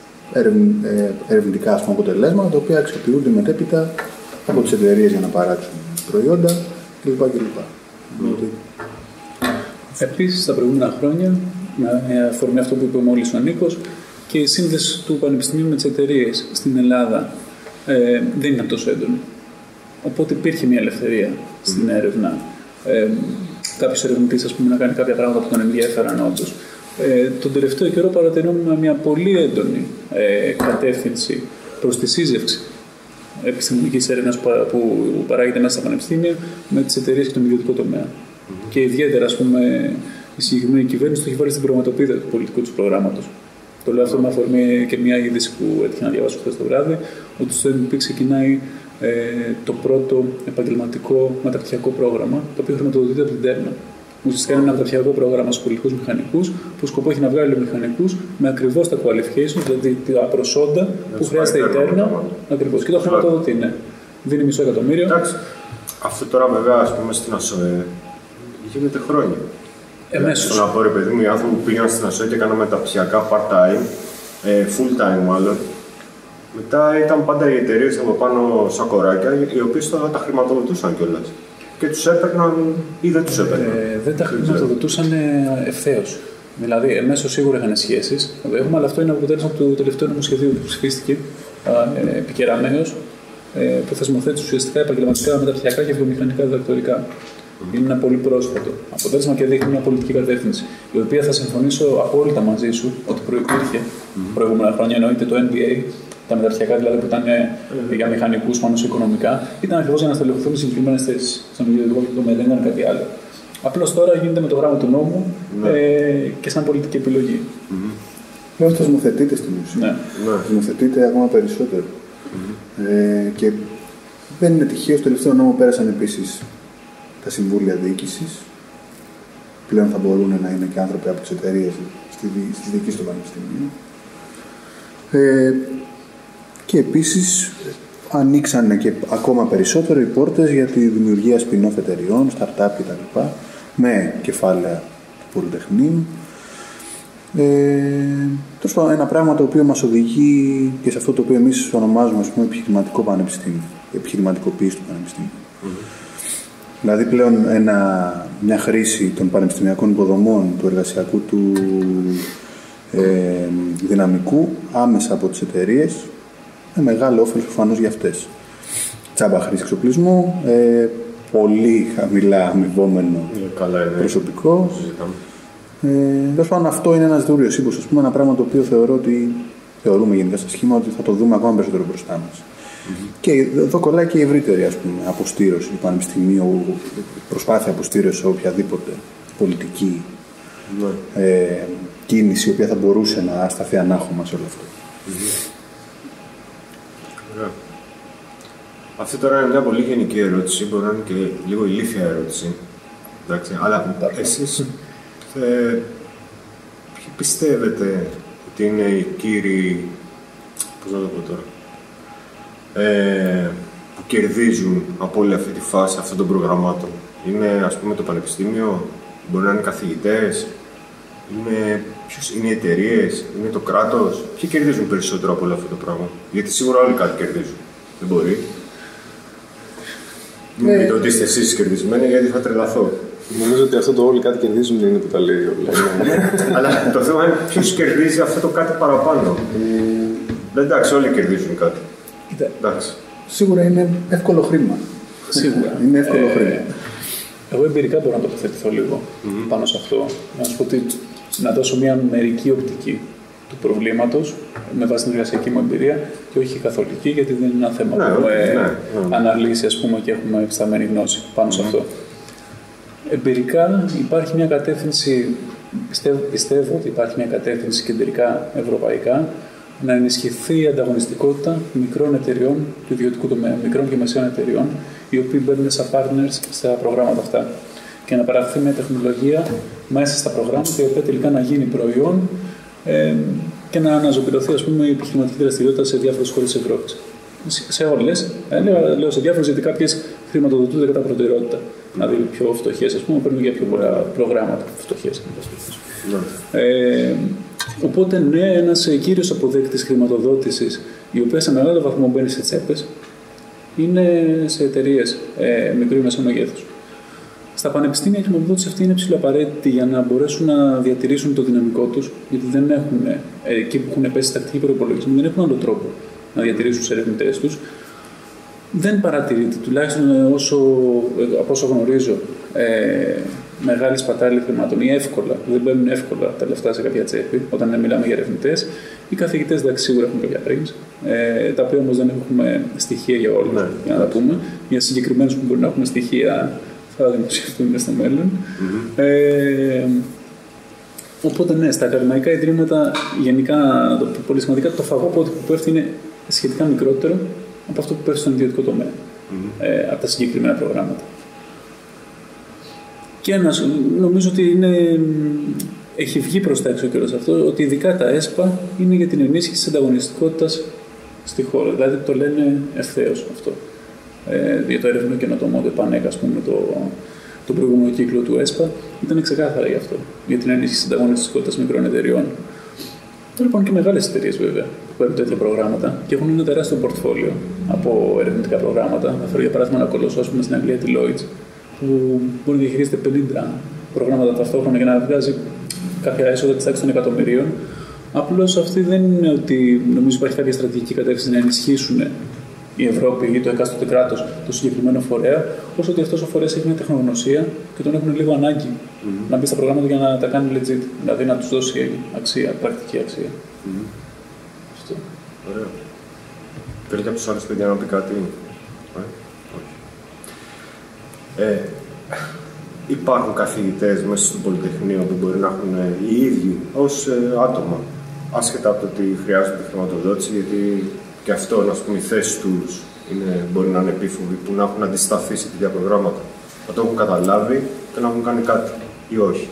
ερευνητικά ας πούμε, αποτελέσματα τα οποία αξιοποιούνται μετέπειτα από τις εταιρείες για να παράξουν προϊόντα κλπ. κλπ. Mm. Επίσης, τα προηγούμενα χρόνια, με αφορμή αυτό που είπε μόλις ο Νίκος, και η σύνδεση του Πανεπιστημίου με τις εταιρείες στην Ελλάδα ε, δεν ήταν τόσο έντονη. Οπότε υπήρχε μια ελευθερία στην mm. έρευνα. Ε, κάποιος ερευνητής, ας πούμε, να κάνει κάποια πράγματα που τον ενδιέφεραν όντως. Ε, τον τελευταίο καιρό παρατηρούμε μια πολύ έντονη ε, κατεύθυνση προς τη σύζευξη επιστημονικής έρευνας που, που παράγεται μέσα στα πανεπιστήμια με τις εταιρείες και τον ιδιωτικό τομέα. Mm-hmm. Και ιδιαίτερα, ας πούμε, η συγκεκριμένη κυβέρνηση το έχει βάλει στην πραγματοποιίδα του πολιτικού του προγράμματος. Το λέω αυτό με αφορμή και μια είδηση που έτυχε να διαβάσω χθες το βράδυ, ότι στο εν πι ξεκινάει ε, το πρώτο επαγγελματικό μεταπτυχιακό πρόγραμμα, το οποίο χρηματοδοτείται από την Τέρνα. Ουσιαστικά είναι ένα μεταπτυχιακό πρόγραμμα στους πολιτικούς μηχανικούς, που σκοπό έχει να βγάλει μηχανικούς με ακριβώς τα qualifications, δηλαδή τα προσόντα που χρειάζεται η Τέρνα. Ακριβώς. Και το χρηματοδοτεί, ναι. Δίνει μισό εκατομμύριο. Εντάξει. Αυτό τώρα βέβαια, ας πούμε, στην ΑΣΟΕ γίνεται χρόνια. Εμέσως. Στον απόρρι, παιδί μου, οι άνθρωποι που πήγαν στην ΑΣΟΕ και έκαναν μεταπτυχιακά part-time, full time μάλλον. Μετά ήταν πάντα οι εταιρείες από πάνω σαν κοράκια, οι οποίες τα, τα χρηματοδοτούσαν κιόλας. Και τους έπαιρναν ή δεν τους έπαιρναν. Ε, δεν τα χρηματοδοτούσαν ευθέως. Δηλαδή, εμέσως σίγουρα είχαν σχέσεις. Έχουμε, αλλά αυτό είναι αποτέλεσμα του τελευταίου νομοσχεδίου που ψηφίστηκε ε, επικεραμμένος, ε, που θεσμοθέτησε ουσιαστικά επαγγελματικά μεταπτυχιακά και βιομηχανικά διδακτορικά. Mm. Είναι ένα πολύ πρόσφατο αποτέλεσμα και δείχνει μια πολιτική κατεύθυνση, η οποία θα συμφωνήσω απόλυτα μαζί σου ότι προϋπήρχε mm. προηγούμενα χρόνια, εννοείται το εν μπι έι. Τα μεταπτυχιακά δηλαδή που ήταν mm. για μηχανικούς πάνω σε οικονομικά, ήταν ακριβώς για να στελεχωθούν συγκεκριμένες θέσεις. Στον ιδιωτικό τομέα δεν ήταν κάτι άλλο. Απλώς τώρα γίνεται με το γράμμα του νόμου mm. ε, και σαν πολιτική επιλογή. Λέω ότι θεσμοθετείται στην ουσία. Ναι. Θεσμοθετείται ακόμα περισσότερο. Mm. Ε, και δεν είναι τυχαίο, στο τελευταίο νόμο πέρασαν επίσης τα συμβούλια διοίκησης. Πλέον θα μπορούν να είναι και άνθρωποι από τις εταιρείες στις διοικήσεις των πανεπιστημίων. Ε, και επίσης ανοίξανε και ακόμα περισσότερο οι πόρτες για τη δημιουργία spin-off εταιριών, startup κτλ. Με κεφάλαια του Πολυτεχνείου. Ε, τόσο ένα πράγμα το οποίο μας οδηγεί και σε αυτό το οποίο εμείς ονομάζουμε, ας πούμε, επιχειρηματικό πανεπιστήμιο, επιχειρηματικοποίηση του πανεπιστήμιου. Mm-hmm. Δηλαδή πλέον ένα, μια χρήση των πανεπιστημιακών υποδομών, του εργασιακού του ε, δυναμικού άμεσα από τις εταιρείες, με μεγάλο όφελος προφανώς για αυτές. Τσάμπα χρήση εξοπλισμού, ε, πολύ χαμηλά αμοιβόμενο yeah, προσωπικό. Ε, πάντων, αυτό είναι ένας δούριος ύπος, ας πούμε, ένα πράγμα το οποίο θεωρώ ότι, θεωρούμε γενικά στα σχήμα ότι θα το δούμε ακόμα περισσότερο μπροστά μας. Mm-hmm. Και εδώ κολλάει και η ευρύτερη, ας πούμε, αποστήρωση του πανεπιστημίου, προσπάθεια αποστήρωση σε οποιαδήποτε πολιτική mm-hmm. ε, κίνηση, η οποία θα μπορούσε να σταθεί ανάχωμα σε όλο αυτό. Mm-hmm. Yeah. Αυτή τώρα είναι μια πολύ γενική ερώτηση, μπορεί να είναι και λίγο ηλίθια ερώτηση. Εντάξει, αλλά εσείς ε, ποιοι πιστεύετε ότι είναι οι κύριοι, πώς να το πω τώρα, ε, που κερδίζουν από όλη αυτή τη φάση αυτών των προγραμμάτων? Είναι, ας πούμε, το πανεπιστήμιο, μπορεί να είναι καθηγητές, είναι, ποιος, είναι οι εταιρείες, είναι το κράτος? Ποιοι κερδίζουν περισσότερο από όλο αυτό το πράγμα? Γιατί σίγουρα όλοι κάτι κερδίζουν. Δεν μπορεί. Μην πείτε ότι είστε εσείς κερδισμένοι, γιατί θα τρελαθώ. Νομίζω ότι αυτό το όλοι κάτι κερδίζουν είναι που τα λέει όλα. Αλλά το θέμα είναι ποιος κερδίζει αυτό το κάτι παραπάνω. Εντάξει, όλοι κερδίζουν κάτι. Εντάξει. Σίγουρα είναι εύκολο χρήμα. Σίγουρα. Είναι εύκολο ε, χρήμα. Εγώ εμπειρικά μπορώ να τοποθετηθώ λίγο mm-hmm. πάνω σε αυτό. Να σου πω ότι να δώσω μια μερική οπτική του προβλήματος με βάση την εργασιακή μου εμπειρία και όχι καθολική, γιατί δεν είναι ένα θέμα ναι, που έχουμε ναι, ναι. αναλύσει, ας πούμε, και έχουμε ευσταμένη γνώση πάνω mm-hmm. σε αυτό. Εμπειρικά υπάρχει μια κατεύθυνση, πιστεύω, πιστεύω ότι υπάρχει μια κατεύθυνση κεντρικά ευρωπαϊκά να ενισχυθεί η ανταγωνιστικότητα μικρών εταιριών του ιδιωτικού τομέα, μικρών και μεσαίων εταιριών, οι οποίοι μπαίνουν σαν partners στα προγράμματα αυτά. Και να παραχθεί μια τεχνολογία μέσα στα προγράμματα, η οποία τελικά να γίνει προϊόν, ε, και να αναζωπηρωθεί, ας πούμε, η επιχειρηματική δραστηριότητα σε διάφορες χώρες της Ευρώπης. Σε όλες. Ε, λέω, λέω σε διάφορες, γιατί κάποιες χρηματοδοτούνται κατά προτεραιότητα. Δηλαδή, οι πιο φτωχές, ας πούμε, παίρνουν για πιο πολλά προγράμματα. Φτωχές. Ναι. Ε, οπότε, ναι, ένας κύριος αποδέκτης χρηματοδότησης, η οποία σε μεγάλο βαθμό μπαίνει σε τσέπες, είναι σε εταιρείες ε, μικρού ή μεσαίου μεγέθους. Στα πανεπιστήμια η χρηματοδότηση αυτή είναι ψηλοαπαραίτητη για να μπορέσουν να διατηρήσουν το δυναμικό τους, γιατί δεν έχουν, ε, εκεί που έχουν πέσει τακτικοί προϋπολογισμοί, δεν έχουν άλλο τρόπο να διατηρήσουν τους ερευνητές τους. Δεν παρατηρείται, τουλάχιστον όσο, από όσο γνωρίζω, ε, μεγάλη σπατάλη χρημάτων ή εύκολα, δεν μπαίνουν εύκολα τα λεφτά σε κάποια τσέπη όταν μιλάμε για ερευνητές. Οι καθηγητές, εντάξει, σίγουρα έχουν κάποια rings, ε, τα οποία όμως δεν έχουμε στοιχεία για όλους, ναι, για να τα πούμε. Για συγκεκριμένους που μπορεί να έχουμε στοιχεία θα δημοσιευτούν στο μέλλον. Mm-hmm. Ε, οπότε, ναι, στα ακαδημαϊκά ιδρύματα, γενικά, το, πολύ σημαντικά, το φαγόπωτι που πέφτει είναι σχετικά μικρότερο από αυτό που πέφτει στον ιδιωτικό τομέα, mm-hmm. ε, από τα συγκεκριμένα προγράμματα. Και ένας, νομίζω ότι είναι, έχει βγει προς τα έξω ο καιρός αυτό, ότι ειδικά τα ΕΣΠΑ είναι για την ενίσχυση της ανταγωνιστικότητας στη χώρα. Δηλαδή το λένε ευθέως αυτό. Ε, για το έρευνο καινοτομό, το ΕΠΑΝΕΚ, ας πούμε, το, το προηγούμενο κύκλο του ΕΣΠΑ, ήταν ξεκάθαρα γι' αυτό. Για την ενίσχυση της ανταγωνιστικότητας μικρών εταιριών. Λοιπόν, και μεγάλες εταιρείες βέβαια που παίρνουν τέτοια προγράμματα και έχουν ένα τεράστιο πορτφόλιο από ερευνητικά προγράμματα. Θα φέρω για παράδειγμα ένα κολοσσό, ας πούμε, στην Αγγλία, τη Lloyds, που μπορεί να διαχειρίζεται πενήντα προγράμματα ταυτόχρονα για να βγάζει κάποια έσοδα της τάξης των εκατομμυρίων. Απλώς αυτή δεν είναι ότι νομίζω υπάρχει κάποια στρατηγική κατεύθυνση να ενισχύσουν η Ευρώπη ή το εκάστοτε κράτος το συγκεκριμένο φορέα, όσο ότι αυτός ο φορέας έχει μια τεχνογνωσία και τον έχουν λίγο ανάγκη mm-hmm. να μπει στα προγράμματα για να τα κάνει legit, δηλαδή να τους δώσει αξία, πρακτική αξία. Mm-hmm. Αυτό. Ωραία. Θέλει κάποιος άλλος, παιδιά, να πει κάτι? Ε, υπάρχουν καθηγητές μέσα στο Πολυτεχνείο που μπορεί να έχουν οι ίδιοι ως ε, άτομα, άσχετα από το ότι χρειάζονται χρηματοδότηση, γιατί και αυτό, ας πούμε, οι θέσεις τους είναι, μπορεί να είναι επίφοβοι, που να έχουν αντισταθεί σε τέτοια προγράμματα, να το έχουν καταλάβει και να έχουν κάνει κάτι ή όχι.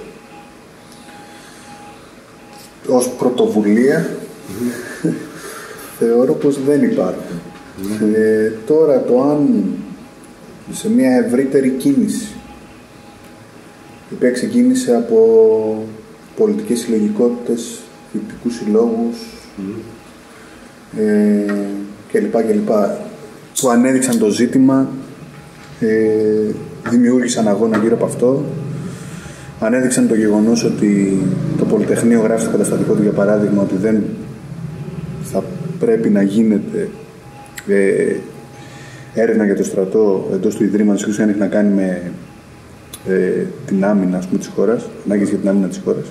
Ως πρωτοβουλία mm-hmm. θεωρώ πως δεν υπάρχουν. Mm-hmm. Ε, τώρα το αν σε μια ευρύτερη κίνηση, η οποία ξεκίνησε από πολιτικές συλλογικότητες, φοιτητικούς συλλόγους mm. ε, κλπ, κλπ, που ανέδειξαν το ζήτημα, ε, δημιούργησαν αγώνα γύρω από αυτό, ανέδειξαν το γεγονός ότι το Πολυτεχνείο γράφει στο καταστατικό του, για παράδειγμα, ότι δεν θα πρέπει να γίνεται ε, έρευνα για το στρατό εντός του Ιδρύματος, και αν έχει να κάνει με ε, την άμυνα, ας πούμε, της χώρας, ανάγκες για την άμυνα της χώρας.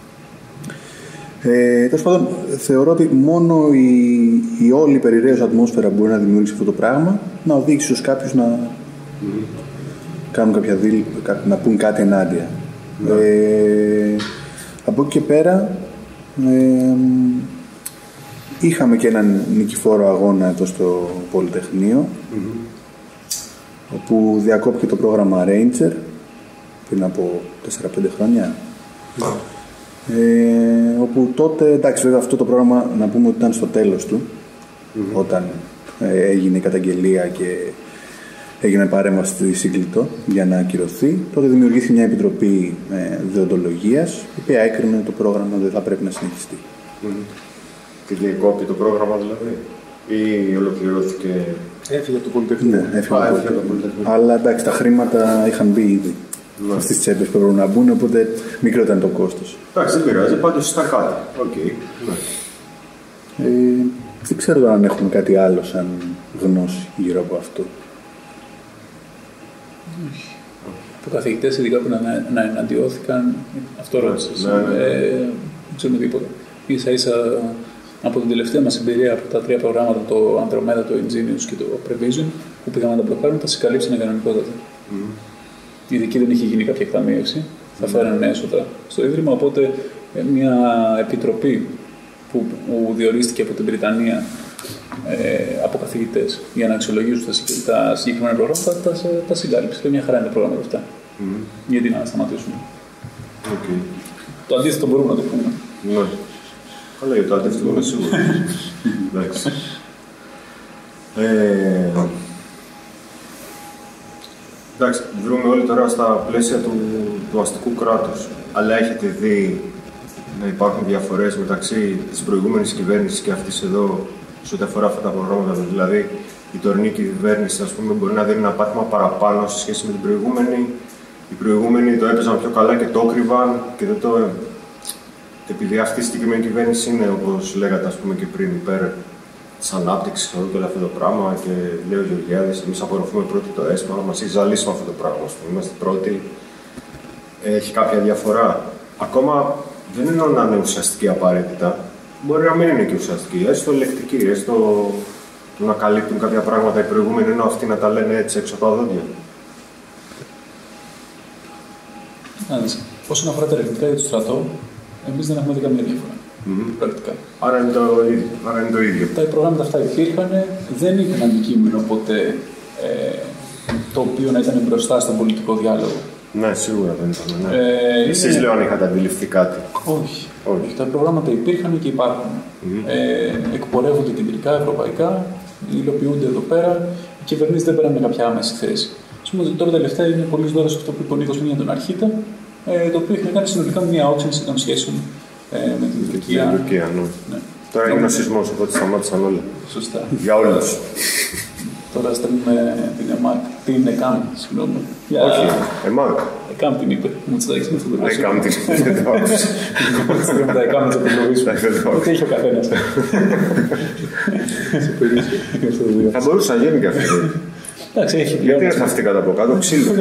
Ε, Τέλος πάντων, θεωρώ ότι μόνο η, η όλη περιραίως ατμόσφαιρα μπορεί να δημιουργήσει αυτό το πράγμα, να οδήγησε στους κάποιους να mm. κάνουν κάποια δίλη, να πούν κάτι ενάντια. Mm. Ε, από εκεί και πέρα, ε, είχαμε και έναν νικηφόρο αγώνα εδώ στο Πολυτεχνείο, mm-hmm. όπου διακόπηκε το πρόγραμμα Ranger πριν από τέσσερα πέντε χρόνια. Mm. Ε, όπου τότε, εντάξει, βέβαια αυτό το πρόγραμμα να πούμε ότι ήταν στο τέλος του, mm-hmm. όταν ε, έγινε η καταγγελία και έγινε παρέμβαση στη Σύγκλιτο για να ακυρωθεί. Τότε δημιουργήθηκε μια επιτροπή ε, δεοντολογίας, η οποία έκρινε το πρόγραμμα δεν θα πρέπει να συνεχιστεί. Mm-hmm. Και διακόπη το πρόγραμμα δηλαδή, ή ολοκληρώθηκε? Έφυγε από το Πολυτεχνείο. Ναι, έφυγε από το Πολυτεχνείο. Αλλά εντάξει, τα χρήματα είχαν μπει ήδη ναι. στις τσέπες που έπρεπε να μπουν, οπότε μικρό ήταν το κόστος. Εντάξει, δεν πειράζει, πάντως στα κάτω. Okay. Ναι. Ε, δεν ξέρω αν έχουμε κάτι άλλο σαν γνώση γύρω από αυτό. Από καθηγητές ειδικά που να, να εναντιώθηκαν, αυτό ρώτησες. Ναι, ναι. Ε, δεν ξέρουμε τίποτα. Ίσα ίσα από την τελευταία μας εμπειρία από τα τρία προγράμματα, το Andromeda, το Ingenious και το Prevision, που πήγαμε να τα μπλοκάρουν, τα συγκαλύψανε κανονικότατα. Mm. Η δική δεν είχε γίνει κάποια εκταμείευση, θα mm. φέρανε έσοδα στο Ίδρυμα, οπότε μια επιτροπή που, που διορίστηκε από την Βρυτανία ε, από καθηγητές για να αξιολογήσουν τα, τα συγκεκριμένα προγράμματα, τα, τα συγκάλυψε. Και μια χαρά είναι τα προγράμματα αυτά. Mm. Γιατί να σταματήσουν. Okay. Το αντίθετο μπορούμε να το πούμε. Ναι. Καλά, για το αντίστοιχο είμαι σίγουρος. Εντάξει. Ε, εντάξει, βρούμε όλοι τώρα στα πλαίσια του, του αστικού κράτους. Αλλά έχετε δει να υπάρχουν διαφορές μεταξύ της προηγούμενης κυβέρνησης και αυτής εδώ σε ό,τι αφορά αυτά τα προγράμματα? Δηλαδή, η τωρινή κυβέρνηση, ας πούμε, μπορεί να δίνει ένα πάτημα παραπάνω σε σχέση με την προηγούμενη. Οι προηγούμενοι το έπαιζαν πιο καλά και το κρύβαν και δεν το. Επειδή αυτή η συγκεκριμένη κυβέρνηση είναι, όπως λέγατε, ας πούμε, και πριν, υπέρ της ανάπτυξης και όλο αυτό το πράγμα, και λέει ο Γεωργιάδης, εμείς απορροφούμε πρώτοι το ΕΣΜΑ, μας έχει ζαλίσει αυτό το πράγμα. Ας πούμε. Είμαστε πρώτοι. Έχει κάποια διαφορά. Ακόμα δεν εννοώ να είναι ουσιαστική απαραίτητα. Μπορεί να μην είναι και ουσιαστική, έστω λεκτική, έστω να καλύπτουν κάποια πράγματα οι προηγούμενοι, ενώ αυτοί να τα λένε έτσι έξω από τα δόντια. Όσον αφορά τα ερευνητικά για το στρατό, εμείς δεν έχουμε δει καμία διαφορά. Mm-hmm. Πρακτικά. Άρα είναι, το, άρα είναι το ίδιο. Τα προγράμματα αυτά υπήρχαν, δεν είχαν αντικείμενο ποτέ ε, το οποίο να ήταν μπροστά στον πολιτικό διάλογο. Ναι, σίγουρα δεν ήταν. Ναι. Ε, Εσείς είναι... λέω αν είχατε αντιληφθεί κάτι. Όχι. Όχι. Τα προγράμματα υπήρχαν και υπάρχουν. Mm-hmm. Ε, εκπορεύονται κεντρικά, ευρωπαϊκά, υλοποιούνται εδώ πέρα. Οι κυβερνήσεις δεν πέραν με κάποια άμεση θέση. Ας πούμε, τώρα τελευταία είναι πολύ δώρο αυτό που είπε ο Νίκος για τον Αρχίτα, ε, το οποίο έχει κάνει συνολικά μια όξυνση των σχέσεων ε, με την Τουρκία. Την Τουρκία, ναι. Ναι. Τώρα έγινε ο σεισμός, οπότε σταμάτησαν όλα. Σωστά. Για όλους. Τώρα στέλνουμε την ΕΜΑΚ, την ΕΚΑΜ, συγγνώμη. Για... Όχι, ΕΜΑΚ. ΕΚΑΜ την είπε. Μου τσιτάξει με αυτό το πρόσωπο. ΕΚΑΜ την είπε. Στέλνουμε τα ΕΚΑΜ να το προλογίσουμε. Ό,τι έχει ο καθένας. Θα μπορούσε να γίνει και αυτό. Εντάξει, έχει πλέον. Γιατί έρθα αυτή κάτω από κάτω, ξύλο.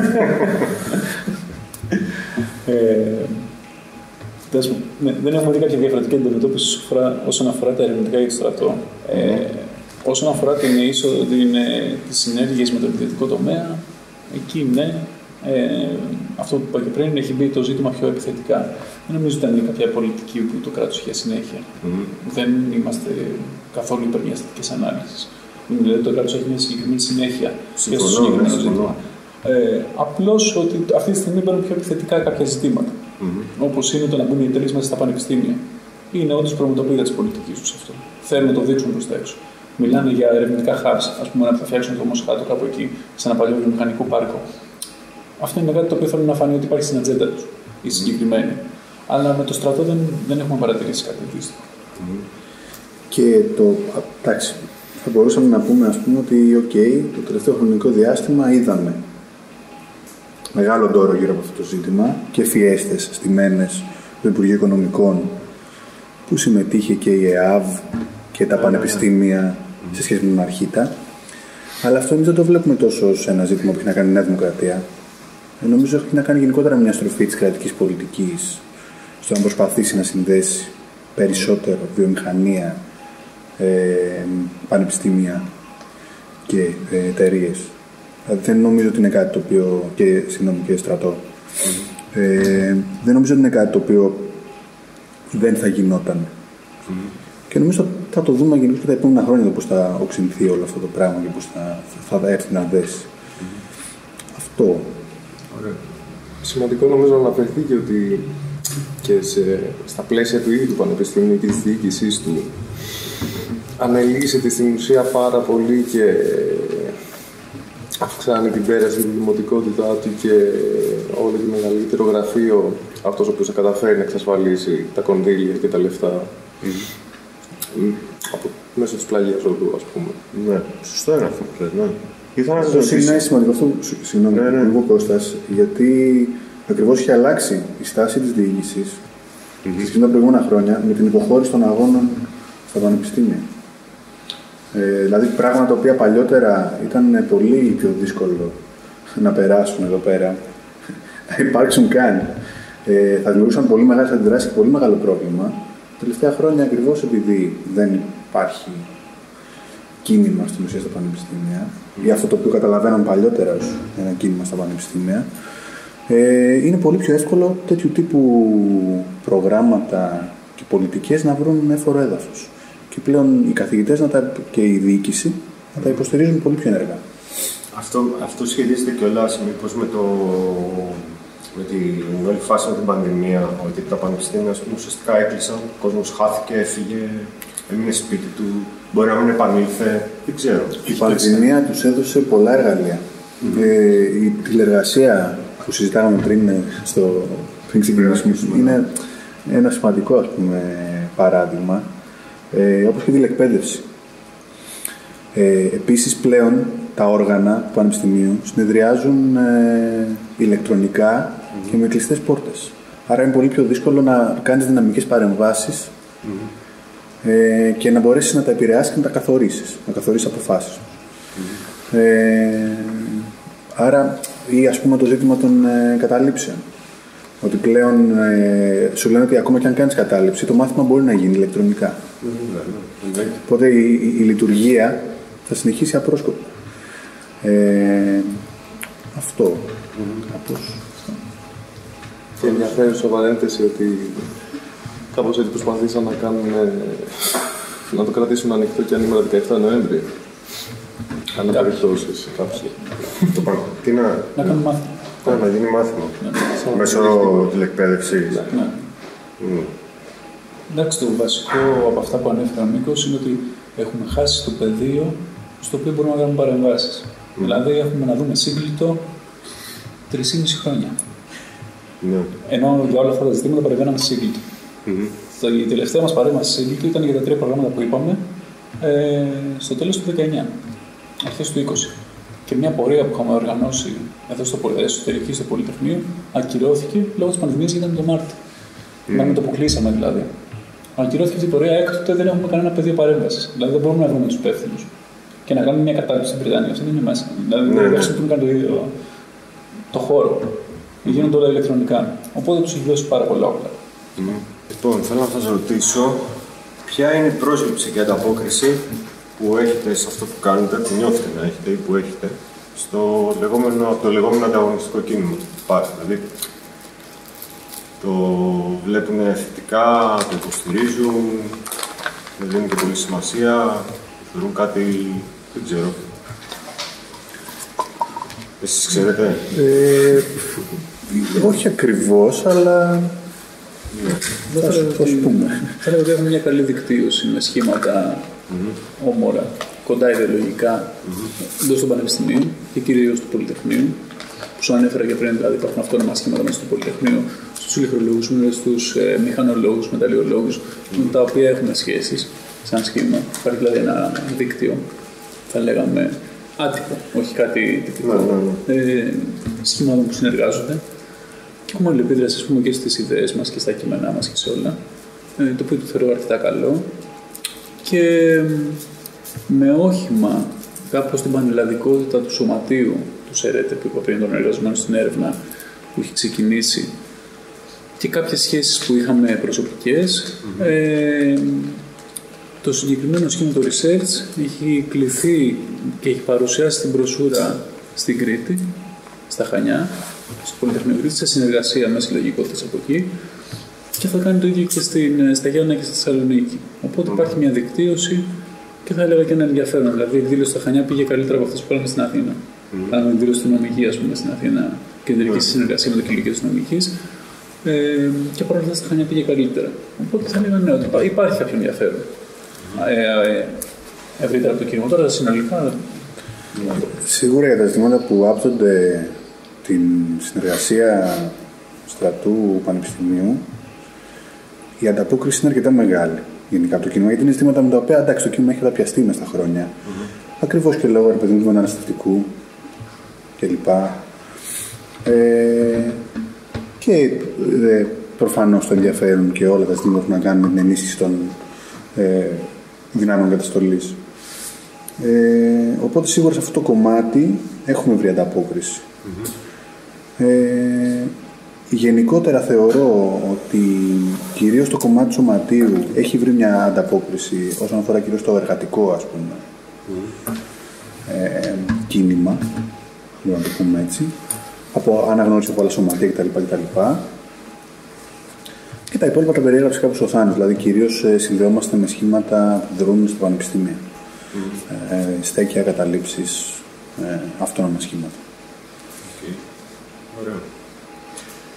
Ναι, δεν έχουμε δει κάποια διαφορετική αντιμετώπιση όσον αφορά τα ερευνητικά για το στρατό. Mm. Ε, όσον αφορά την είσοδο, τις συνέργειες με το επιθετικό τομέα, εκεί ναι, ε, αυτό που είπα και πριν, έχει μπει το ζήτημα πιο επιθετικά. Δεν νομίζω ότι ήταν κάποια πολιτική που το κράτος είχε συνέχεια. Mm. Δεν είμαστε καθόλου υπέρ μιας θετικής ανάλυσης. Δηλαδή το κράτος έχει μια συγκεκριμένη συνέχεια και στο συγκεκριμένο ζήτημα. Ε, απλώς ότι αυτή τη στιγμή μπαίνουν πιο επιθετικά κάποια ζητήματα. Mm-hmm. Όπως είναι το να μπουν οι εταιρείες μέσα στα πανεπιστήμια. Είναι όντως προμοτοπλίδα της πολιτικής τους αυτό. Θέλουν να το δείξουν προς τα έξω. Μιλάνε για ερευνητικά hubs, ας πούμε, να θα φτιάξουν το Μοσχάτο κάπου εκεί, σε ένα παλιό βιομηχανικό πάρκο. Αυτό είναι κάτι το οποίο θέλουν να φανεί ότι υπάρχει στην ατζέντα τους, οι συγκεκριμένοι. Αλλά με το στρατό δεν, δεν έχουμε παρατηρήσει κάτι αντίστοιχο. Mm-hmm. Και το. Εντάξει, θα μπορούσαμε να πούμε, ας πούμε, ότι okay, το τελευταίο χρονικό διάστημα είδαμε μεγάλο ντόρο γύρω από αυτό το ζήτημα και φιέστες στημένες του Υπουργείου Οικονομικών, που συμμετείχε και η ΕΑΒ και τα πανεπιστήμια σε σχέση με τον Αρχίτα. Αλλά αυτό εμείς δεν το βλέπουμε τόσο ως ένα ζήτημα που έχει να κάνει η Νέα Δημοκρατία. Ε, νομίζω έχει να κάνει γενικότερα μια στροφή της κρατικής πολιτικής στο να προσπαθήσει να συνδέσει περισσότερο βιομηχανία, ε, πανεπιστήμια και ε, εταιρείες. Δεν νομίζω ότι είναι κάτι το οποίο. Και, συγγνώμη, και στρατό. Mm-hmm. Ε, δεν νομίζω ότι είναι κάτι το οποίο δεν θα γινόταν. Mm-hmm. Και νομίζω θα το δούμε γενικώς και τα επόμενα χρόνια πώς θα οξυνθεί όλο αυτό το πράγμα και πώς θα, θα έρθει να δέσει. Mm-hmm. Αυτό. Ωραία. Σημαντικό νομίζω να αναφερθεί και ότι και σε, στα πλαίσια του ίδιου του Πανεπιστημίου και της διοίκησής του ανελύσσεται στην ουσία πάρα πολύ και αυξάνει την πέραση, τη δημοτικότητά του και όλο το μεγαλύτερο γραφείο, αυτός ο οποίος θα καταφέρει να εξασφαλίσει τα κονδύλια και τα λεφτά mm. από, μέσω της πλαγίας οδού, ας πούμε. Ναι, σωστό είναι αυτό που λες, ναι. Ήθελα να το ρωτήσω. Είναι σημαντικό αυτό, συγγνώμη, ναι, ναι. Εγώ, Κώστας, γιατί ακριβώς έχει αλλάξει η στάση της διοίκησης mm-hmm. σχετικά τα προηγούμενα χρόνια με την υποχώρηση των αγώνων στα πανεπιστήμια. Ε, δηλαδή πράγματα τα οποία παλιότερα ήταν πολύ πιο δύσκολο να περάσουν εδώ πέρα, να υπάρξουν καν. Ε, θα δημιουργούσαν πολύ μεγάλες αντιδράσεις και πολύ μεγάλο πρόβλημα. Τα τελευταία χρόνια, ακριβώς επειδή δεν υπάρχει κίνημα στην ουσία στα πανεπιστήμια, mm. ή αυτό το οποίο καταλαβαίναν παλιότερα ως ένα κίνημα στα πανεπιστήμια, ε, είναι πολύ πιο εύκολο τέτοιου τύπου προγράμματα και πολιτικές να βρουν έφορο έδαφος. Και πλέον οι καθηγητές να τα, και η διοίκηση να τα υποστηρίζουν πολύ πιο ενεργά. Αυτό, αυτό σχετίζεται κιόλας μήπως με το με την όλη φάση με την πανδημία, ότι τα πανεπιστήμια ας πούμε, ουσιαστικά έκλεισαν, ο κόσμος χάθηκε, έφυγε, έμεινε σπίτι του, μπορεί να μην επανήλθε, δεν ξέρω. Η πανδημία τους έδωσε πολλά εργαλεία. Mm-hmm. Ε, η τηλεργασία που συζητάγαμε πριν, στο, πριν ξεκινήσουμε είναι ένα σημαντικό ας πούμε, παράδειγμα, ε, όπως και η τηλεκπαίδευση. Ε, επίσης πλέον τα όργανα του Πανεπιστημίου συνεδριάζουν ε, ηλεκτρονικά mm-hmm. και με κλειστές πόρτες. Άρα είναι πολύ πιο δύσκολο να κάνεις δυναμικές παρεμβάσεις mm-hmm. ε, και να μπορέσεις να τα επηρεάσεις και να τα καθορίσεις, να καθορίσεις αποφάσεις. Mm-hmm. Ε, άρα, ή ας πούμε το ζήτημα των ε, καταλήψεων. Ότι πλέον ε, σου λένε ότι ακόμα και αν κάνεις κατάληψη, το μάθημα μπορεί να γίνει ηλεκτρονικά. Mm-hmm. Οπότε η, η, η λειτουργία θα συνεχίσει απρόσκοπτα. Ε, αυτό. Mm-hmm. Κάπως. Και ενδιαφέρουσα παρένθεση ότι κάπως έτσι προσπαθήσαν να κάνουν, να το κρατήσουν ανοιχτό και ανήμερα δεκαεφτά Νοέμβρη. Αν περιπτώσεις κάποιοι. Τι να... Να κάνουμε μάθημα. Να, να γίνει μάθημα. Ναι. Μέσω τηλεκπαίδευσης. Ναι. Mm. Εντάξει, το βασικό από αυτά που ανέφερε ο Νίκος είναι ότι έχουμε χάσει το πεδίο στο οποίο μπορούμε να κάνουμε παρεμβάσεις. Mm. Δηλαδή, έχουμε να δούμε σύγκλιτο τρεισήμισι χρόνια. Mm. Ενώ για όλα αυτά τα ζητήματα παρεμβαίναμε σύγκλιτο. Mm-hmm. Η τελευταία μας παρέμβαση σύγκλιτο ήταν για τα τρία προγράμματα που είπαμε ε, στο τέλος του δεκαεννιά, αρχές του είκοσι. Και μια πορεία που είχαμε οργανώσει εδώ στο εσωτερική στο Πολυτεχνείο ακυρώθηκε λόγω της πανδημίας, γιατί ήταν το Μάρτιο. Mm. Μάλλον το αποκλείσαμε δηλαδή. Ακυρώθηκε αυτή η πορεία, έκτοτε δεν έχουμε κανένα πεδίο παρέμβαση. Δηλαδή δεν μπορούμε να βρούμε του υπεύθυνους και να κάνουμε μια κατάληψη στην Βρετανία. Αυτό δεν είναι μέσα. Δηλαδή δεν ναι, χρησιμοποιούν καν το ίδιο το χώρο. Γίνονται όλα ηλεκτρονικά. Οπότε του έχει δώσει πάρα πολλά όπλα. Mm. Λοιπόν, θέλω να σας ρωτήσω ποια είναι η πρόσληψη και ανταπόκριση που έχετε σε αυτό που κάνετε, που νιώθετε να έχετε ή που έχετε, στο λεγόμενο, το λεγόμενο ανταγωνιστικό κίνημα. Υπάρχει, δηλαδή, το βλέπουν θετικά, το υποστηρίζουν, δεν δίνουν και πολύ σημασία, θεωρούν κάτι, δεν ξέρω. Εσείς ξέρετε. Ε, όχι ακριβώς, αλλά yeah. θα, θα σου πούμε. Θα έλεγα ότι έχουμε μια καλή δικτύωση με σχήματα mm-hmm. όμορα, κοντά ιδεολογικά mm-hmm. εντός των πανεπιστημίων και κυρίως του Πολυτεχνείου. Που σου ανέφερα και πριν, δηλαδή υπάρχουν αυτόνομα σχήματα μέσα στο Πολυτεχνείο, στους ηλεκτρολόγους, στους ε, μηχανολόγους, μεταλλιολόγους, mm-hmm. με τα οποία έχουμε σχέσεις σαν σχήμα. Υπάρχει δηλαδή ένα δίκτυο, θα λέγαμε, άτυπο, όχι κάτι τυπικό, mm-hmm. ε, σχημάτων που συνεργάζονται. Και έχουμε αλληλεπίδραση, ας πούμε, και στις ιδέες μας και στα κείμενά μας και σε όλα, ε, το οποίο το θεωρώ αρκετά καλό. Και με όχημα κάπως την πανελλαδικότητα του σωματείου του ΣΕΡΕΤΕ που είπα πριν, των εργαζομένων στην έρευνα που έχει ξεκινήσει και κάποιες σχέσεις που είχαμε προσωπικές, mm-hmm. ε, το συγκεκριμένο σχήμα του research έχει κληθεί και έχει παρουσιάσει την μπροσούρα στην Κρήτη, στα Χανιά, στο Πολυτεχνείο Κρήτης, σε συνεργασία με συλλογικότητες από εκεί, και θα κάνει το ίδιο και στην, στα Γιάννενα και στη Θεσσαλονίκη. Οπότε mm. υπάρχει μια δικτύωση και θα έλεγα και ένα ενδιαφέρον. Δηλαδή, η εκδήλωση στα Χανιά πήγε καλύτερα από αυτές που κάναμε στην Αθήνα. Mm. Κάναμε εκδήλωση στην νομική, ας πούμε, στην Αθήνα, κεντρική mm. συνεργασία με το Κηλικείο της Νομικής. Ε, και παρόλα αυτά στα Χανιά πήγε καλύτερα. Οπότε θα έλεγα ναι, ότι υπάρχει κάποιο ενδιαφέρον. Mm. Ε, ε, ευρύτερα από το κίνημα. Τώρα συνολικά. Σίγουρα για τα ζητήματα που άπτονται την συνεργασία στρατού πανεπιστημίου, η ανταπόκριση είναι αρκετά μεγάλη γενικά από το κίνημα, γιατί είναι ζητήματα με τα οποία εντάξει, το κίνημα έχει καταπιαστεί μες στα χρόνια. Mm-hmm. Ακριβώς και λόγω του μεταναστευτικού κλπ. Ε, και ε, προφανώς το ενδιαφέρον και όλα τα ζητήματα που να κάνουν με την ενίσχυση των ε, δυνάμεων καταστολής. Ε, οπότε σίγουρα σε αυτό το κομμάτι έχουμε βρει ανταπόκριση. Mm-hmm. Ε, γενικότερα θεωρώ ότι κυρίως το κομμάτι του σωματείου έχει βρει μια ανταπόκριση όσον αφορά κυρίως το εργατικό, ας πούμε, mm. ε, κίνημα, να το πούμε έτσι, από αναγνώριση από άλλα σωματεία κτλ. κτλ. Και τα υπόλοιπα τα περιέγραψε κάπως ο Θάνος, δηλαδή κυρίως ε, συνδεόμαστε με σχήματα που δρούν στο πανεπιστήμιο. Mm. Ε, στέκια, καταλήψεις, ε, αυτόνομα σχήματα. Okay. Ωραία.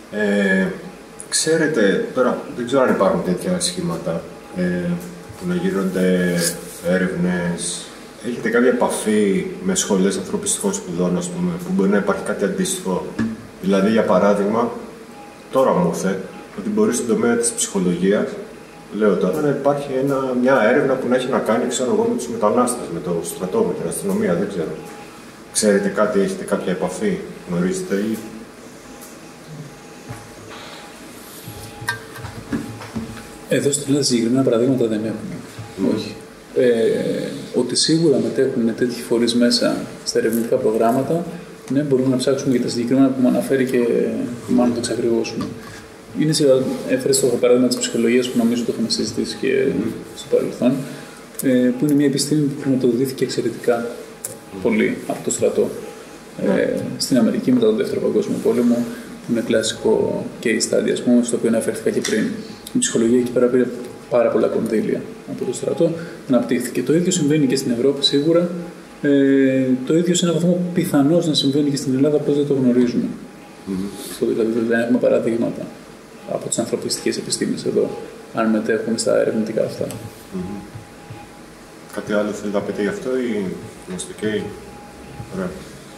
Ε, ξέρετε, τώρα δεν ξέρω αν υπάρχουν τέτοια σχήματα ε, που να γίνονται έρευνες. Έχετε κάποια επαφή με σχολές ανθρωπιστικών σπουδών, ας πούμε, που μπορεί να υπάρχει κάτι αντίστοιχο? Δηλαδή, για παράδειγμα, τώρα μου ήρθε ότι μπορεί στον τομέα της ψυχολογίας, λέω τώρα, να υπάρχει ένα, μια έρευνα που να έχει να κάνει, ξέρω εγώ, με τους μετανάστες, με το στρατό, με την αστυνομία, δεν ξέρω. Ξέρετε κάτι, έχετε κάποια επαφή, γνωρίζετε ή... Εδώ στην Ελλάδα συγκεκριμένα παραδείγματα δεν έχουμε. Mm. Όχι. Ε, ότι σίγουρα μετέχουν τέτοιοι φορείς μέσα στα ερευνητικά προγράμματα, ναι, μπορούμε να ψάξουμε για τα συγκεκριμένα που μου αναφέρει και μάλλον το εξακριβώσουμε. Είναι σίγουρα, έφερε στο παράδειγμα της ψυχολογίας που νομίζω το είχαμε συζητήσει και mm. στο παρελθόν, ε, που είναι μια επιστήμη που χρηματοδοτήθηκε εξαιρετικά mm. πολύ από το στρατό. Mm. Ε, στην Αμερική μετά τον Δεύτερο Παγκόσμιο Πόλεμο, που είναι κλασικό case study, ας πούμε, στο οποίο αναφέρθηκα και πριν. Η ψυχολογία εκεί πέρα πήρε πάρα πολλά κονδύλια από το στρατό, αναπτύχθηκε. Το ίδιο συμβαίνει και στην Ευρώπη σίγουρα. Ε, το ίδιο σε έναν βαθμό πιθανώς να συμβαίνει και στην Ελλάδα, απλώς δεν το γνωρίζουμε. Mm-hmm. Αυτό δηλαδή δεν έχουμε παραδείγματα από τις ανθρωπιστικές επιστήμες εδώ, αν μετέχουν στα ερευνητικά αυτά. Mm-hmm. Κάτι άλλο θέλετε να πείτε γι' αυτό ή είμαστε ok? Ωραία.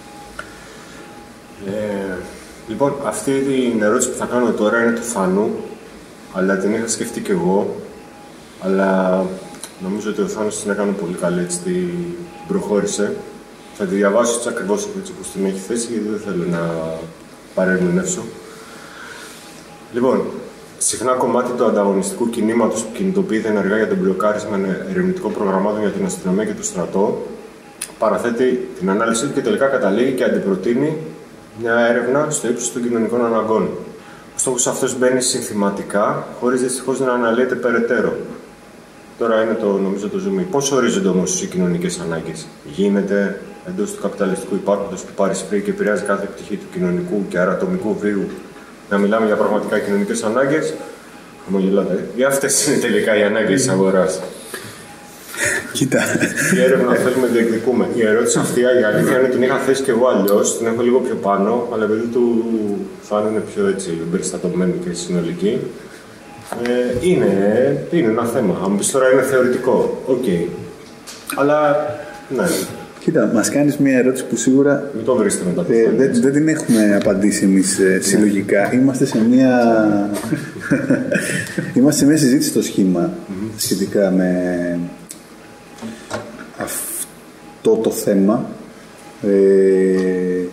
Ε, λοιπόν, αυτή την ερώτηση που θα κάνω τώρα είναι του Θάνου, αλλά την είχα σκεφτεί κι εγώ, αλλά νομίζω ότι ο Θάνος την έκανε πολύ καλή, έτσι την προχώρησε. Θα τη διαβάσω έτσι ακριβώς έτσι όπως την έχει θέσει, γιατί δεν θέλω να παρερμηνεύσω. Λοιπόν, συχνά κομμάτι του ανταγωνιστικού κινήματος που κινητοποιείται ενεργά για τον μπλοκάρισμα ερευνητικών προγραμμάτων για την αστυνομία και το στρατό, παραθέτει την ανάλυση του και τελικά καταλήγει και αντιπροτείνει μια έρευνα στο ύψος των κοινωνικών αναγκών. Ο στόχος αυτός μπαίνει συνθηματικά, χωρίς δυστυχώς να αναλύεται περαιτέρω. Τώρα είναι το, νομίζω, το zoom. Πώς ορίζονται όμως οι κοινωνικές ανάγκες? Γίνεται εντός του καπιταλιστικού υπάρχοντος που παρισφρεί και επηρεάζει κάθε πτυχή του κοινωνικού και άρα ατομικού βίου, να μιλάμε για πραγματικά κοινωνικές ανάγκες? Χαμογελάτε. Για αυτές είναι τελικά οι ανάγκες της αγοράς. Κοίτα. Η έρευνα θέλουμε να διεκδικούμε. Η ερώτηση αυτή, η αλήθεια είναι ότι την είχα θέσει και εγώ αλλιώς, την έχω λίγο πιο πάνω, αλλά επειδή του Θάνου είναι πιο έτσι εμπεριστατωμένη και συνολική. Ε, είναι, είναι ένα θέμα. Αν πεις τώρα είναι θεωρητικό, οκ. Okay. Αλλά, ναι. Κοίτα, μας κάνεις μια ερώτηση που σίγουρα μην το βρίσκετε μετά. Ε, δεν, δεν την έχουμε απαντήσει εμείς ε, συλλογικά. Είμαστε σε μια... Είμαστε σε μια συζήτηση στο σχήμα mm-hmm. σχετικά με αυτό το θέμα. Ε,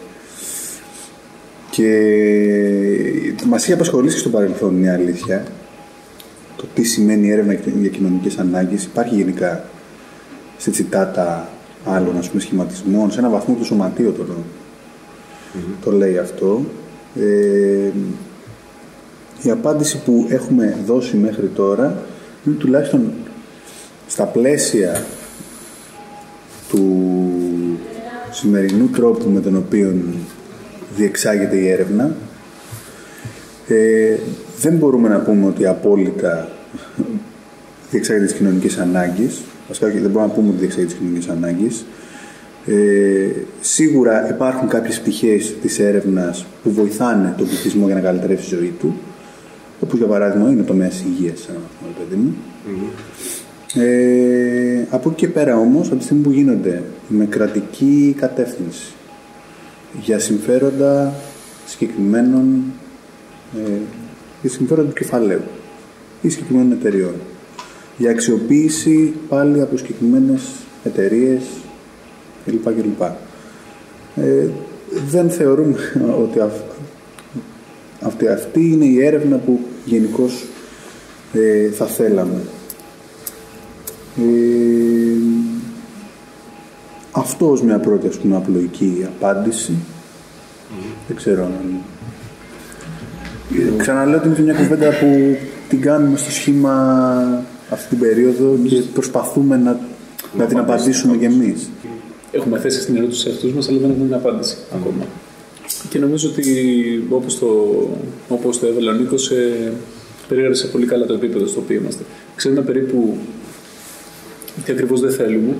και μας είχε απασχολήσει στο παρελθόν, η αλήθεια, το τι σημαίνει έρευνα για κοινωνικές ανάγκες. Υπάρχει γενικά σε τσιτάτα άλλων, ας πούμε, σχηματισμών, σε ένα βαθμό το σωματείο το, mm-hmm. το λέει αυτό. Ε, η απάντηση που έχουμε δώσει μέχρι τώρα είναι τουλάχιστον στα πλαίσια του σημερινού τρόπου με τον οποίο διεξάγεται η έρευνα, ε, δεν μπορούμε να πούμε ότι απόλυτα διεξάγεται τις κοινωνικές ανάγκες. Βασικά δεν μπορούμε να πούμε ότι διεξάγεται τις κοινωνικές ανάγκες. Ε, σίγουρα υπάρχουν κάποιες πτυχές της έρευνας που βοηθάνε τον πληθυσμό για να καλυτερεύσει τη ζωή του, όπως για παράδειγμα είναι το τομέας υγείας, ένα βαθμό, παιδί μου. Mm-hmm. Ε, από εκεί και πέρα όμως, από τη στιγμή που γίνονται με κρατική κατεύθυνση για συμφέροντα συγκεκριμένων, ε, για συμφέροντα του κεφαλαίου ή συγκεκριμένων εταιριών, για αξιοποίηση πάλι από συγκεκριμένες εταιρείες κλπ. κλπ. Ε, δεν θεωρούμε ότι αυ, αυτή, αυτή είναι η έρευνα που γενικώς ε, θα θέλαμε. Ε, αυτό ως μια πρώτη, ας πούμε, απλοϊκή απάντηση. Mm-hmm. Δεν ξέρω αν... Mm-hmm. Ξαναλέω ότι είναι μια κουβέντα που την κάνουμε στο σχήμα αυτή την περίοδο και προσπαθούμε να, να, να την απαντήσουμε κι εμείς. Έχουμε θέσει στην ερώτηση σε αυτούς μας, αλλά δεν έχουμε την απάντηση mm. ακόμα. Και νομίζω ότι όπως το, όπως το έβαλε ο Νίκος, ε, περιέγραψε πολύ καλά το επίπεδο στο οποίο είμαστε. Ξέρουμε περίπου τι ακριβώς δεν θέλουμε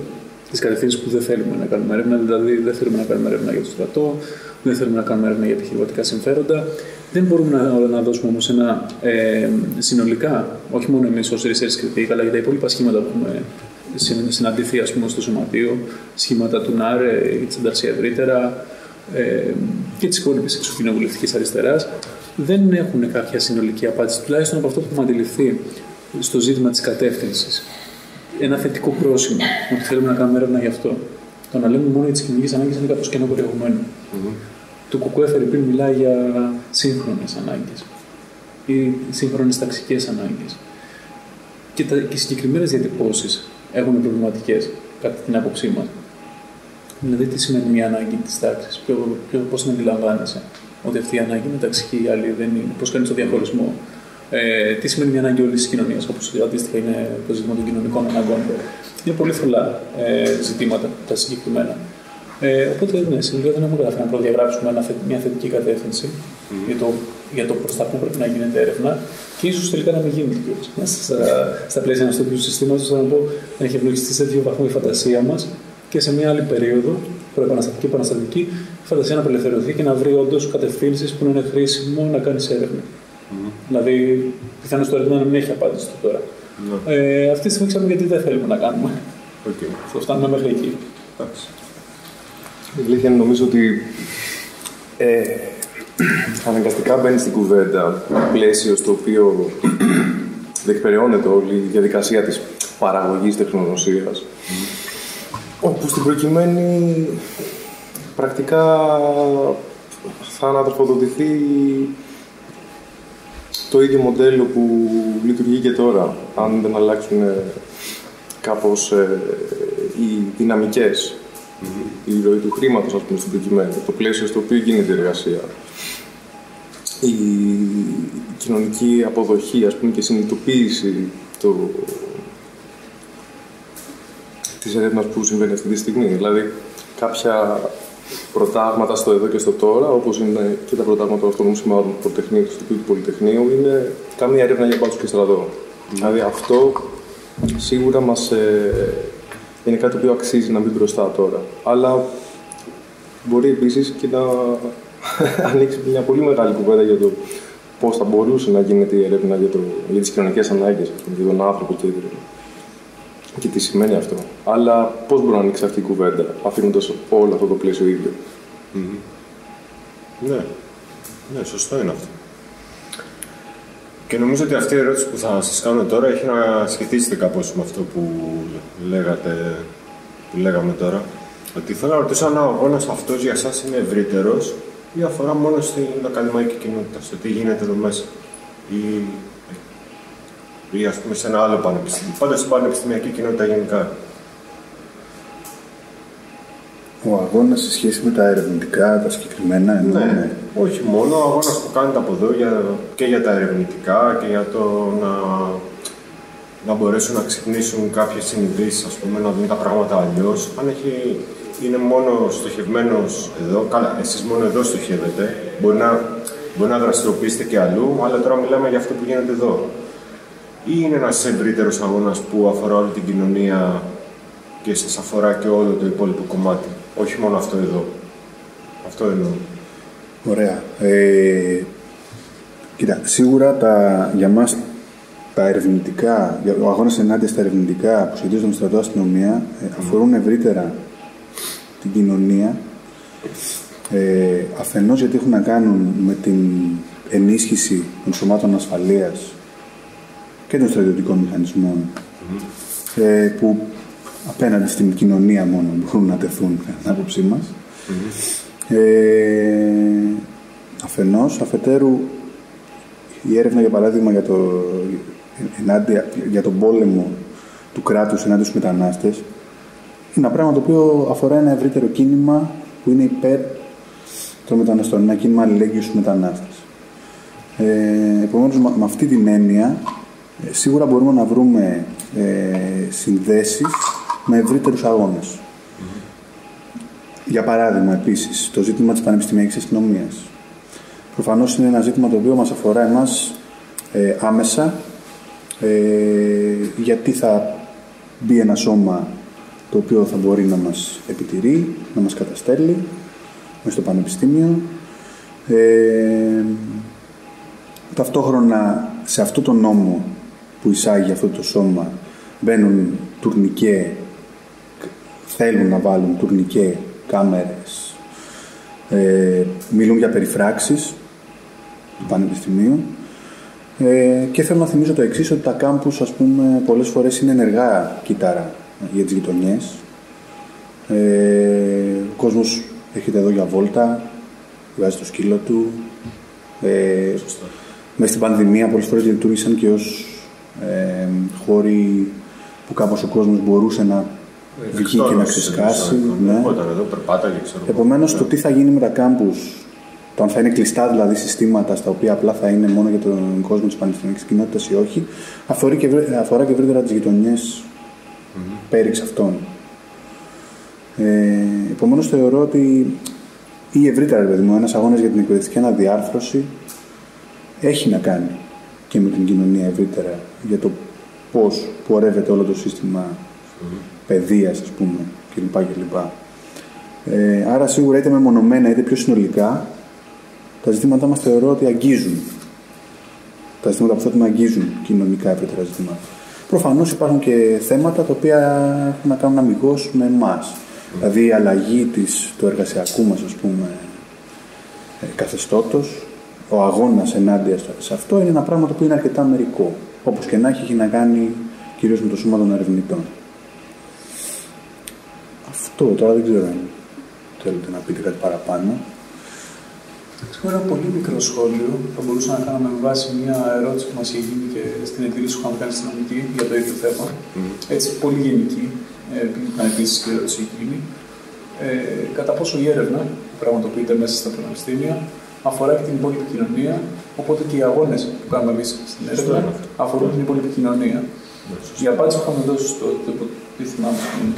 τις κατευθύνσεις που δεν θέλουμε να κάνουμε έρευνα. Δηλαδή, δεν θέλουμε να κάνουμε έρευνα για το στρατό, δεν θέλουμε να κάνουμε έρευνα για επιχειρηματικά συμφέροντα. Δεν μπορούμε να, να δώσουμε όμως ένα ε, συνολικά, όχι μόνο εμείς ως research critique, αλλά για τα υπόλοιπα σχήματα που έχουμε συναντηθεί, ας πούμε, στο Σωματείο, σχήματα του ΝΑΡ, για τη συνταξία ευρύτερα ε, και της υπόλοιπης εξωκοινοβουλευτικής αριστεράς, δεν έχουν κάποια συνολική απάντηση, τουλάχιστον από αυτό που έχουμε αντιληφθεί στο ζήτημα της κατεύθυνσης. Ένα θετικό πρόσημο, ότι θέλουμε να κάνουμε έρευνα γι' αυτό. Το να λέμε μόνο για τις κοινωνικές ανάγκες είναι κάπως κενό περιεχομένο. Mm-hmm. Το ΚΚΕ Φερρυπίν μιλάει για σύγχρονες ανάγκες ή σύγχρονες ταξικές ανάγκες. Και, τα, και οι συγκεκριμένες διατυπώσεις έχουν προβληματικές, κατά την άποψή μας. Δηλαδή, τι σημαίνει μια ανάγκη της τάξης, πώς την αντιλαμβάνεσαι, ότι αυτή η ανάγκη είναι ταξική, η άλλη δεν είναι, πώς κάνεις το διαχωρισμό. Ε, τι σημαίνει μια ανάγκη όλης της κοινωνίας, όπως αντίστοιχα είναι το ζήτημα των κοινωνικών αναγκών. Είναι πολύ θολά ε, ζητήματα τα συγκεκριμένα. Ε, οπότε, ναι, συνολικά δεν έχουμε καταφέρει να προδιαγράψουμε ένα, μια θετική κατεύθυνση mm. για, το, για το προς τα που πρέπει να γίνεται έρευνα και ίσως τελικά να μην γίνεται κιόλας. Στα, στα πλαίσια ενός τέτοιου συστήματος, θα πω, να έχει ευλογιστεί σε τέτοιο βαθμό η φαντασία μας και σε μια άλλη περίοδο, προεπαναστατική, επαναστατική, η φαντασία να απελευθερωθεί και να βρει όντως κατευθύνσεις που είναι χρήσιμο να κάνεις έρευνα. Mm. Δηλαδή, πιθανώς το ερευνά να μην έχει απάντηση τώρα. Mm. Ε, αυτή τη στιγμή ξέρουμε γιατί δεν θέλουμε να κάνουμε. Okay. Θα φτάνουμε μέχρι εκεί. Εντάξει. Η αλήθεια είναι, νομίζω ότι ε, αναγκαστικά μπαίνει στην κουβέντα πλαίσιο στο οποίο διεκπεραιώνεται όλη η διαδικασία της παραγωγής τεχνογνωσίας, mm. όπου στην προκειμένη πρακτικά θα ανατροφοδοτηθεί το ίδιο μοντέλο που λειτουργεί και τώρα, αν δεν αλλάξουν κάπως ε, οι δυναμικές. Mm-hmm. Η ροή του χρήματος, ας πούμε, στην προκειμένη, το πλαίσιο στο οποίο γίνεται η εργασία, η κοινωνική αποδοχή, ας πούμε, και συνειδητοποίηση το... της έρευνας που συμβαίνει αυτή τη στιγμή. Δηλαδή, κάποια προτάγματα στο εδώ και στο τώρα, όπως είναι και τα προτάγματα των αυτόνομων σημάτων του Πολυτεχνείου και του Πολυτεχνείου, είναι καμία έρευνα για πάτους και στρατό. Mm-hmm. Δηλαδή, αυτό σίγουρα μας ε, είναι κάτι το οποίο αξίζει να μπει μπροστά τώρα. Αλλά μπορεί επίσης και να ανοίξει μια πολύ μεγάλη κουβέντα για το πώς θα μπορούσε να γίνεται η έρευνα για, το, για τις κοινωνικές ανάγκες, για τον άνθρωπο και, και τι σημαίνει αυτό. Αλλά πώς μπορεί να ανοίξει αυτή η κουβέντα, αφήνοντας όλο αυτό το πλαίσιο ίδιο. Mm-hmm. Ναι. Ναι, σωστό είναι αυτό. Και νομίζω ότι αυτή η ερώτηση που θα σας κάνω τώρα έχει να σχετίζεται κάπως με αυτό που λέγατε, που λέγαμε τώρα. Ότι θέλω να ρωτήσω αν ο αγώνας αυτός για εσάς είναι ευρύτερος ή αφορά μόνο στην ακαδημαϊκή κοινότητα, στο τι γίνεται εδώ μέσα. Ή, ή ας πούμε σε ένα άλλο πανεπιστήμιο. Πάντα στην πανεπιστημιακή κοινότητα γενικά. Ο αγώνας σε σχέση με τα ερευνητικά, τα συγκεκριμένα, εννοούμε. Ναι, όχι μόνο. Ο αγώνας που κάνετε από εδώ για, και για τα ερευνητικά και για το να, να μπορέσουν να ξυπνήσουν κάποιες συνειδήσεις, ας πούμε, να δουν τα πράγματα αλλιώς. Αν έχει, είναι μόνο στοχευμένος εδώ, καλά, εσείς μόνο εδώ στοχεύετε. Μπορεί να, μπορεί να δραστηριοποιήσετε και αλλού, αλλά τώρα μιλάμε για αυτό που γίνεται εδώ. Ή είναι ένας ευρύτερος αγώνας που αφορά όλη την κοινωνία και σας αφορά και όλο το υπόλοιπο κομμάτι. Όχι μόνο αυτό εδώ. Αυτό εννοώ. Ωραία. Ε, κοίτα, σίγουρα τα, για μας τα ερευνητικά, ο αγώνας ενάντια στα ερευνητικά που σχετίζονται με στρατό αστυνομία ε, αφορούν ευρύτερα την κοινωνία. Ε, αφενός γιατί έχουν να κάνουν με την ενίσχυση των σωμάτων ασφαλείας και των στρατιωτικών μηχανισμών mm-hmm. ε, που απέναντι στην κοινωνία μόνο μπορούν να τεθούν, κατά την άποψή μας. Mm-hmm. Ε, αφενός, αφετέρου, η έρευνα, για παράδειγμα, για, το, ενάντια, για τον πόλεμο του κράτους ενάντια στους μετανάστες, είναι ένα πράγμα το οποίο αφορά ένα ευρύτερο κίνημα που είναι υπέρ των μεταναστών, ένα κίνημα αλληλέγγυου στους μετανάστες. Ε, επομένως, με, με αυτή την έννοια, σίγουρα μπορούμε να βρούμε ε, συνδέσεις με ευρύτερους αγώνες. Mm-hmm. Για παράδειγμα, επίσης, το ζήτημα της πανεπιστημιακής αστυνομίας. Προφανώς είναι ένα ζήτημα το οποίο μας αφορά εμάς ε, άμεσα, ε, γιατί θα μπει ένα σώμα το οποίο θα μπορεί να μας επιτηρεί, να μας καταστέλει μέσα στο πανεπιστήμιο. Ε, ταυτόχρονα σε αυτό το νόμο που εισάγει αυτό το σώμα μπαίνουν τουρνικέ, θέλουν να βάλουν τουρνικέ κάμερες, ε, μιλούν για περιφράξεις του πανεπιστημίου. Ε, και θέλω να θυμίσω το εξής, ότι τα κάμπους, ας πούμε, πολλές φορές είναι ενεργά κύτταρα για τις γειτονιές. Ε, ο κόσμος έρχεται εδώ για βόλτα, βγάζει το σκύλο του. Ε, μέσα στην πανδημία πολλές φορές λειτουργήσαν και ως ε, χώροι που κάπως ο κόσμος μπορούσε να βγει και να ξεσκάσει. Ναι. Επομένως, το τι θα γίνει με τα κάμπους, το αν θα είναι κλειστά δηλαδή συστήματα στα οποία απλά θα είναι μόνο για τον κόσμο της πανεπιστημιακής κοινότητας ή όχι, αφορά και, αφορά και ευρύτερα τις γειτονιές mm-hmm. πέριξ αυτών. Ε, επομένως, θεωρώ ότι ή ευρύτερα, παιδί μου, ένας αγώνας για την εκπαιδευτική αναδιάρθρωση έχει να κάνει και με την κοινωνία ευρύτερα για το πώς πορεύεται όλο το σύστημα mm-hmm. παιδείας, ας πούμε, κλπ. κλπ. Ε, άρα, σίγουρα είτε μεμονωμένα είτε πιο συνολικά, τα ζητήματά μας θεωρώ ότι αγγίζουν. Τα ζητήματα που θέτουμε αγγίζουν κοινωνικά ευρύτερα ζητήματα. Προφανώς υπάρχουν και θέματα τα οποία έχουν να κάνουν αμιγώς με εμάς. Mm. Δηλαδή η αλλαγή της, του εργασιακού μας, ας πούμε, καθεστώτος, ο αγώνας ενάντια σε αυτό είναι ένα πράγμα το οποίο είναι αρκετά μερικό. Όπως και να έχει, έχει να κάνει κυρίως με το σώμα των ερευνητών. Αυτό τώρα δεν ξέρω αν θέλετε να πείτε κάτι παραπάνω. Ένα πολύ μικρό σχόλιο θα μπορούσα να κάνουμε με βάση μια ερώτηση που μας είχε γίνει και στην εκδήλωση που είχαμε κάνει στην νομική για το ίδιο θέμα. Mm. Έτσι, πολύ γενική, επειδή ήταν επίσης και η ερώτηση έχει γίνει. Ε, κατά πόσο η έρευνα που πραγματοποιείται μέσα στα πανεπιστήμια αφορά και την υπόλοιπη κοινωνία, οπότε και οι αγώνες που κάνουμε εμείς στην έρευνα αφορούν την υπόλοιπη κοινωνία. Mm. Η απάντηση που είχαμε δώσει στο θυμάμαι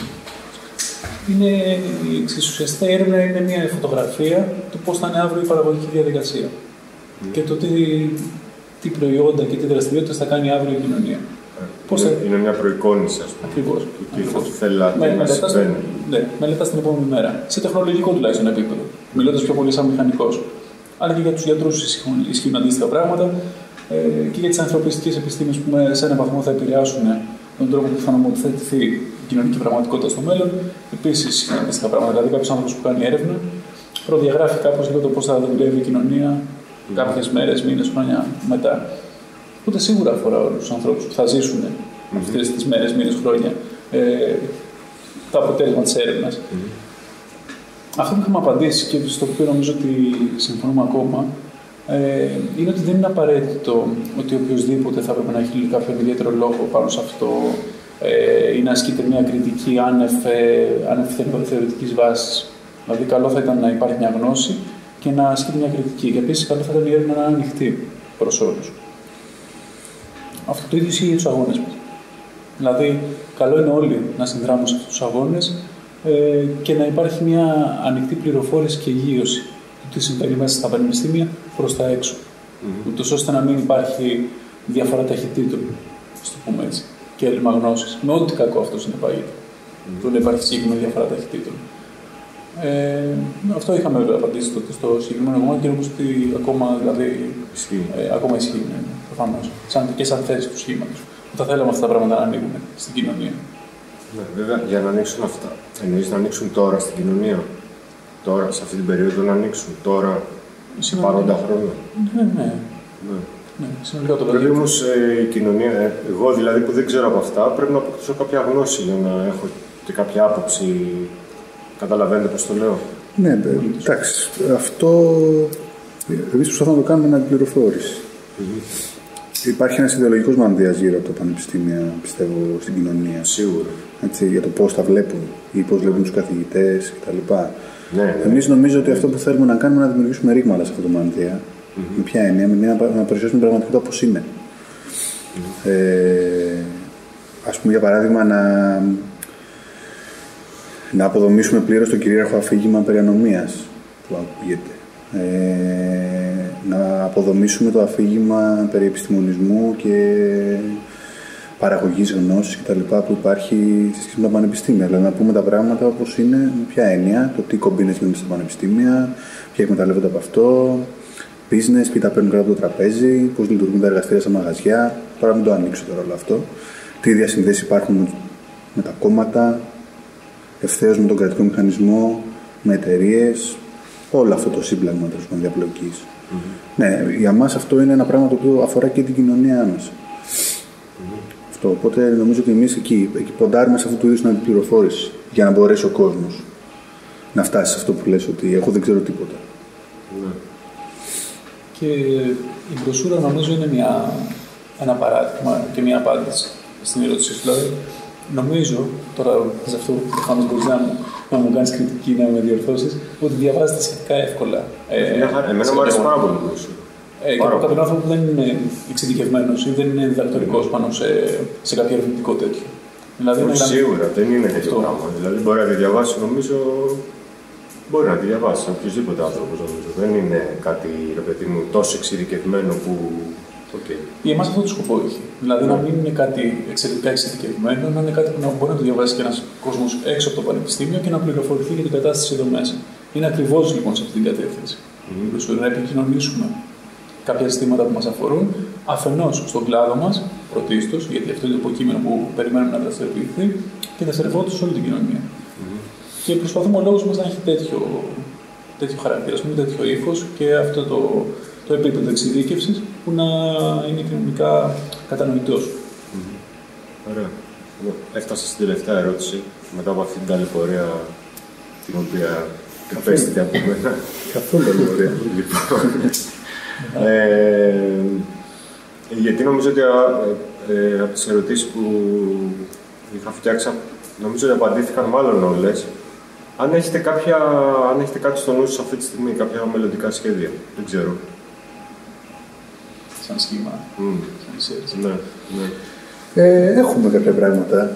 είναι η εξής. Ουσιαστικά η έρευνα είναι μια φωτογραφία του πώς θα είναι αύριο η παραγωγική διαδικασία mm. και το τι, τι προϊόντα και τι δραστηριότητες θα κάνει αύριο η κοινωνία. Mm. Είναι, θα... είναι μια προεικόνηση, ας πούμε. Ακριβώς. Του τι θα θέλατε να συμβαίνει. Ναι, μελετάς την επόμενη μέρα. Σε τεχνολογικό τουλάχιστον επίπεδο. Μιλώντας πιο πολύ σαν μηχανικός. Αλλά και για τους γιατρούς ισχύουν αντίστοιχα πράγματα ε, και για τις ανθρωπιστικές επιστήμες που σε έναν βαθμό θα επηρεάσουν τον τρόπο που θα νομοθετηθεί η κοινωνική πραγματικότητα στο μέλλον. Επίσης, είναι αντίστοιχα πράγματα. Δηλαδή, κάποιος άνθρωπος που κάνει έρευνα προδιαγράφει κάπως λίγο το πώς θα δουλεύει η κοινωνία mm. κάποιες μέρες, μήνες, χρόνια μετά. Οπότε σίγουρα αφορά όλους τους ανθρώπους που θα ζήσουν mm. αυτές τις μέρες, μήνες, χρόνια ε, το αποτέλεσμα της έρευνας. Mm. Αυτό που είχαμε απαντήσει και στο οποίο νομίζω ότι συμφωνούμε ακόμα ε, είναι ότι δεν είναι απαραίτητο ότι οποιοδήποτε θα έπρεπε να έχει κάποιον ιδιαίτερο λόγο πάνω σε αυτό ε, ή να ασκείται μια κριτική άνευ, άνευ θεωρητικής βάσης. Δηλαδή, καλό θα ήταν να υπάρχει μια γνώση και να ασκείται μια κριτική. Και επίσης, καλό θα ήταν η έρευνα να είναι ανοιχτή προς όλους. Αυτό το ίδιο ισχύει για τους αγώνες μας. Δηλαδή, καλό είναι όλοι να συνδράμουν σε αυτούς τους αγώνες ε, και να υπάρχει μια ανοιχτή πληροφόρηση και εγείωση του τι συμβαίνει μέσα στα πανεπιστήμια προς τα έξω. Mm-hmm. Ούτως ώστε να μην υπάρχει διαφορά ταχυτήτων, ας το πούμε έτσι, και έλλειμμα γνώσης. Με ό,τι κακό αυτό συνεπάγεται. Mm-hmm. Το να υπάρχει συγκεκριμένη διαφορά ταχυτήτων. Ε, αυτό είχαμε βέβαια απαντήσει τότε στο συγκεκριμένο κομμάτι και νομίζω ότι ακόμα, δηλαδή, ε, ακόμα ισχύει. Ναι, προφανώς. Σαν, και σαν θέση του σχήματος. Θα θέλαμε αυτά τα πράγματα να ανοίγουν στην κοινωνία. Ναι, βέβαια, για να ανοίξουν αυτά. Εννοείς να ανοίξουν τώρα στην κοινωνία. Τώρα, σε αυτή την περίοδο να ανοίξουν. Τώρα, σε παρόντα χρόνια. Ναι, ναι. ναι. ναι συνολικά το πρέπει όμως ε, η κοινωνία, ε, εγώ δηλαδή που δεν ξέρω από αυτά, πρέπει να αποκτήσω κάποια γνώση για να έχω και κάποια άποψη. Καταλαβαίνετε πώς το λέω. Ναι, εντάξει. Αυτό εμείς προσπαθούμε να το κάνουμε με την πληροφόρηση. Mm-hmm. Υπάρχει ένας ιδεολογικός μανδύας γύρω από τα πανεπιστήμια, πιστεύω, στην κοινωνία. Σίγουρα. Έτσι, για το πώς τα βλέπουν ή πώς βλέπουν τους καθηγητές κτλ. Ναι, ναι. Εμείς νομίζω ότι αυτό που θέλουμε να κάνουμε είναι να δημιουργήσουμε ρήγματα σε αυτό το μανδύα. Mm-hmm. Με ποια έννοια, με να παρουσιάσουμε την πραγματικότητα όπως είναι. Mm-hmm. Ε, ας πούμε, για παράδειγμα, να. να αποδομήσουμε πλήρως το κυρίαρχο αφήγημα περί ανομίας που ακούγεται. Ε, να αποδομήσουμε το αφήγημα περί επιστημονισμού και παραγωγής γνώσης κτλ. Που υπάρχει σε σχέση με τα πανεπιστήμια. Δηλαδή, να πούμε τα πράγματα όπως είναι, με ποια έννοια, το τι κομπίνες γίνονται στα πανεπιστήμια, ποια εκμεταλλεύονται από αυτό, business, ποιοι τα παίρνουν κάτω από το τραπέζι, πώς λειτουργούν τα εργαστήρια στα μαγαζιά. Τώρα μην το ανοίξω τώρα όλο αυτό. Τι διασυνδέσεις υπάρχουν με τα κόμματα, ευθέως με τον κρατικό μηχανισμό, με εταιρείες, όλο αυτό το σύμπλαγμα των διαπλοκής. Mm-hmm. Ναι, για μας αυτό είναι ένα πράγμα το οποίο αφορά και την κοινωνία μας. Mm-hmm. Αυτό, οπότε νομίζω ότι εμείς εκεί, εκεί ποντάρουμε σε αυτό το είδους την αντιπληροφόρηση για να μπορέσει ο κόσμος να φτάσει σε αυτό που λες ότι εγώ δεν ξέρω τίποτα. Mm-hmm. Και η μπροσούρα νομίζω είναι μια, ένα παράδειγμα και μια απάντηση στην ερώτησή σου. Δηλαδή, νομίζω, τώρα σε αυτό που προφανώς μπορείς να, να μου κάνεις κριτική, να με διορθώσεις, ότι διαβάζετε σχετικά εύκολα. Ε, Εμένα μου αρέσει πάρα πολύ η μπροσούρα. Ε, και από κάποιον άνθρωπο που δεν είναι εξειδικευμένος ή δεν είναι διδακτορικός πάνω σε, σε κάποιο ερευνητικό τέτοιο. Δηλαδή, σίγουρα δεν είναι τέτοιο πράγμα. Δηλαδή, μπορεί να τη διαβάσει, νομίζω. Μπορεί να τη διαβάσει οποιοδήποτε άνθρωπο, νομίζω. Δεν είναι κάτι, ρε παιδί μου, τόσο εξειδικευμένο που. Okay. Για εμάς αυτό το σκοπό έχει. Δηλαδή, yeah. να μην είναι κάτι εξαιρετικά εξειδικευμένο, να είναι κάτι που να μπορεί να το διαβάσει και ένας κόσμος έξω από το πανεπιστήμιο και να πληροφορηθεί για την κατάσταση εδώ μέσα. Είναι ακριβώς λοιπόν σε αυτή την κατεύθυνση. Mm-hmm. Να επικοινωνήσουμε κάποια ζητήματα που μας αφορούν, αφενός στον κλάδο μας, πρωτίστως, γιατί αυτό είναι το υποκείμενο που περιμένουμε να δραστηριοποιηθεί, και δευτερευόντως σε όλη την κοινωνία. Mm-hmm. Και προσπαθούμε ο λόγος μας να έχει τέτοιο, τέτοιο χαρακτήρα, τέτοιο ύφος και αυτό το. το επίπεδο εξειδίκευσης που να είναι κοινωνικά κατανοητός. Mm-hmm. Ωραία. Έφτασα στην τελευταία ερώτηση, μετά από αυτή την ταλαιπωρία την οποία επέστηται από μένα. Καθόλου ταλαιπωρία. ε, γιατί νομίζω ότι ε, ε, από τις ερωτήσεις που είχα φτιάξει, νομίζω ότι απαντήθηκαν μάλλον όλες. Αν έχετε, κάποια, αν έχετε κάτι στο νου σας αυτή τη στιγμή, κάποια μελλοντικά σχέδια, δεν ξέρω. Σαν σχήμα, mm. σαν εισέρηση. Ναι, ναι. Ε, έχουμε κάποια πράγματα.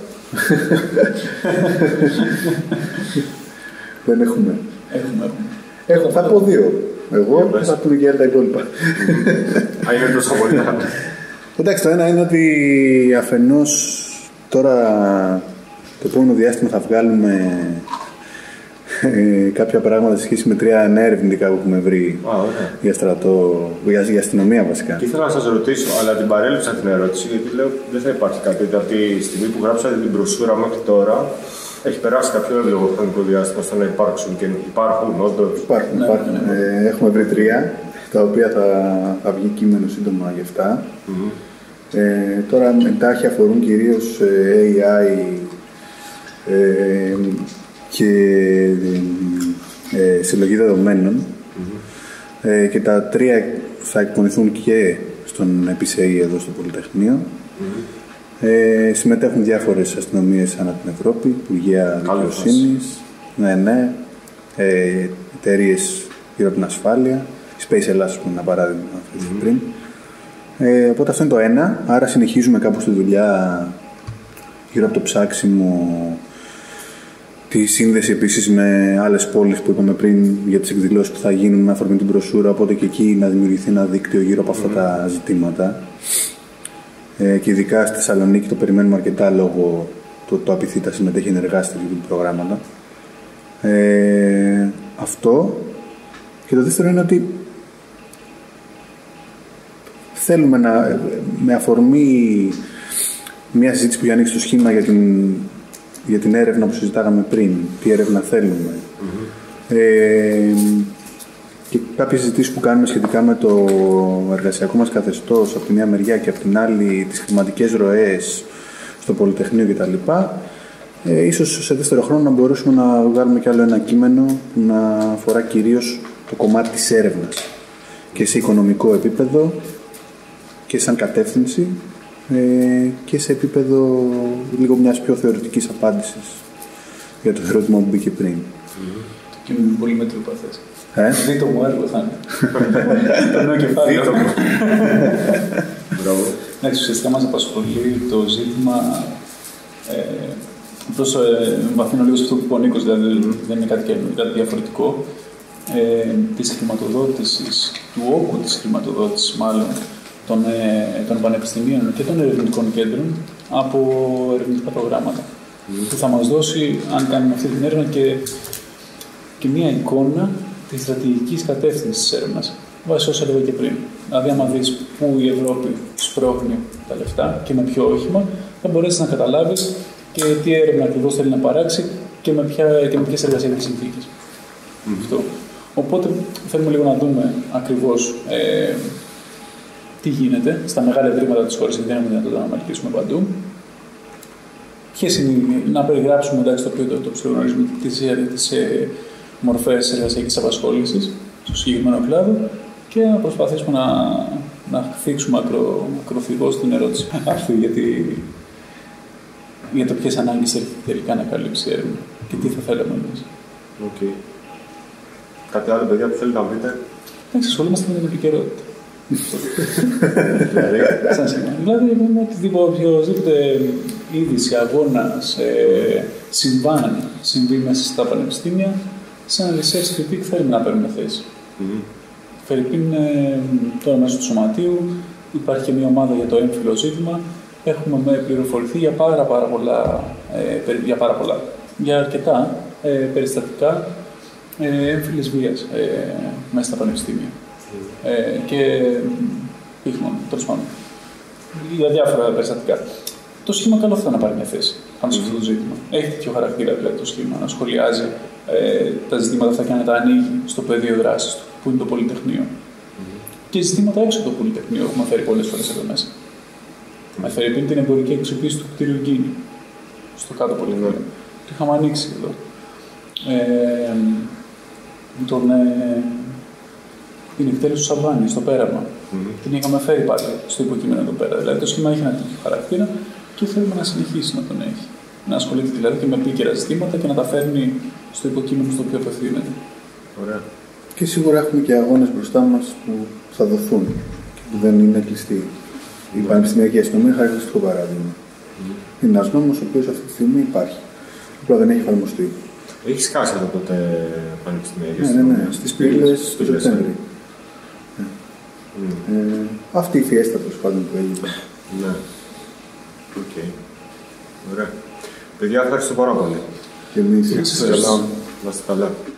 Δεν έχουμε. Έχουμε, έχουμε. Έχω, θα πω δύο. Εγώ θα πούμε και άλλα τα υπόλοιπα. Α, είναι τόσο πολύ. Εντάξει, το ένα είναι ότι αφενός τώρα το επόμενο διάστημα θα βγάλουμε Ε, κάποια πράγματα σε σχέση με τρία νέα ερευνητικά που έχουμε βρει Α, okay. για στρατό, για, για αστυνομία βασικά. Και ήθελα να σας ρωτήσω, αλλά την παρέλειψα την ερώτηση, γιατί λέω δεν θα υπάρχει κάτι. Από τη στιγμή που γράψατε την μπροσούρα μέχρι τώρα, έχει περάσει κάποιο εύλογο χρονικό διάστημα ώστε να υπάρξουν και υπάρχουν όντως. Υπάρχουν, υπάρχουν. Ναι, ναι. Ε, έχουμε βρει τρία, τα οποία θα, θα βγει κείμενο σύντομα γι' αυτά. Mm-hmm. Ε, τώρα εντάχει αφορούν κυρίως ε, έι άι ε, και ε, συλλογή δεδομένων. Mm-hmm. ε, και τα τρία θα εκπονηθούν και στον ΕΠΙΣΕΗ εδώ στο Πολυτεχνείο. Mm-hmm. ε, συμμετέχουν διάφορες αστυνομίες ανά την Ευρώπη, Υπουργεία Δικαιοσύνης, ναι, ναι, ε, εταιρείες γύρω από την ασφάλεια, Space Ελλάς, που είναι ένα παράδειγμα mm-hmm. πριν. Ε, οπότε αυτό είναι το ένα, άρα συνεχίζουμε κάπως τη δουλειά γύρω από το ψάξιμο, τη σύνδεση επίσης με άλλες πόλεις που είπαμε πριν για τις εκδηλώσεις που θα γίνουν με αφορμή την μπροσούρα, οπότε και εκεί να δημιουργηθεί ένα δίκτυο γύρω από αυτά mm. τα ζητήματα. Ε, και ειδικά στη Θεσσαλονίκη το περιμένουμε αρκετά λόγω του το Απιθύτα συμμετέχει ενεργά σε τέτοιου προγράμματα. Ε, αυτό. Και το δεύτερο είναι ότι θέλουμε να, με αφορμή μια συζήτηση που έχει ανοίξει το σχήμα για την, για την έρευνα που συζητάγαμε πριν, τι έρευνα θέλουμε, mm-hmm. ε, και κάποιες συζητήσεις που κάνουμε σχετικά με το εργασιακό μας καθεστώς από τη μια μεριά και από την άλλη τις χρηματικές ροές στο Πολυτεχνείο κτλ. Ε, ίσως σε δεύτερο χρόνο να μπορέσουμε να βγάλουμε κι άλλο ένα κείμενο που να αφορά κυρίως το κομμάτι της έρευνας και σε οικονομικό επίπεδο και σαν κατεύθυνση ε, και σε επίπεδο λίγο μιας πιο θεωρητικής απάντησης για το ερώτημα που μπήκε πριν. Mm-hmm. Το κείμενο είναι πολύ μετριοπαθές. Ε? Δίτο μου έργο θα είναι. Το νέο κεφάλι. Μπράβο. Εντάξει, ουσιαστικά μας απασχολεί το ζήτημα. Ε, Απλώς ε, βαθύνω λίγο σε αυτό που είπε ο Νίκος, δηλαδή δεν είναι κάτι, κάτι διαφορετικό. Ε, της χρηματοδότησης, του όγκου της χρηματοδότησης μάλλον των, ε, των πανεπιστημίων και των ερευνητικών κέντρων από ερευνητικά προγράμματα. Mm. Που θα μας δώσει, αν κάνουμε αυτή την έρευνα, και, και μία εικόνα της στρατηγικής κατεύθυνσης της έρευνας. Βάσει όσα έλεγα και πριν. Δηλαδή, άμα δεις πού η Ευρώπη σπρώχνει τα λεφτά και με ποιο όχημα, θα μπορέσεις να καταλάβεις και τι έρευνα ακριβώς θέλει να παράξει και με, ποια, και με ποιες εργασιακές συνθήκες. Mm. Αυτό. Οπότε θέλουμε λίγο να δούμε ακριβώς ε, τι γίνεται στα μεγάλα ιδρύματα της χώρας, γιατί δεν είναι δυνατόν να μελετήσουμε παντού. Ποιες είναι, να περιγράψουμε εντάξει το οποίο το, το ψηλογνωρίζουμε τις, τις ε, μορφές εργασιακής απασχόλησης στο συγκεκριμένο κλάδο και να προσπαθήσουμε να, να θίξουμε ακρο, ακροθυγώς την ερώτηση αυτή γιατί, για το ποιες ανάγκες θέλει τελικά να καλύψει η έρευνα και τι θα θέλαμε εμείς. Okay. Κάτι άλλο, παιδιά, που θέλετε να πείτε? Εντάξει, ασχολούμαστε με την επικαιρότητα. Δηλαδή, με οτιδήποτε είδηση, αγώνας, ε, συμβάν, συμβεί μέσα στα πανεπιστήμια, σαν research critique θέλουμε να παίρνουμε θέση. Mm-hmm. Φερρυπίν, ε, τώρα μέσω του σωματείου υπάρχει και μια ομάδα για το έμφυλο ζήτημα. Έχουμε πληροφορηθεί για πάρα, πάρα πολλά, ε, για πάρα πολλά, για αρκετά ε, περιστατικά ε, έμφυλης βίας ε, μέσα στα πανεπιστήμια. Mm. Ε, και πύχμον, τέλος πάντων, για διάφορα περιστατικά. Το σχήμα καλό θα ήταν να πάρει μια θέση πάνω σε αυτό το ζήτημα. Έχει τέτοιο χαρακτήρα δηλαδή το σχήμα, να σχολιάζει ε, τα ζητήματα αυτά και να τα ανοίγει στο πεδίο δράσης του, που είναι το Πολυτεχνείο. Mm. Και ζητήματα έξω από το Πολυτεχνείο έχουμε φέρει πολλές φορές εδώ μέσα. Mm. Με φέρει πριν την εμπορική εξοπλίση του κτίριου Γκίνη, στο κάτω Πολυτεχνείο. Mm. Το είχαμε ανοίξει εδώ. Ε, τον, ε, την εκτέλεση του Σαμπάνη στο πέραμα. Mm-hmm. Την είχαμε φέρει πάλι στο υποκείμενο εδώ πέρα. Δηλαδή το σχήμα έχει ένα τέτοιο χαρακτήρα και θέλουμε να συνεχίσει να τον έχει. Να ασχολείται δηλαδή και με επίκαιρα ζητήματα και να τα φέρνει στο υποκείμενο στο οποίο απευθύνεται. Ωραία. Και σίγουρα έχουμε και αγώνες μπροστά μας που θα δοθούν και που δεν είναι κλειστοί. Mm-hmm. Η πανεπιστημιακή αστυνομία είναι χαρακτηριστικό παράδειγμα. Mm-hmm. Είναι ένας νόμος ο οποίος αυτή τη στιγμή υπάρχει. Απλά δεν έχει εφαρμοστεί. Έχει σκάσει εδώ τότε πανεπιστημιακή αστυνομία. Ναι, ναι, ναι. Στις πύλες του Σεπτέμβρη. Mm. Ε, αυτή η φιέστα τέλος πάντων που έγινε. Ναι. Οκ. Okay. Ωραία. Παιδιά, ευχαριστώ πάρα πολύ. Και εμείς. Να είστε καλά.